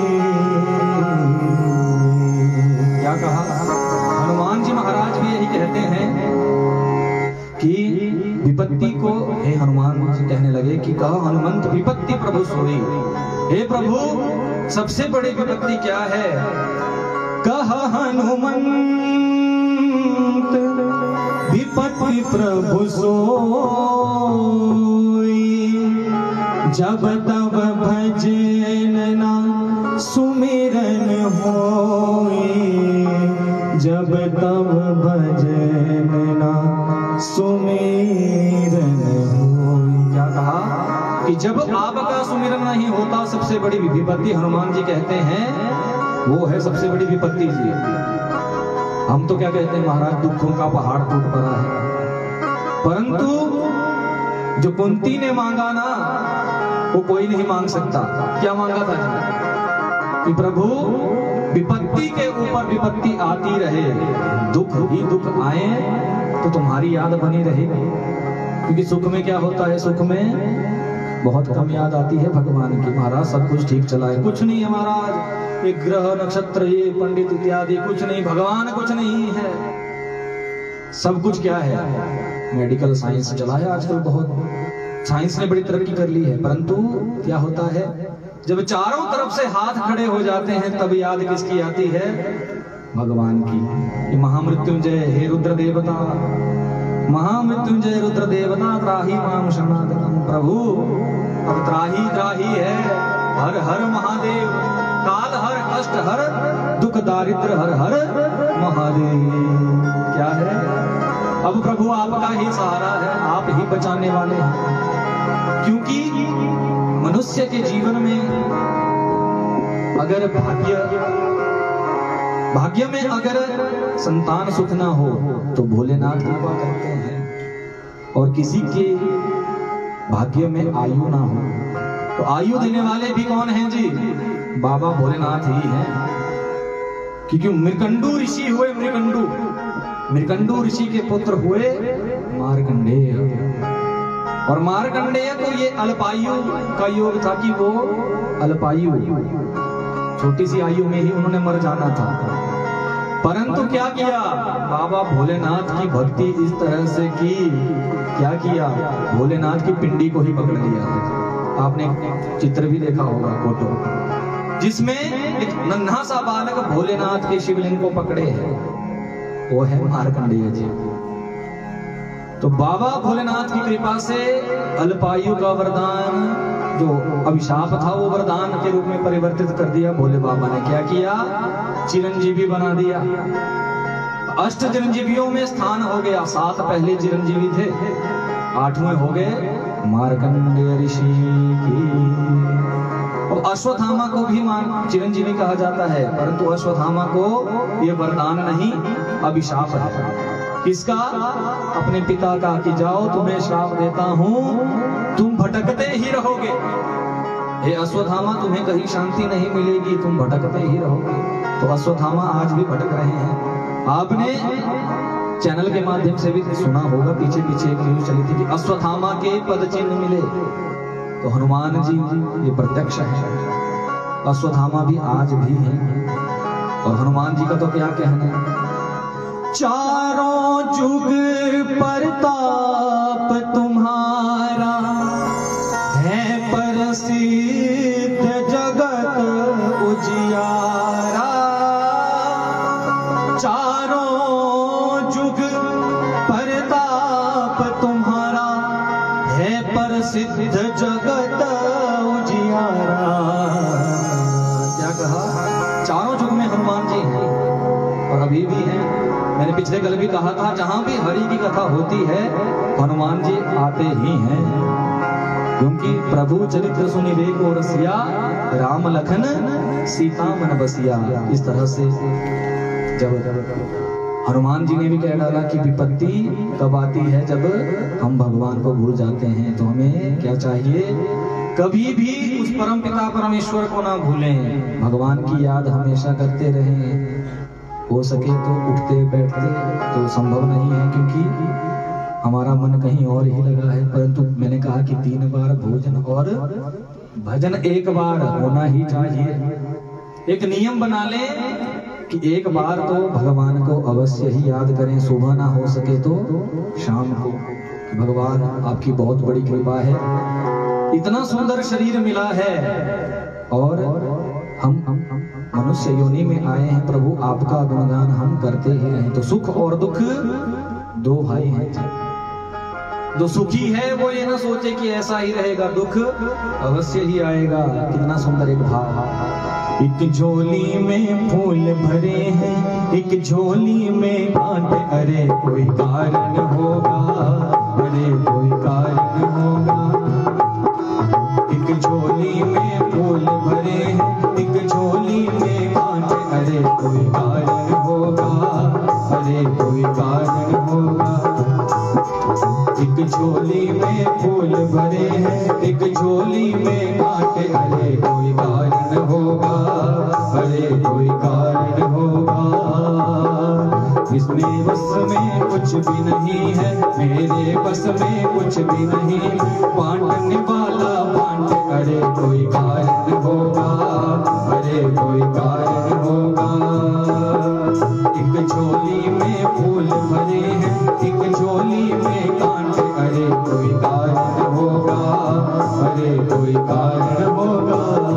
क्या कहा हनुमान जी महाराज भी यही कहते हैं कि विपत्ति को, हे हनुमान जी कहने लगे कि कहा हनुमंत विपत्ति प्रभु सोई, हे प्रभु सबसे बड़ी विपत्ति क्या है। कहा हनुमंत विपत्ति प्रभु सोई, जब तब भजन ना सुमिरन होई। जब तब भजन ना सुमिरन होई। क्या कहा कि जब आपका सुमिरन नहीं होता, सबसे बड़ी विपत्ति हनुमान जी कहते हैं वो है सबसे बड़ी विपत्ति जी। हम तो क्या कहते हैं महाराज, दुखों का पहाड़ टूट पड़ा है। परंतु जो कुंती ने मांगा ना वो कोई नहीं मांग सकता। क्या मांगा था जी कि प्रभु विपत्ति के ऊपर विपत्ति आती रहे, दुख ही दुख आए तो तुम्हारी याद बनी रहेगी। क्योंकि सुख में क्या होता है, सुख में बहुत कम याद आती है भगवान की। महाराज सब कुछ ठीक चला है, कुछ नहीं है महाराज, ये ग्रह नक्षत्र ये पंडित इत्यादि कुछ नहीं, भगवान कुछ नहीं है। सब कुछ क्या है, मेडिकल साइंस चला है आजकल, बहुत साइंस ने बड़ी तरक्की कर ली है। परंतु क्या होता है, जब चारों तरफ से हाथ खड़े हो जाते हैं तब याद किसकी आती है, भगवान की। महामृत्युंजय हे रुद्र देवता, महामृत्युंजय रुद्र देवता त्राही माम शरणागतम। प्रभु अब त्राही त्राही है, हर हर महादेव, काल हर कष्ट हर दुख दारिद्र हर हर महादेव। क्या है, अब प्रभु आपका ही सहारा है, आप ही बचाने वाले हैं। क्योंकि मनुष्य के जीवन में अगर भाग्य में अगर संतान सुख ना हो तो भोलेनाथ कृपा करते हैं, और किसी के भाग्य में आयु ना हो तो आयु देने वाले भी कौन हैं जी, बाबा भोलेनाथ ही हैं। क्योंकि मृकंडू ऋषि हुए, मृकंडू ऋषि के पुत्र हुए मार्कंडेय, और मार्कंडेय को ये अल्पायु का योग था कि वो अल्पायु, छोटी सी आयु में ही उन्होंने मर जाना था। परंतु क्या किया, बाबा भोलेनाथ की भक्ति इस तरह से की, क्या किया, भोलेनाथ की पिंडी को ही पकड़ लिया। आपने चित्र भी देखा होगा, फोटो, जिसमें एक नन्हा सा बालक भोलेनाथ के शिवलिंग को पकड़े है, वो है मार्कंडेय जी। तो बाबा भोलेनाथ की कृपा से अल्पायु का वरदान, जो अभिशाप था, वो वरदान के रूप में परिवर्तित कर दिया। भोले बाबा ने क्या किया, चिरंजीवी बना दिया। 8 चिरंजीवियों में स्थान हो गया। 7 पहले चिरंजीवी थे, 8वें हो गए मार्कंडेय ऋषि की। और अश्वत्थामा को भी चिरंजीवी कहा जाता है, परंतु अश्वत्थामा को ये वरदान नहीं, अभिशाप है। किसका, अपने पिता का, कि जाओ तुम्हें श्राप देता हूं, तुम भटकते ही रहोगे। हे अश्वत्थामा, तुम्हें कहीं शांति नहीं मिलेगी, तुम भटकते ही रहोगे। तो अश्वत्थामा आज भी भटक रहे हैं। आपने चैनल के माध्यम से भी सुना होगा, पीछे पीछे एक न्यूज चली थी कि अश्वत्थामा के पद चिन्ह मिले। तो हनुमान जी ये प्रत्यक्ष है, अश्वत्थामा भी आज भी है। और हनुमान जी का तो क्या कहना, चारों जुग प्रताप तुम्हारा है प्रसिद्ध जगत उजियारा। चारों जुग प्रताप तुम्हारा है प्रसिद्ध जगत उजियारा। क्या कहा, चारों जुग में हनुमान जी हैं और अभी भी हैं। मैंने पिछले कल भी कहा था, जहां भी हरि की कथा होती है हनुमान जी आते ही हैं, क्योंकि प्रभु चरित्र सुनिबे को रसिया, राम लखन सीता मन बसिया। इस तरह से जब हनुमान जी ने भी कह डाला कि विपत्ति कब आती है, जब हम भगवान को भूल जाते हैं। तो हमें क्या चाहिए, कभी भी उस परम पिता परमेश्वर को ना भूलें, भगवान की याद हमेशा करते रहें। हो सके तो उठते बैठते तो संभव नहीं है, क्योंकि हमारा मन कहीं और ही लगा है। परंतु मैंने कहा कि 3 बार भोजन और भजन 1 बार होना ही चाहिए। एक नियम बना ले कि 1 बार तो भगवान को अवश्य ही याद करें, सुबह ना हो सके तो शाम को। भगवान आपकी बहुत बड़ी कृपा है, इतना सुंदर शरीर मिला है और हम मनुष्य योनि में आए हैं। प्रभु आपका गुणगान हम करते ही रहें। तो सुख और दुख 2 भाई हैं। जो सुखी है वो ये ना सोचे कि ऐसा ही रहेगा, दुख अवश्य ही आएगा। कितना सुंदर एक भाव, एक झोली में फूल भरे हैं, एक झोली में कांटे, अरे कोई कारण होगा, अरे कोई कारण होगा। एक झोली में फूल भरे हैं, एक झोली में कांटे, अरे कोई कारण होगा, अरे कोई कारण होगा। एक झोली में फूल भरे हैं, एक झोली में कांटे, अरे कोई कारण होगा, अरे कोई कारण होगा। इसमें बस में कुछ भी नहीं है, मेरे बस में कुछ भी नहीं, बांटने वाला बांटे, अरे कोई कारण होगा, अरे कोई कारण होगा। एक झोली में फूल भरे हैं, एक झोली में कांटे, अरे कोई कारण होगा, अरे कोई कारण होगा।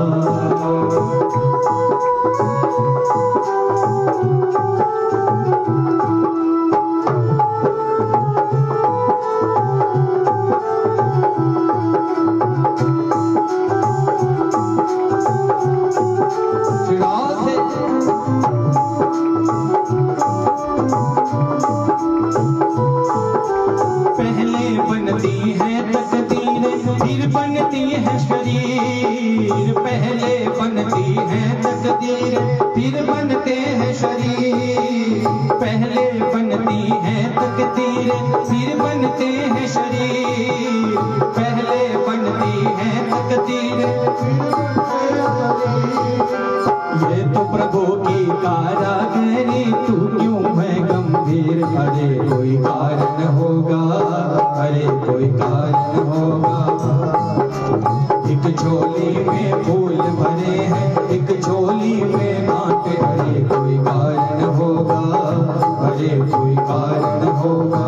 फिर बनते हैं शरीर, पहले बनती है तकदीर, फिर बनते हैं शरीर, पहले बनती है तकदीर। ये तो प्रभु की कारागरी, तू क्यों है गंभीर? अरे कोई कारण होगा, अरे कोई कारण होगा। एक झोली में फूल भरे हैं, एक झोली में कांटे, अरे कोई कारण होगा, अरे कोई कारण होगा।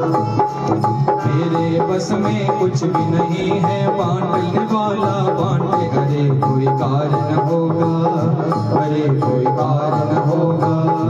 तेरे बस में कुछ भी नहीं है, बांटने वाला बांटे, अरे कोई कारण होगा, अरे कोई कारण होगा।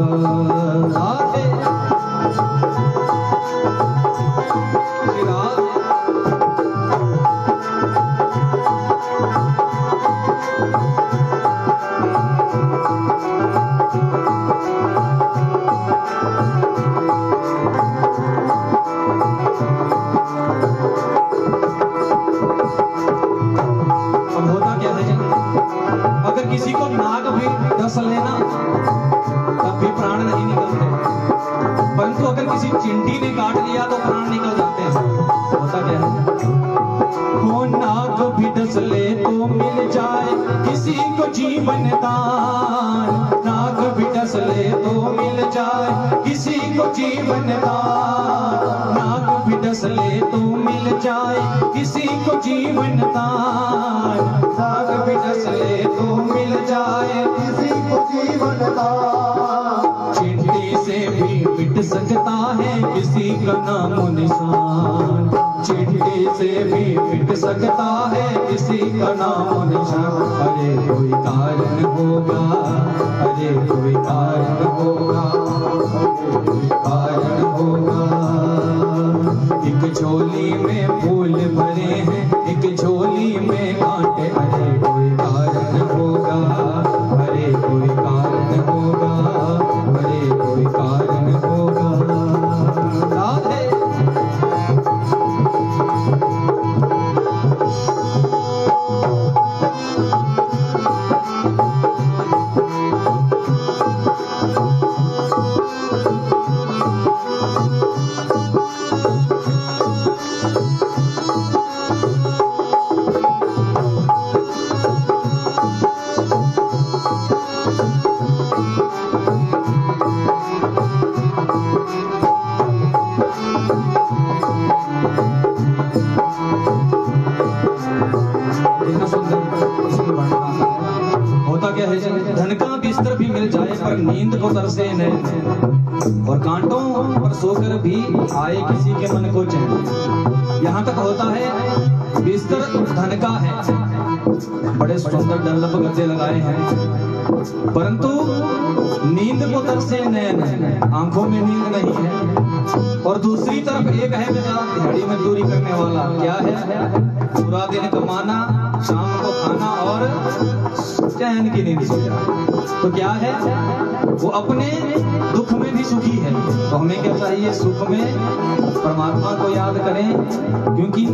परंतु अगर किसी चिंटी ने काट लिया तो प्राण निकल जाते हैं। होता क्या है? वो नाग भी डस ले तो मिल जाए किसी को जीवन दान, नाग भी डस ले तो मिल जाए किसी को जीवन दान, नाग भी डस ले तो मिल जाए किसी को जीवन दान, नाग भी डस ले तो मिल जाए किसी को जीवन दान। चिंटी से भी मिट सकता है किसी का नामो निशान, चिंटी से भी मिट सकता है किसी का नामो निशान। अरे कोई कारण होगा, अरे कोई कारण होगा, कोई कारण होगा। एक झोली में फूल भरे हैं, एक झोली में कांटे, अरे कोई कारण होगा, अरे कोई कारण होगा, अरे कोई कारण होगा। राधे धन का बिस्तर भी मिल जाए पर नींद को तरसे नहीं, और कांटों पर सोकर भी आए किसी के मन को चैन। यहाँ तक होता है बिस्तर धन का है, बड़े सुंदर डल्लप गद्दे लगाए हैं, परंतु नींद को तरसे नैन, आंखों में नींद नहीं है। और दूसरी तरफ एक है बेचारा दिहाड़ी मजदूरी करने वाला, क्या है? पूरा दिन कमाना, शाम को खाना और चैन की नींद सो जाए। तो क्या है? वो अपने दुख में भी सुखी है। तो हमें क्या चाहिए? सुख में परमात्मा को याद करें, क्योंकि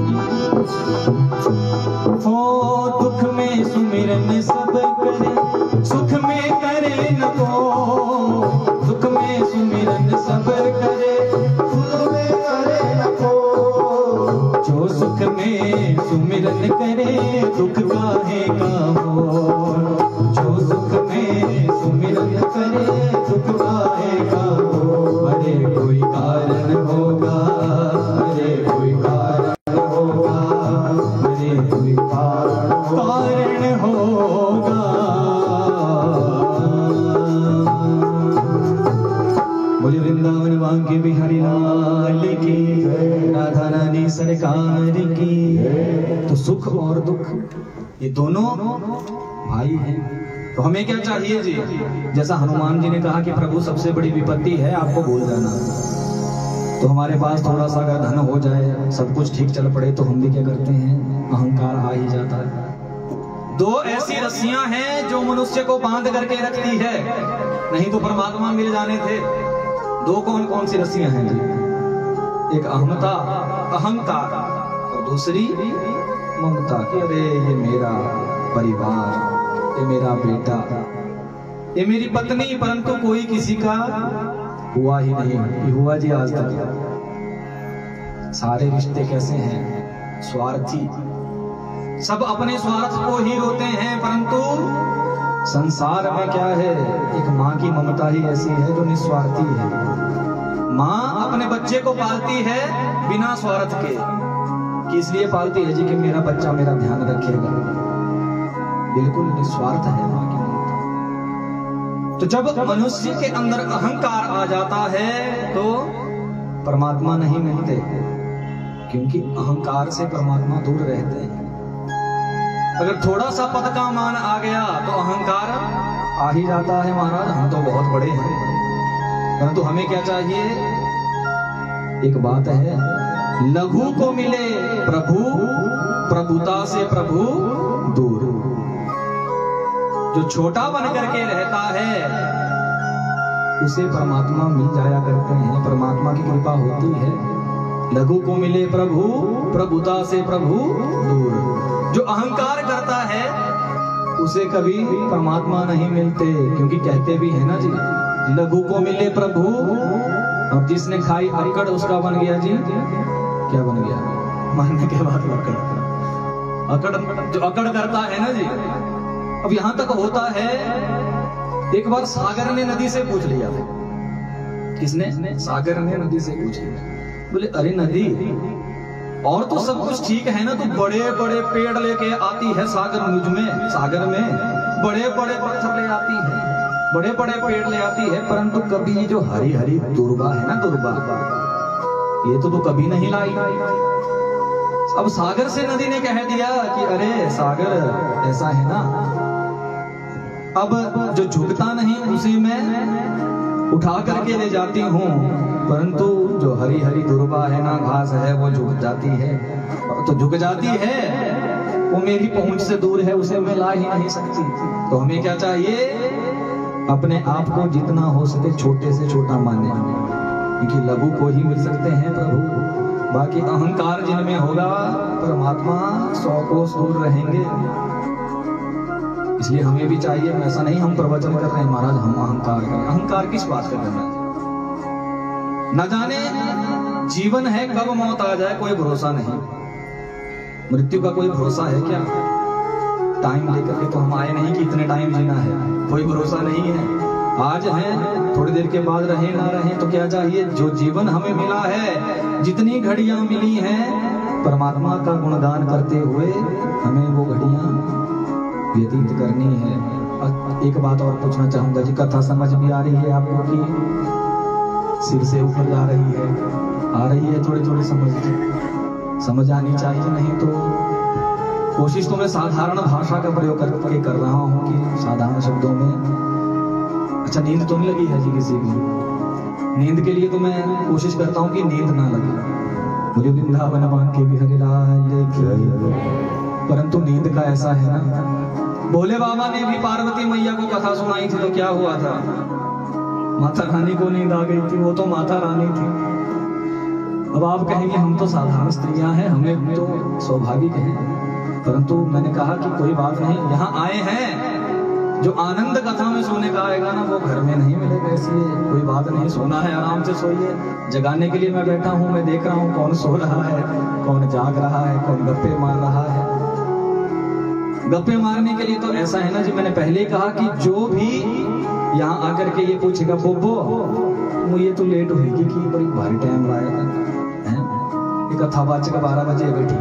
हो दुख में सुमिरन सब करे, सुख में करे न को, दुख में सुमिरन सब करे, सुख में करे न को। जो सुख में सुमिरन करे दुख काहे का हो, जो सुख में सुमिरन करे दुख काहे का हो। अरे कोई कारण होगा, अरे कोई कारण होगा, अरे कोई कारण होगा। बोले वृंदावन वांके बिहारी लाल की, राधा रानी सरकार की। तो सुख और दुख ये दोनों भाई हैं। तो हमें क्या चाहिए जी? जैसा हनुमान जी ने कहा कि प्रभु सबसे बड़ी विपत्ति है आपको भूल जाना। तो हमारे पास थोड़ा सा अगर धन हो जाए, सब कुछ ठीक चल पड़े, तो हम भी क्या करते हैं? अहंकार आ ही जाता है। दो ऐसी रस्सियां हैं जो मनुष्य को बांध करके रखती है, नहीं तो परमात्मा मिल जाने थे। दो कौन कौन सी रस्सियां हैं जी? एक अहमता, अहंकार, और दूसरी ममता कि अरे ये मेरा परिवार, ये मेरा बेटा, ये मेरी पत्नी, परंतु कोई किसी का हुआ ही नहीं। हुआ जी आज तक। सारे रिश्ते कैसे हैं? स्वार्थी। सब अपने स्वार्थ को ही रोते हैं, परंतु संसार में क्या है, एक माँ की ममता ही ऐसी है जो निस्वार्थी है। माँ अपने बच्चे को पालती है बिना स्वार्थ के, कि इसलिए पालती है जी कि मेरा बच्चा मेरा ध्यान रखेगा। बिल्कुल निस्वार्थ है माँ की ममता। तो जब मनुष्य के अंदर अहंकार आ जाता है तो परमात्मा नहीं मिलते, क्योंकि अहंकार से परमात्मा दूर रहते हैं। अगर थोड़ा सा पद का मान आ गया तो अहंकार आ ही जाता है, महाराज हम तो बहुत बड़े हैं। परंतु हमें क्या चाहिए, एक बात है, लघु को मिले प्रभु, प्रभुता से प्रभु दूर। जो छोटा बन करके रहता है उसे परमात्मा मिल जाया करते हैं, परमात्मा की कृपा होती है। लघु को मिले प्रभु, प्रभुता से प्रभु दूर। जो अहंकार करता है उसे कभी परमात्मा नहीं मिलते, क्योंकि कहते भी है ना जी, लघु को मिले प्रभु, और जिसने खाई अकड़ उसका बन गया जी, क्या बन गया, मरने के बाद अकड़। जो अकड़ करता है ना जी, अब यहां तक होता है, एक बार सागर ने नदी से पूछ लिया था। किसने? सागर ने नदी से पूछ लिया। बोले अरे नदी, और तो सब कुछ ठीक है ना, तो बड़े बड़े पेड़ लेके आती है सागर में बड़े बड़े पत्थर ले आती है, बड़े बड़े पेड़ ले आती है, परंतु कभी ये जो हरी हरी दुर्बा है ना, दुर्बा, ये तो कभी नहीं लाई। अब सागर से नदी ने कह दिया कि अरे सागर, ऐसा है ना, अब जो झुकता नहीं उसी में उठा करके ले जाती हूँ, परंतु जो हरी हरी दुर्बा है ना, घास है, वो झुक जाती है, तो झुक जाती है, वो मेरी पहुंच से दूर है, उसे मैं ला ही नहीं सकती। तो हमें क्या चाहिए, अपने आप को जितना हो सके छोटे से छोटा माने, क्योंकि लघु को ही मिल सकते हैं प्रभु। बाकी अहंकार जिनमें होगा, परमात्मा 100 कोस दूर रहेंगे। इसलिए हमें भी चाहिए, ऐसा नहीं हम प्रवचन कर रहे हैं महाराज हम अहंकार करें, अहंकार किस बात का करना है। न जाने जीवन है कब मौत आ जाए, कोई भरोसा नहीं। मृत्यु का कोई भरोसा है क्या? टाइम लेकर के तो हम आए नहीं कि इतने टाइम जीना है, कोई भरोसा नहीं है। आज है, थोड़ी देर के बाद रहे ना रहे, तो क्या चाहिए, जो जीवन हमें मिला है, जितनी घड़ियां मिली हैं, परमात्मा का गुणगान करते हुए हमें वो घड़ियां व्यतीत करनी है। एक बात और पूछना चाहूंगा जी, कथा समझ भी आ रही है आपको कि सिर से ऊपर जा रही है? आ रही है, थोड़ी थोड़ी समझ आनी चाहिए, नहीं तो कोशिश तो मैं साधारण भाषा का प्रयोग करके कर रहा हूँ कि साधारण शब्दों में। अच्छा, नींद तो नहीं लगी है जी किसी की? नींद के लिए तो मैं कोशिश करता हूँ कि नींद ना लगे, मुझे वृंदावन बांके बिहारी लाल की, परंतु नींद का ऐसा है ना, भोले बाबा ने भी पार्वती मैया को कथा सुनाई थी तो क्या हुआ था, माता रानी को नींद आ गई थी, वो तो माता रानी थी। अब आप कहेंगे हम तो साधारण स्त्रियां हैं, हमें तो स्वाभाविक है, परंतु मैंने कहा कि कोई बात नहीं, यहाँ आए हैं, जो आनंद कथा में सोने का आएगा ना, वो घर में नहीं मिलेगा, इसलिए कोई बात नहीं, सोना है आराम से सोइए। जगाने के लिए मैं बैठा हूँ, मैं देख रहा हूँ कौन सो रहा है, कौन जाग रहा है, कौन गप्पे मार रहा है। गप्पे मारने के लिए तो ऐसा है ना जी, मैंने पहले ही कहा कि जो भी यहाँ आकर के ये पूछेगा बोबो ये तो लेट होगी कि बड़ी भारी टाइम लाया था, कथा वाचक 12 बजे बैठी,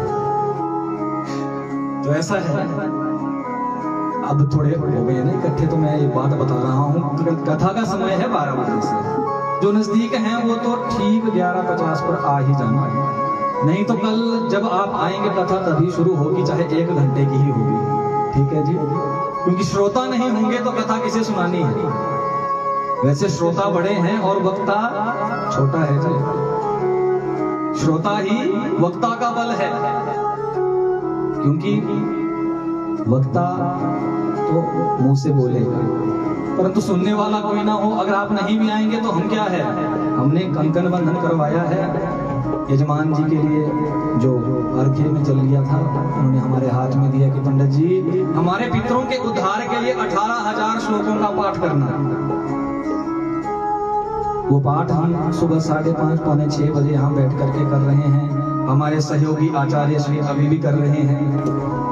तो ऐसा है। अब थोड़े हो गए ना इकट्ठे, तो मैं ये बात बता रहा हूँ, कथा का समय है 12 बजे से, जो नजदीक हैं वो तो ठीक 11:50 पर आ ही जाना है, नहीं तो कल जब आप आएंगे कथा तभी शुरू होगी, चाहे 1 घंटे की ही होगी, ठीक है जी, क्योंकि श्रोता नहीं होंगे तो कथा किसे सुनानी है। वैसे श्रोता बड़े हैं और वक्ता छोटा है जी, श्रोता ही वक्ता का बल है, क्योंकि वक्ता तो मुंह से बोलेगा, परंतु सुनने वाला कोई ना हो। अगर आप नहीं भी आएंगे तो हम क्या है, हमने कंकण बंधन करवाया है यजमान जी के लिए, जो अर्घ्य में चल लिया था, उन्होंने हमारे हाथ में दिया कि पंडित जी हमारे पितरों के उद्धार के लिए 18,000 श्लोकों का पाठ करना। वो पाठ हम सुबह 5:30 पौने 6 बजे यहाँ बैठ करके कर रहे हैं, हमारे सहयोगी आचार्य श्री अभी भी कर रहे हैं।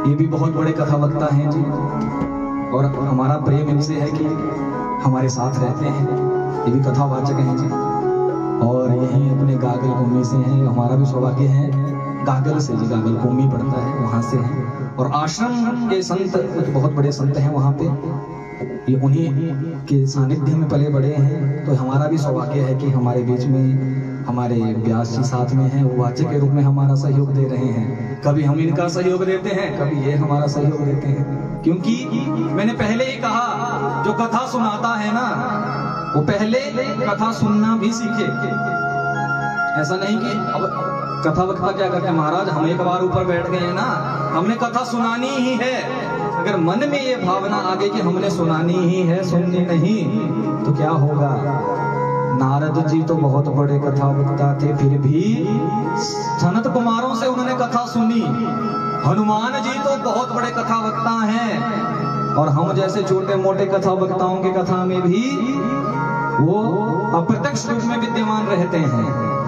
ये भी बहुत बड़े कथा वक्ता हैं जी, और हमारा प्रेम इनसे है कि हमारे साथ रहते हैं। ये भी कथावाचक हैं जी, और यही अपने गागल भूमि से हैं। हमारा भी सौभाग्य है गागल से जी, गागल भूमि पड़ता है, वहां से हैं। और आश्रम के संत कुछ बहुत बड़े संत हैं वहां पे, ये उन्हीं के सानिध्य में पले बड़े हैं। तो हमारा भी सौभाग्य है कि हमारे बीच में हमारे व्यास जी साथ में हैं, वो वाचक के रूप में हमारा सहयोग दे रहे हैं। कभी हम इनका सहयोग देते हैं, कभी ये हमारा सहयोग देते हैं। क्योंकि मैंने पहले ही कहा, जो कथा सुनाता है ना, वो पहले कथा सुनना भी सीखे। ऐसा नहीं कि अब कथा वक्ता क्या करते हैं, महाराज हम एक बार ऊपर बैठ गए हैं ना, हमने कथा सुनानी ही है। अगर मन में ये भावना आ गई कि हमने सुनानी ही है, सुननी नहीं, तो क्या होगा। नारद जी तो बहुत बड़े कथा वक्ता थे, फिर भी सनत कुमारों से उन्होंने कथा सुनी। हनुमान जी तो बहुत बड़े कथा वक्ता हैं, और हम जैसे छोटे मोटे कथा वक्ताओं के कथा में भी वो अप्रत्यक्ष रूप में विद्यमान रहते हैं।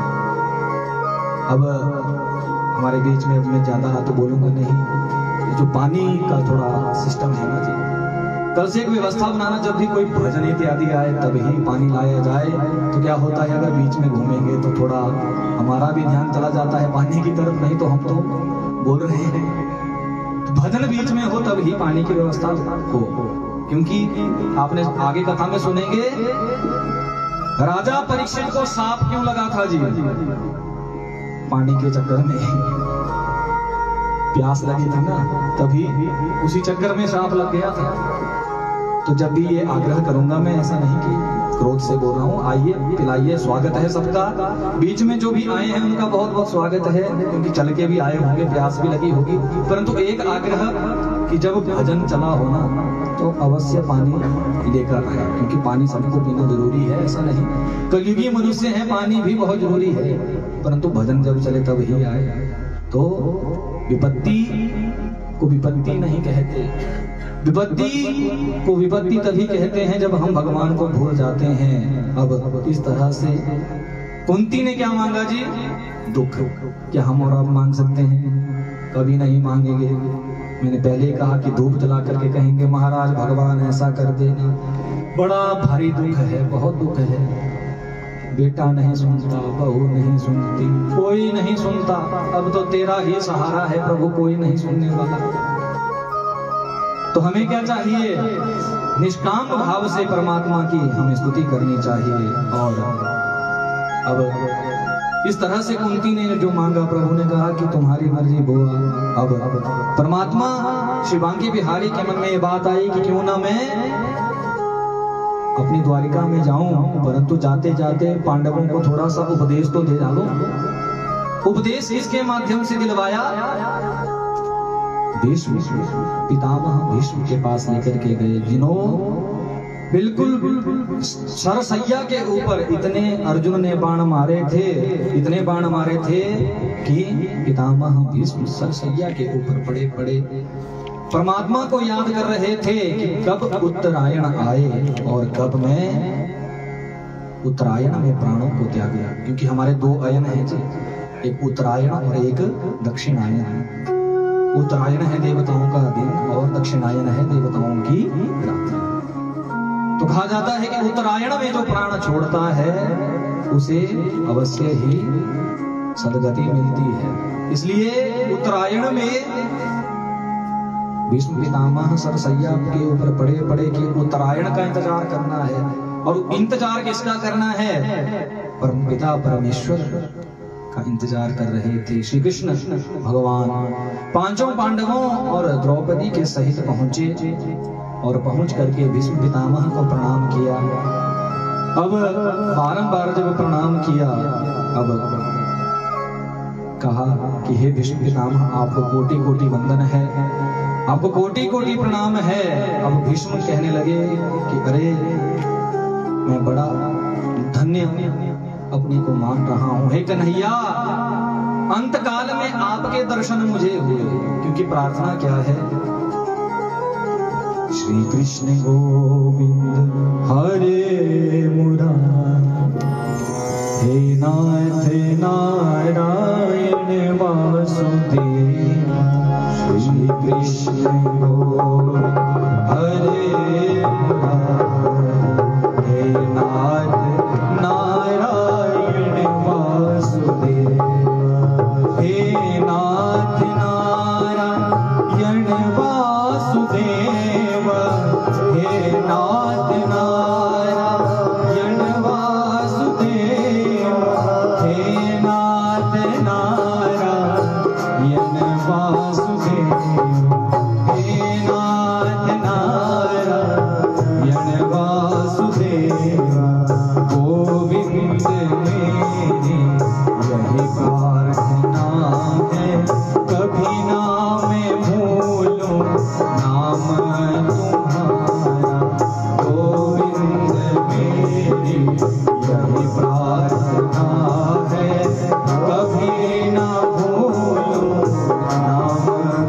अब हमारे बीच में, अब मैं ज्यादा तो बोलूंगा नहीं, जो पानी का थोड़ा सिस्टम है ना जी, कल से एक व्यवस्था बनाना, जब भी कोई भजन इत्यादि आए तभी पानी लाया जाए। तो क्या होता है, अगर बीच में घूमेंगे तो थोड़ा हमारा भी ध्यान चला जाता है पानी की तरफ, नहीं तो हम तो बोल रहे हैं। तो भजन बीच में हो तब ही पानी की व्यवस्था हो। क्योंकि आपने आगे कथा में सुनेंगे, राजा परीक्षित को सांप क्यों लगा था जी, पानी के चक्कर में प्यास लगी थी ना, तभी उसी चक्कर में सांप लग गया था। तो जब भी ये आग्रह करूंगा मैं, ऐसा नहीं कि क्रोध से बोल रहा हूँ, आइए पिलाइए, स्वागत है सबका। बीच में जो भी आए हैं उनका बहुत बहुत स्वागत है, क्योंकि चल के भी आए होंगे, प्यास भी लगी होगी। परंतु एक आग्रह कि जब भजन चला हो ना, तो अवश्य पानी लेकर आए, क्योंकि पानी सबको पीना जरूरी है। ऐसा नहीं, कलयुगी मनुष्य है, पानी भी बहुत जरूरी है, परंतु भजन जब चले तब ही आए। तो विपत्ति को विपत्ति नहीं कहते, विपत्ति को विपत्ति तभी कहते हैं जब हम भगवान को भूल जाते हैं। अब इस तरह से कुंती ने क्या मांगा जी, दुख। क्या हम और आप मांग सकते हैं? कभी नहीं मांगेंगे। मैंने पहले ही कहा कि धूप जला करके कहेंगे, महाराज भगवान ऐसा कर देना। बड़ा भारी दुख है, बहुत दुख है। बेटा नहीं सुनता, बहू नहीं सुनती, कोई नहीं सुनता। अब तो तेरा ही सहारा है प्रभु, कोई नहीं सुनने वाला। तो हमें क्या चाहिए? निष्काम भाव से परमात्मा की हमें स्तुति करनी चाहिए। और अब इस तरह से कुंती ने जो मांगा, प्रभु ने कहा कि तुम्हारी मर्जी बुआ। अब परमात्मा शिवांगी बिहारी के मन में ये बात आई कि क्यों ना मैं अपनी द्वारिका में जाऊं, परंतु जाते जाते पांडवों को थोड़ा सा उपदेश तो दे डालो। उपदेश इसके माध्यम से दिलवाया, भीष्म पितामह भीष्म के पास लेकर के गए, जिन्हों बिल्कुल सरसैया के ऊपर इतने अर्जुन ने बाण मारे थे, इतने बाण मारे थे कि पितामह भीष्म सरसैया के ऊपर पड़े पड़े परमात्मा को याद कर रहे थे कि कब उत्तरायण आए और कब मैं उत्तरायण में प्राणों को त्यागा। क्योंकि हमारे दो अयन हैं जी, एक उत्तरायण और एक दक्षिणायन है। उत्तरायण है देवताओं का दिन और दक्षिणायन है देवताओं की रात्रि। तो कहा जाता है कि उत्तरायण में जो प्राण छोड़ता है उसे अवश्य ही सदगति मिलती है। इसलिए उत्तरायण में भीष्म पितामह सरसैया के ऊपर पड़े पड़े कि उत्तरायण का इंतजार करना है। और इंतजार किसका करना है? परमपिता परमेश्वर का इंतजार कर रहे थे। श्री कृष्ण भगवान पांचों पांडवों और द्रौपदी के सहित पहुंचे और पहुंच करके भीष्म पितामह को प्रणाम किया। अब बारंबार जब प्रणाम किया, अब कहा कि हे भीष्म पितामह, आपको कोटि कोटि वंदन है, आपको कोटि कोटि प्रणाम है। अब भीष्म कहने लगे कि अरे मैं बड़ा धन्य अपने को मान रहा हूं। हे कन्हैया, अंत काल में आपके दर्शन मुझे हुए। क्योंकि प्रार्थना क्या है? श्री कृष्ण गोविंद हरे मुरारी, हे नाथ नारायण वासुदेव, श्री कृष्ण गोविंद हरे हे नाथ नारायण वासुदेव हे नाथ नारायण वासुदेव हे नाथ नारायण वासुदेव हे नाथ नारायण वासुदेव हे नाथ नारायण वासुदेव गोविंद मेरी यही प्रार्थना है कभी ना मैं भूलूं नाम तुम्हारा गोविंद मेरी यही प्रार्थना है कभी ना भूलूं नाम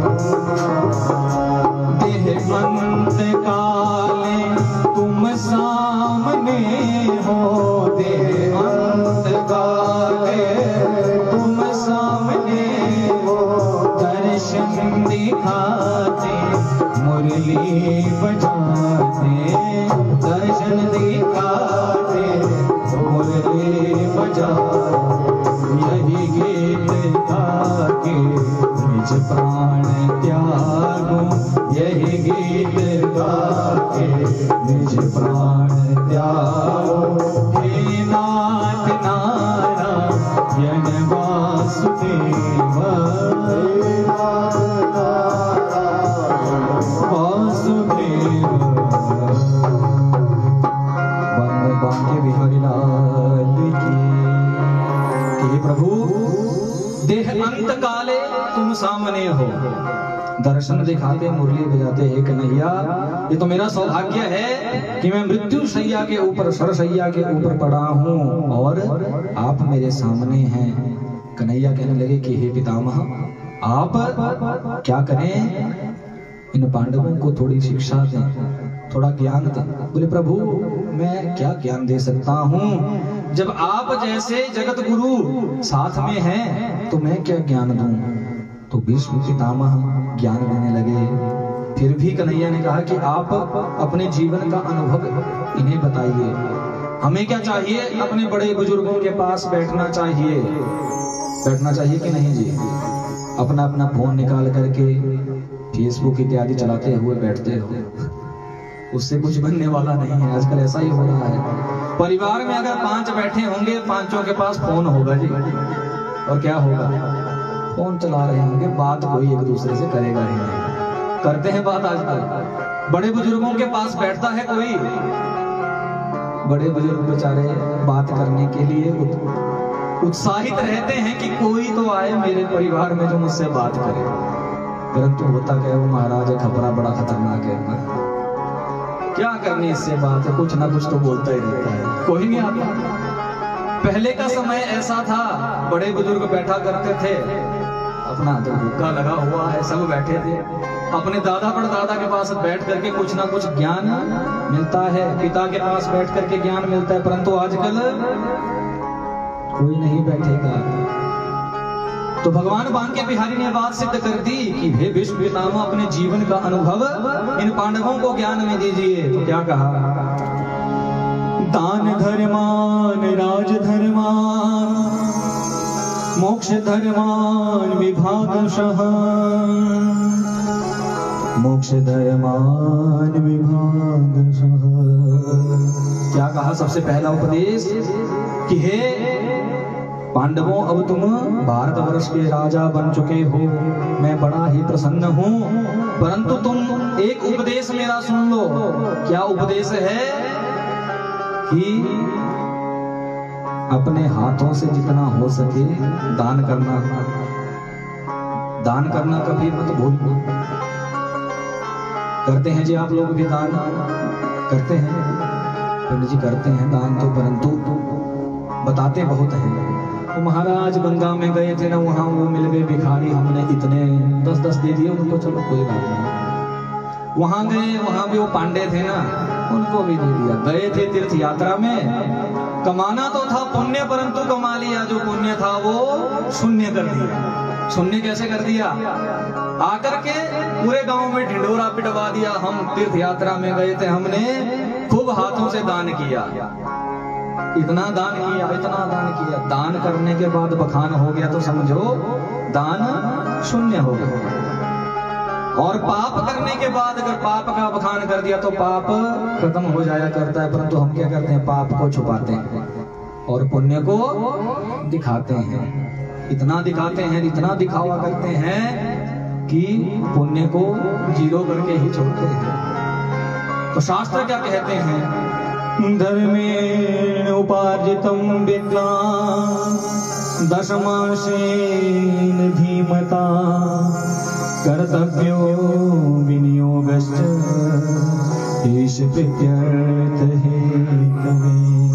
देह अंत काले तुम सामने हो देह अंत काले तुम सामने हो दर्शन दिखाते मुरली बजाते दर्शन दिखाते मुरली बजाते यही गीत गा के निज प्राण त्यागो यही गीत गा के निज प्राण त्यागो हे नाथ नारायण वासुदेव हे नाथ नारायण वासुदेव वंदे बांके बिहारी लाल की हे प्रभु देह अंत काले तुम सामने हो दर्शन दिखाते मुरली बजाते हे कन्हैया ये तो मेरा सौभाग्य है कि मैं मृत्यु शैया के ऊपर सरसैया के ऊपर पड़ा हूँ और आप मेरे सामने हैं। कन्हैया कहने लगे कि हे पितामह आप क्या करें इन पांडवों को थोड़ी शिक्षा दें थोड़ा ज्ञान दें। बोले प्रभु मैं क्या ज्ञान दे सकता हूँ जब आप जैसे जगत गुरु साथ में हैं तो मैं क्या ज्ञान दूं। तो भीष्म पितामह ज्ञान देने लगे। फिर भी कन्हैया ने कहा कि आप अपने जीवन का अनुभव इन्हें बताइए। हमें क्या चाहिए अपने बड़े बुजुर्गों के पास बैठना चाहिए कि नहीं जी। अपना अपना फोन निकाल करके फेसबुक इत्यादि चलाते हुए बैठते हो उससे कुछ बनने वाला नहीं है। आजकल ऐसा ही हो रहा है। परिवार में अगर 5 बैठे होंगे 5 के पास फोन होगा जी और क्या होगा फोन चला रहे होंगे बात कोई एक दूसरे से करेगा ही नहीं। करते हैं बात आजकल बड़े बुजुर्गों के पास बैठता है कोई बड़े बुजुर्ग बेचारे बात करने के लिए उत्साहित रहते हैं कि कोई तो आए मेरे परिवार में जो मुझसे बात करे परंतु होता क्या वो महाराज खपरा बड़ा खतरनाक है क्या करनी इससे बात है कुछ ना कुछ तो बोलता ही रहता है कोई नहीं आता। पहले का समय ऐसा था बड़े बुजुर्ग बैठा करते थे अपना तो भूखा लगा हुआ है सब बैठे थे अपने दादा परदादा के पास बैठ करके कुछ ना कुछ ज्ञान मिलता है पिता के पास बैठ करके ज्ञान मिलता है परंतु आजकल कोई नहीं बैठेगा। तो भगवान बांके बिहारी ने बात सिद्ध कर दी कि हे भीष्म पितामह अपने जीवन का अनुभव इन पांडवों को ज्ञान में दीजिए। तो क्या कहा दान धर्मान राज धर्मान मोक्ष धर्मान विभागशः मोक्ष धर्मान विभागशः। क्या कहा सबसे पहला उपदेश कि हे पांडवों अब तुम भारतवर्ष के राजा बन चुके हो मैं बड़ा ही प्रसन्न हूँ परंतु तुम एक उपदेश मेरा सुन लो। क्या उपदेश है कि अपने हाथों से जितना हो सके दान करना कभी मत भूलना। करते हैं जी आप लोग भी दान करते हैं पंडित जी करते हैं दान तो परंतु बताते बहुत हैं। वो महाराज गंगा में गए थे ना वहां वो मिल गए भिखारी हमने इतने 10-10 दे दिए उनको चलो कोई बात नहीं। वहां गए वहां भी वो पांडे थे ना उनको भी दे दिया। गए थे तीर्थ यात्रा में कमाना तो था पुण्य परंतु कमा लिया जो पुण्य था वो शून्य कर दिया। शून्य कैसे कर दिया आकर के पूरे गांव में ढिंढोरा पिटवा दिया। हम तीर्थ यात्रा में गए थे, हमने खूब हाथों से दान किया, इतना दान किया, इतना दान किया। दान करने के बाद बखान हो गया तो समझो दान शून्य हो गया। और पाप करने के बाद अगर पाप का बखान कर दिया तो पाप खत्म हो जाया करता है, परंतु हम क्या करते हैं, पाप को छुपाते हैं और पुण्य को दिखाते हैं। इतना दिखाते हैं, इतना दिखावा करते हैं कि पुण्य को जीरो करके ही छोड़ते हैं। तो शास्त्र क्या कहते हैं, धर्मेण उपार्जितं विद्या दशमासेन धीमता कर्तव्यो विनियोगश्च ईश प्रीत्यर्थ हेतवे।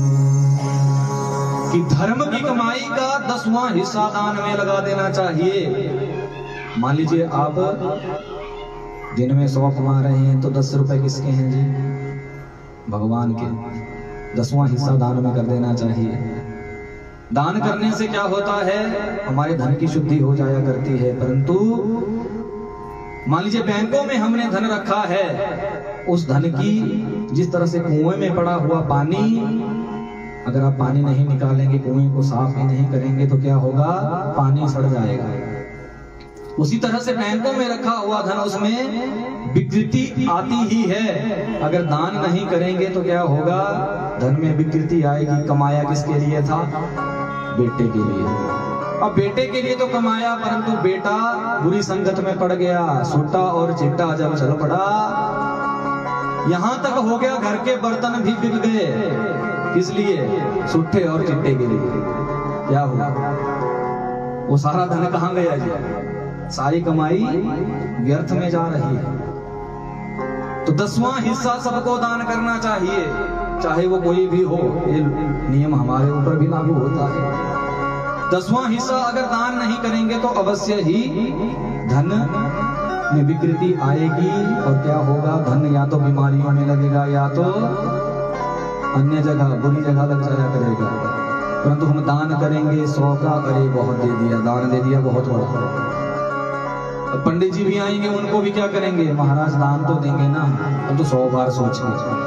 कि धर्म की कमाई का 10वां हिस्सा दान में लगा देना चाहिए। मान लीजिए आप दिन में 100 कमा रहे हैं तो 10 रुपए किसके हैं जी, भगवान के। 10वां हिस्सा दान में कर देना चाहिए। दान करने से क्या होता है, हमारे धन की शुद्धि हो जाया करती है। परंतु मान लीजिए बैंकों में हमने धन रखा है, उस धन की जिस तरह से कुएं में पड़ा हुआ पानी, अगर आप पानी नहीं निकालेंगे, कुएं को साफ ही नहीं करेंगे तो क्या होगा, पानी सड़ जाएगा। उसी तरह से बैंकों में रखा हुआ धन, उसमें विकृति आती ही है। अगर दान नहीं करेंगे तो क्या होगा, धन में विकृति आएगी। कमाया किसके लिए था, बेटे के लिए। अब बेटे के लिए तो कमाया, परंतु बेटा बुरी संगत में पड़ गया, सूटा और चिट्टा जब चल पड़ा, यहां तक हो गया घर के बर्तन भी बिक गए। किस लिए, सूठे और चिट्टे के लिए। क्या हुआ, वो सारा धन कहां गया जी, सारी कमाई व्यर्थ में जा रही है। तो 10वां हिस्सा सबको दान करना चाहिए, चाहे वो कोई भी हो। ये नियम हमारे ऊपर भी लागू होता है। 10वां हिस्सा अगर दान नहीं करेंगे तो अवश्य ही धन में विकृति आएगी। और क्या होगा, धन या तो बीमारियों में लगेगा या तो अन्य जगह बुरी जगह लग जाया करेगा। परंतु हम दान करेंगे 100 का, अरे बहुत दे दिया, दान दे दिया बहुत बड़ा। पंडित जी भी आएंगे, उनको भी क्या करेंगे, महाराज दान तो देंगे ना, हम तो 100 बार सोचेंगे।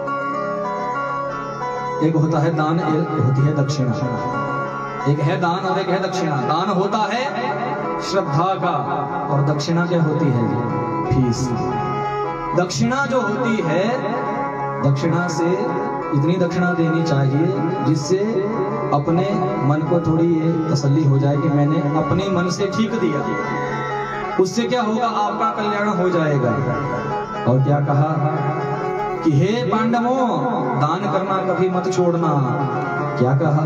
एक होता है दान, एक होती है दक्षिणा। एक है दान और एक है दक्षिणा। दान होता है श्रद्धा का, और दक्षिणा क्या होती है, फीस। दक्षिणा जो होती है, दक्षिणा से इतनी दक्षिणा देनी चाहिए जिससे अपने मन को थोड़ी ये तसल्ली हो जाए कि मैंने अपने मन से ठीक दिया। उससे क्या होगा, आपका कल्याण हो जाएगा। और क्या कहा कि हे पांडवों, दान करना कभी मत छोड़ना। क्या कहा,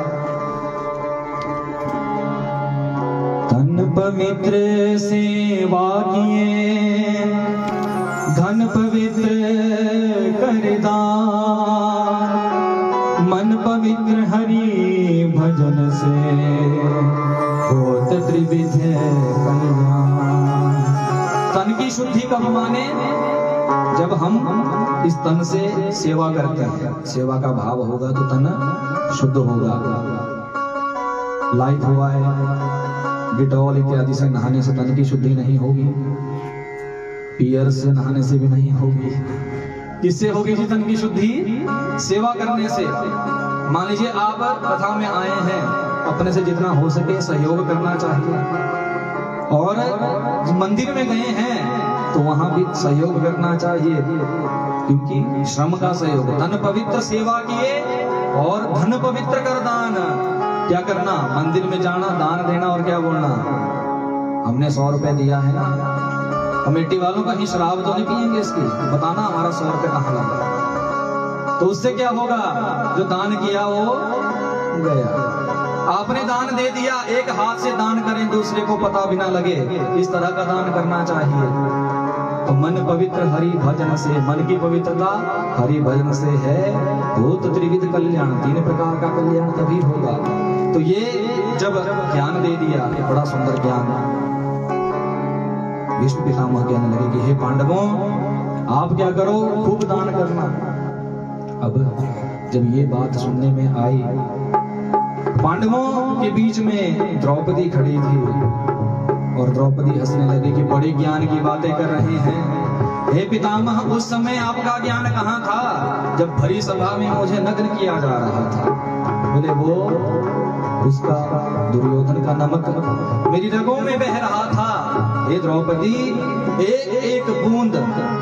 तन पवित्र सेवा किए धन पवित्र कर दान, मन पवित्र हरि भजन से होत त्रिविध कल्याण। तन की शुद्धि कब माने, जब हम इस तन से सेवा करते हैं। सेवा का भाव होगा तो तन शुद्ध होगा। लाइट हुआ है, डिटॉल इत्यादि से नहाने से तन की शुद्धि नहीं होगी, पियर से नहाने से भी नहीं होगी। किससे होगी जी तन की शुद्धि, सेवा करने से। मान लीजिए आप कथा में आए हैं, अपने से जितना हो सके सहयोग करना चाहिए। और मंदिर में गए हैं तो वहां भी सहयोग करना चाहिए, क्योंकि श्रम का सहयोग। धन पवित्र सेवा किए और धन पवित्र कर दान। क्या करना, मंदिर में जाना, दान देना और क्या बोलना, हमने 100 रुपए दिया है ना, कमेटी वालों कहीं शराब तो नहीं पिएंगे इसकी, बताना हमारा 100 रुपए कहाँ लगा। तो उससे क्या होगा, जो दान किया वो गया। आपने दान दे दिया, एक हाथ से दान करें, दूसरे को पता भी ना लगे, इस तरह का दान करना चाहिए। तो मन पवित्र हरि भजन से, मन की पवित्रता हरि भजन से है, भूत त्रिविध कल्याण, 3 प्रकार का कल्याण तभी होगा। तो ये जब ज्ञान दे दिया, ये बड़ा सुंदर ज्ञान विष्णु पितामह कहने लगे कि हे पांडवों, आप क्या करो, खूब दान करना। अब जब ये बात सुनने में आई, पांडवों के बीच में द्रौपदी खड़ी थी। और द्रौपदी हंसने लगी कि बड़े ज्ञान की बातें कर रहे हैं। हे पितामह, उस समय आपका ज्ञान कहाँ था जब भरी सभा में मुझे नग्न किया जा रहा था? बोले वो उसका दुर्योधन का नमक मेरी रगों में बह रहा था। हे द्रौपदी, एक एक बूंद,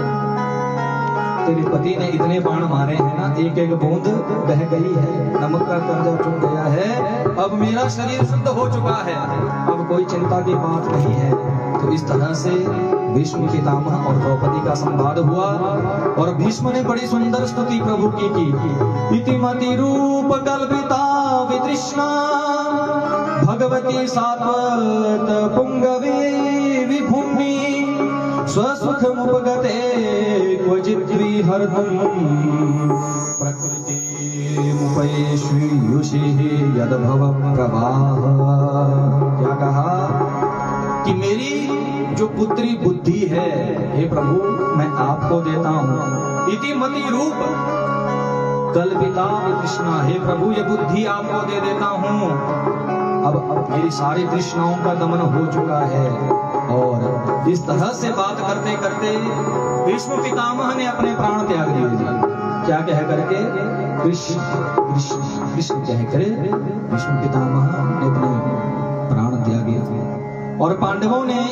तेरे पति ने इतने बाण मारे हैं ना, एक एक बूंद बह गई है, नमक का कर्जा चुक गया है। अब मेरा शरीर शुद्ध हो चुका है, अब कोई चिंता की बात नहीं है। तो इस तरह से भीष्म पितामह और द्रौपदी का संवाद हुआ और भीष्म ने बड़ी सुंदर स्तुति प्रभु की। इतिमति रूप कल्पिता वितृष्णा भगवती सात्वत पुंगवे विभूमि स्वसुख मुपगते क्वचिद्वी हरदम प्रकृति मुपयेष्युषि यद्भव प्रवाह। क्या कहा कि मेरी जो पुत्री बुद्धि है, हे प्रभु मैं आपको देता हूँ। इति मति रूप कल्पिता तृष्णा, हे प्रभु ये बुद्धि आपको दे देता हूँ। अब मेरी सारी तृष्णाओं का दमन हो चुका है। और इस तरह से बात करते करते भीष्म पितामह ने अपने प्राण त्याग दिए। क्या कह करके? कृष्ण कृष्ण कृष्ण कह करे भीष्म पितामह ने अपने प्राण त्यागे। और पांडवों ने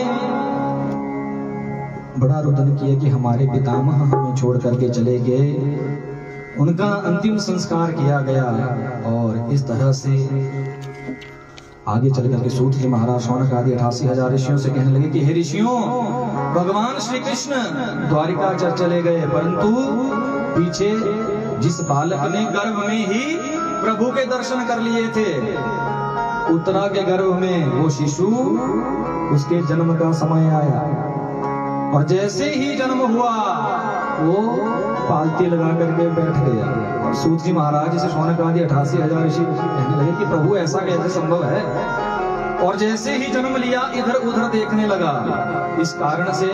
बड़ा रुदन किया कि हमारे पितामह हमें छोड़ करके चले गए। उनका अंतिम संस्कार किया गया। और इस तरह से आगे चल करके सूत जी महाराज शौनक आदि 88,000 ऋषियों से कहने लगे कि हे ऋषियों, भगवान श्री कृष्ण द्वारिका चले गए, परंतु पीछे जिस बालक ने गर्भ में ही प्रभु के दर्शन कर लिए थे, उत्तरा के गर्भ में वो शिशु, उसके जन्म का समय आया और जैसे ही जन्म हुआ वो पालती लगा करके बैठ गया। सूत जी महाराज से शौनक आदि 88,000 ऋषि कहने लगे कि प्रभु ऐसा कैसे संभव है? और जैसे ही जन्म लिया इधर उधर देखने लगा। इस कारण से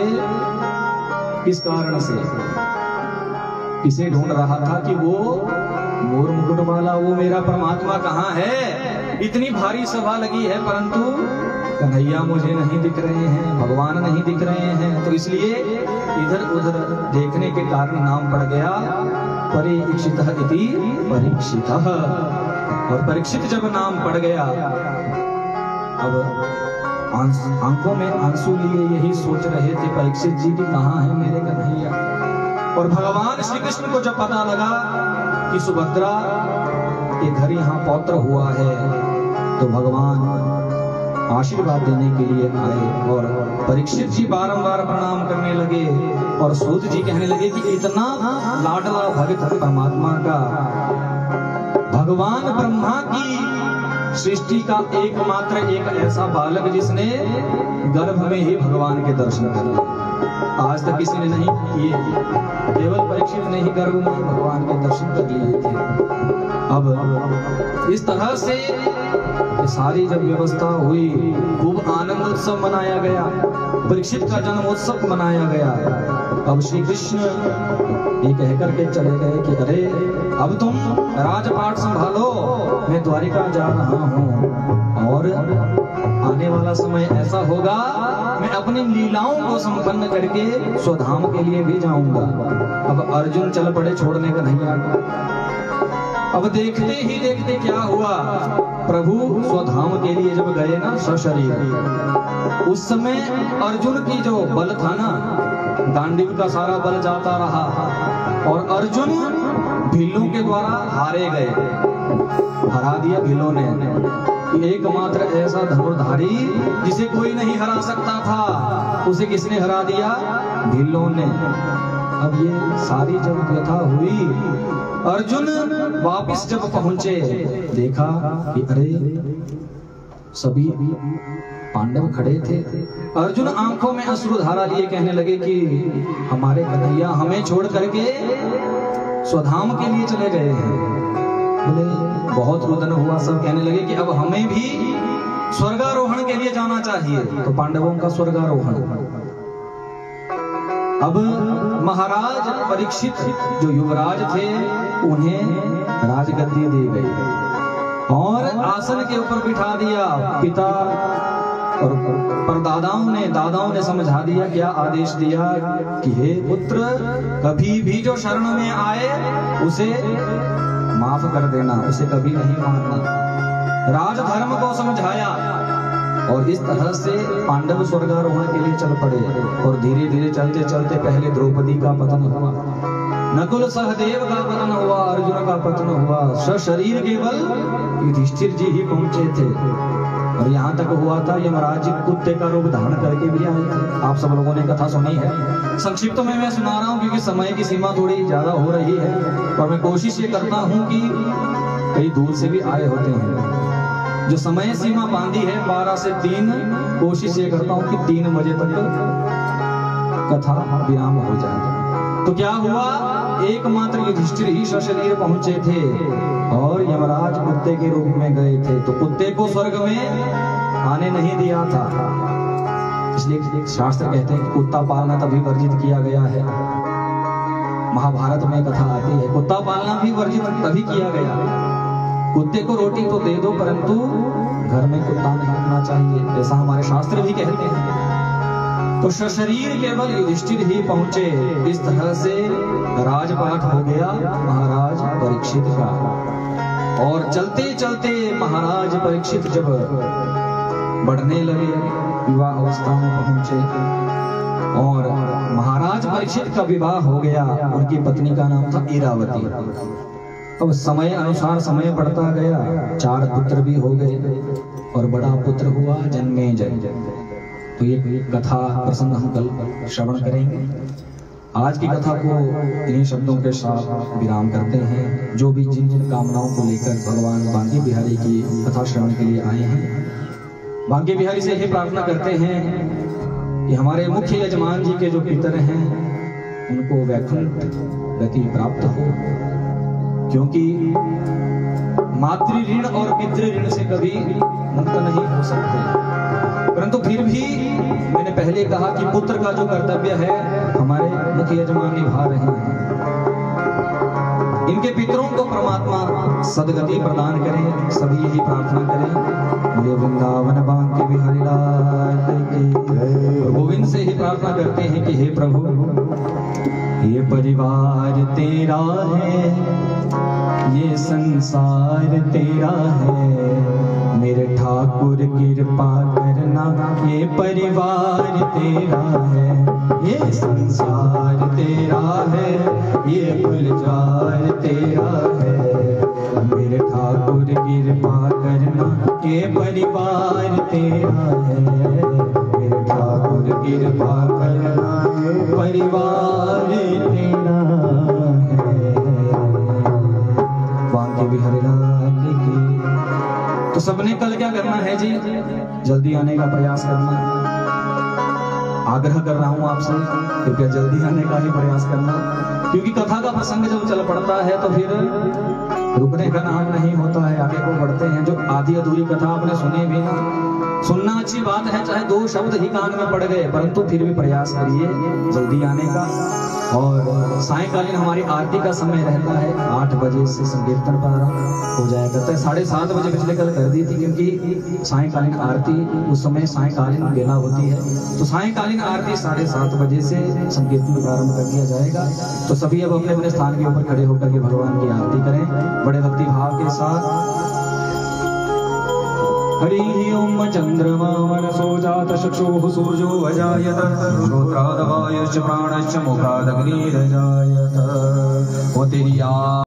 किसे ढूंढ रहा था कि वो मोर मुकुट वाला वो मेरा परमात्मा कहाँ है? इतनी भारी सभा लगी है परंतु कन्हैया मुझे नहीं दिख रहे हैं, भगवान नहीं दिख रहे हैं। तो इसलिए इधर उधर देखने के कारण नाम पड़ गया परीक्षितः इति परीक्षितः। और परीक्षित जब नाम पड़ गया, अब आंखों में आंसू लिए यही सोच रहे थे परीक्षित जी की कहाँ है मेरे कन्हैया। और भगवान श्री कृष्ण को जब पता लगा कि सुभद्रा के घर यहाँ पौत्र हुआ है, तो भगवान आशीर्वाद देने के लिए आए और परीक्षित जी बारंबार प्रणाम करने लगे। और सूत जी कहने लगे कि इतना लाडला भक्त परमात्मा का, भगवान ब्रह्मा की सृष्टि का एकमात्र एक ऐसा बालक जिसने गर्भ में ही भगवान के दर्शन कर लिए। आज तक किसी ने नहीं किए, केवल परीक्षित ने ही गर्भ में भगवान के दर्शन कर लिए थे। अब इस तरह से सारी जब व्यवस्था हुई, खूब आनंद उत्सव मनाया गया, परीक्षित का जन्मोत्सव मनाया गया। अब श्री कृष्ण ये कहकर के चले गए कि अरे अब तुम राजपाट संभालो, मैं द्वारिका जा रहा हूँ और आने वाला समय ऐसा होगा मैं अपनी लीलाओं को संपन्न करके स्वधाम के लिए भी जाऊंगा। अब अर्जुन चल पड़े छोड़ने का नहीं आया। अब देखते ही देखते क्या हुआ, प्रभु स्वधाम के लिए जब गए ना सशरीर, उस समय अर्जुन की जो बल था ना, गांडीव का सारा बल जाता रहा और अर्जुन भीलों के द्वारा हारे गए, हरा दिया भीलों ने। एकमात्र ऐसा धनुर्धारी जिसे कोई नहीं हरा सकता था, उसे किसने हरा दिया? भीलों ने। अब ये सारी जब व्यथा हुई, अर्जुन वापस जब पहुंचे, देखा कि अरे सभी पांडव खड़े थे। अर्जुन आंखों में अश्रुधारा लिए कहने लगे कि हमारे कन्हैया हमें छोड़ करके स्वधाम के लिए चले गए हैं। बोले बहुत रुदन हुआ, सब कहने लगे कि अब हमें भी स्वर्गारोहण के लिए जाना चाहिए। तो पांडवों का स्वर्गारोहण, अब महाराज परीक्षित जो युवराज थे उन्हें राजगद्दी दी गई और आसन के ऊपर बिठा दिया पिता और दादाओं ने समझा दिया, क्या आदेश दिया कि हे पुत्र, कभी भी जो शरण में आए उसे माफ कर देना, उसे कभी नहीं मारना। राजधर्म को समझाया और इस तरह से पांडव स्वर्गारोहण के लिए चल पड़े। और धीरे धीरे चलते चलते पहले द्रौपदी का पतन हुआ, नकुल सहदेव का पतन हुआ, अर्जुन का पतन हुआ, सशरीर केवल युधिष्ठिर जी ही पहुंचे थे। और यहाँ तक हुआ था यमराज जी कुत्ते का रूप धारण करके भी आए थे। आप सब लोगों ने कथा सुनी है। संक्षिप्त में मैं सुना रहा हूँ क्योंकि समय की सीमा थोड़ी ज्यादा हो रही है और मैं कोशिश ये करता हूँ कि कई दूर से भी आए होते हैं। जो समय सीमा बांधी है 12 से 3, कोशिश ये करता हूँ कि 3 बजे तक कथा विराम हो जाए। तो क्या हुआ, एकमात्र युधिष्ठिर ही सशरीर पहुंचे थे और यमराज कुत्ते के रूप में गए थे। तो कुत्ते को स्वर्ग में आने नहीं दिया था, इसलिए शास्त्र कहते हैं कि कुत्ता पालना तभी वर्जित किया गया है। महाभारत में कथा आती है, कुत्ता पालना भी वर्जित तभी किया गया। कुत्ते को रोटी तो दे दो परंतु घर में कुत्ता नहीं होना चाहिए, ऐसा हमारे शास्त्र भी कहते हैं। तो सशरीर केवल युधिष्ठिर ही पहुंचे। इस तरह से राजपाट हो गया महाराज परीक्षित का। और चलते चलते महाराज परीक्षित जब बढ़ने लगे, विवाह अवस्था में पहुंचे और महाराज परीक्षित का विवाह हो गया। उनकी पत्नी का नाम था इरावती। अब समय अनुसार समय बढ़ता गया, 4 पुत्र भी हो गए और बड़ा पुत्र हुआ जन्मेजय। तो ये कथा प्रसंग हम कल श्रवण करेंगे। आज की कथा को इन्हीं शब्दों के साथ विराम करते हैं। जो भी जिन जिन कामनाओं को लेकर भगवान बांके बिहारी की कथा श्रवण के लिए आए हैं, बांके बिहारी से यही प्रार्थना करते हैं कि हमारे मुख्य यजमान जी के जो पितर हैं उनको वैकुंठ गति प्राप्त हो, क्योंकि मातृ ऋण और पितृ ऋण से कभी मुक्त नहीं हो सकते। परंतु फिर भी मैंने पहले कहा कि पुत्र का जो कर्तव्य है हमारे मुख्य यजमान निभा रहे हैं। इनके पितरों को परमात्मा सदगति प्रदान करें, सभी यही प्रार्थना करें। ये वृंदावन बांके बिहारी लाल की। गोविंद से ही प्रार्थना करते हैं कि हे प्रभु, ये परिवार तेरा है, ये संसार तेरा है, मेरे ठाकुर कृपा करना। ये परिवार तेरा है, ये संसार तेरा है, ये गुलजार तेरा है, मेरे ठाकुर कृपा करना। ये परिवार तेरा है, मेरे ठाकुर कृपा करना, परिवार तेरा है। बांके बिहारी लाल की। तो सबने कल क्या करना है जी, जल्दी आने का प्रयास करना। आग्रह कर रहा हूं आपसे, कृपया जल्दी आने का ही प्रयास करना, क्योंकि कथा का प्रसंग जब चल पड़ता है तो फिर रुकने का नाम नहीं होता है, आगे को बढ़ते हैं। जो आधी अधूरी कथा आपने सुनी भी ना, सुनना अच्छी बात है, चाहे 2 शब्द ही कान में पड़ गए, परंतु फिर भी प्रयास करिए जल्दी आने का। और सायंकालीन हमारी आरती का समय रहता है 8 बजे से संकीर्तन प्रारंभ हो जाया करता है। 7:30 बजे पिछले कल कर दी थी, क्योंकि सायंकालीन आरती उस समय सायंकालीन बेला होती है। तो सायंकालीन आरती 7:30 बजे से संकीर्तन प्रारंभ कर दिया जाएगा। तो सभी अब अपने अपने स्थान के ऊपर खड़े होकर के भगवान की आरती करें बड़े भक्ति भाव के साथ। हरि ओम चंद्रमा मनसो जात चक्षुः सूर्यो अजायत, श्रोत्राद् वायुश्च प्राणश्च मुखादग्निरजायत। वो तेरी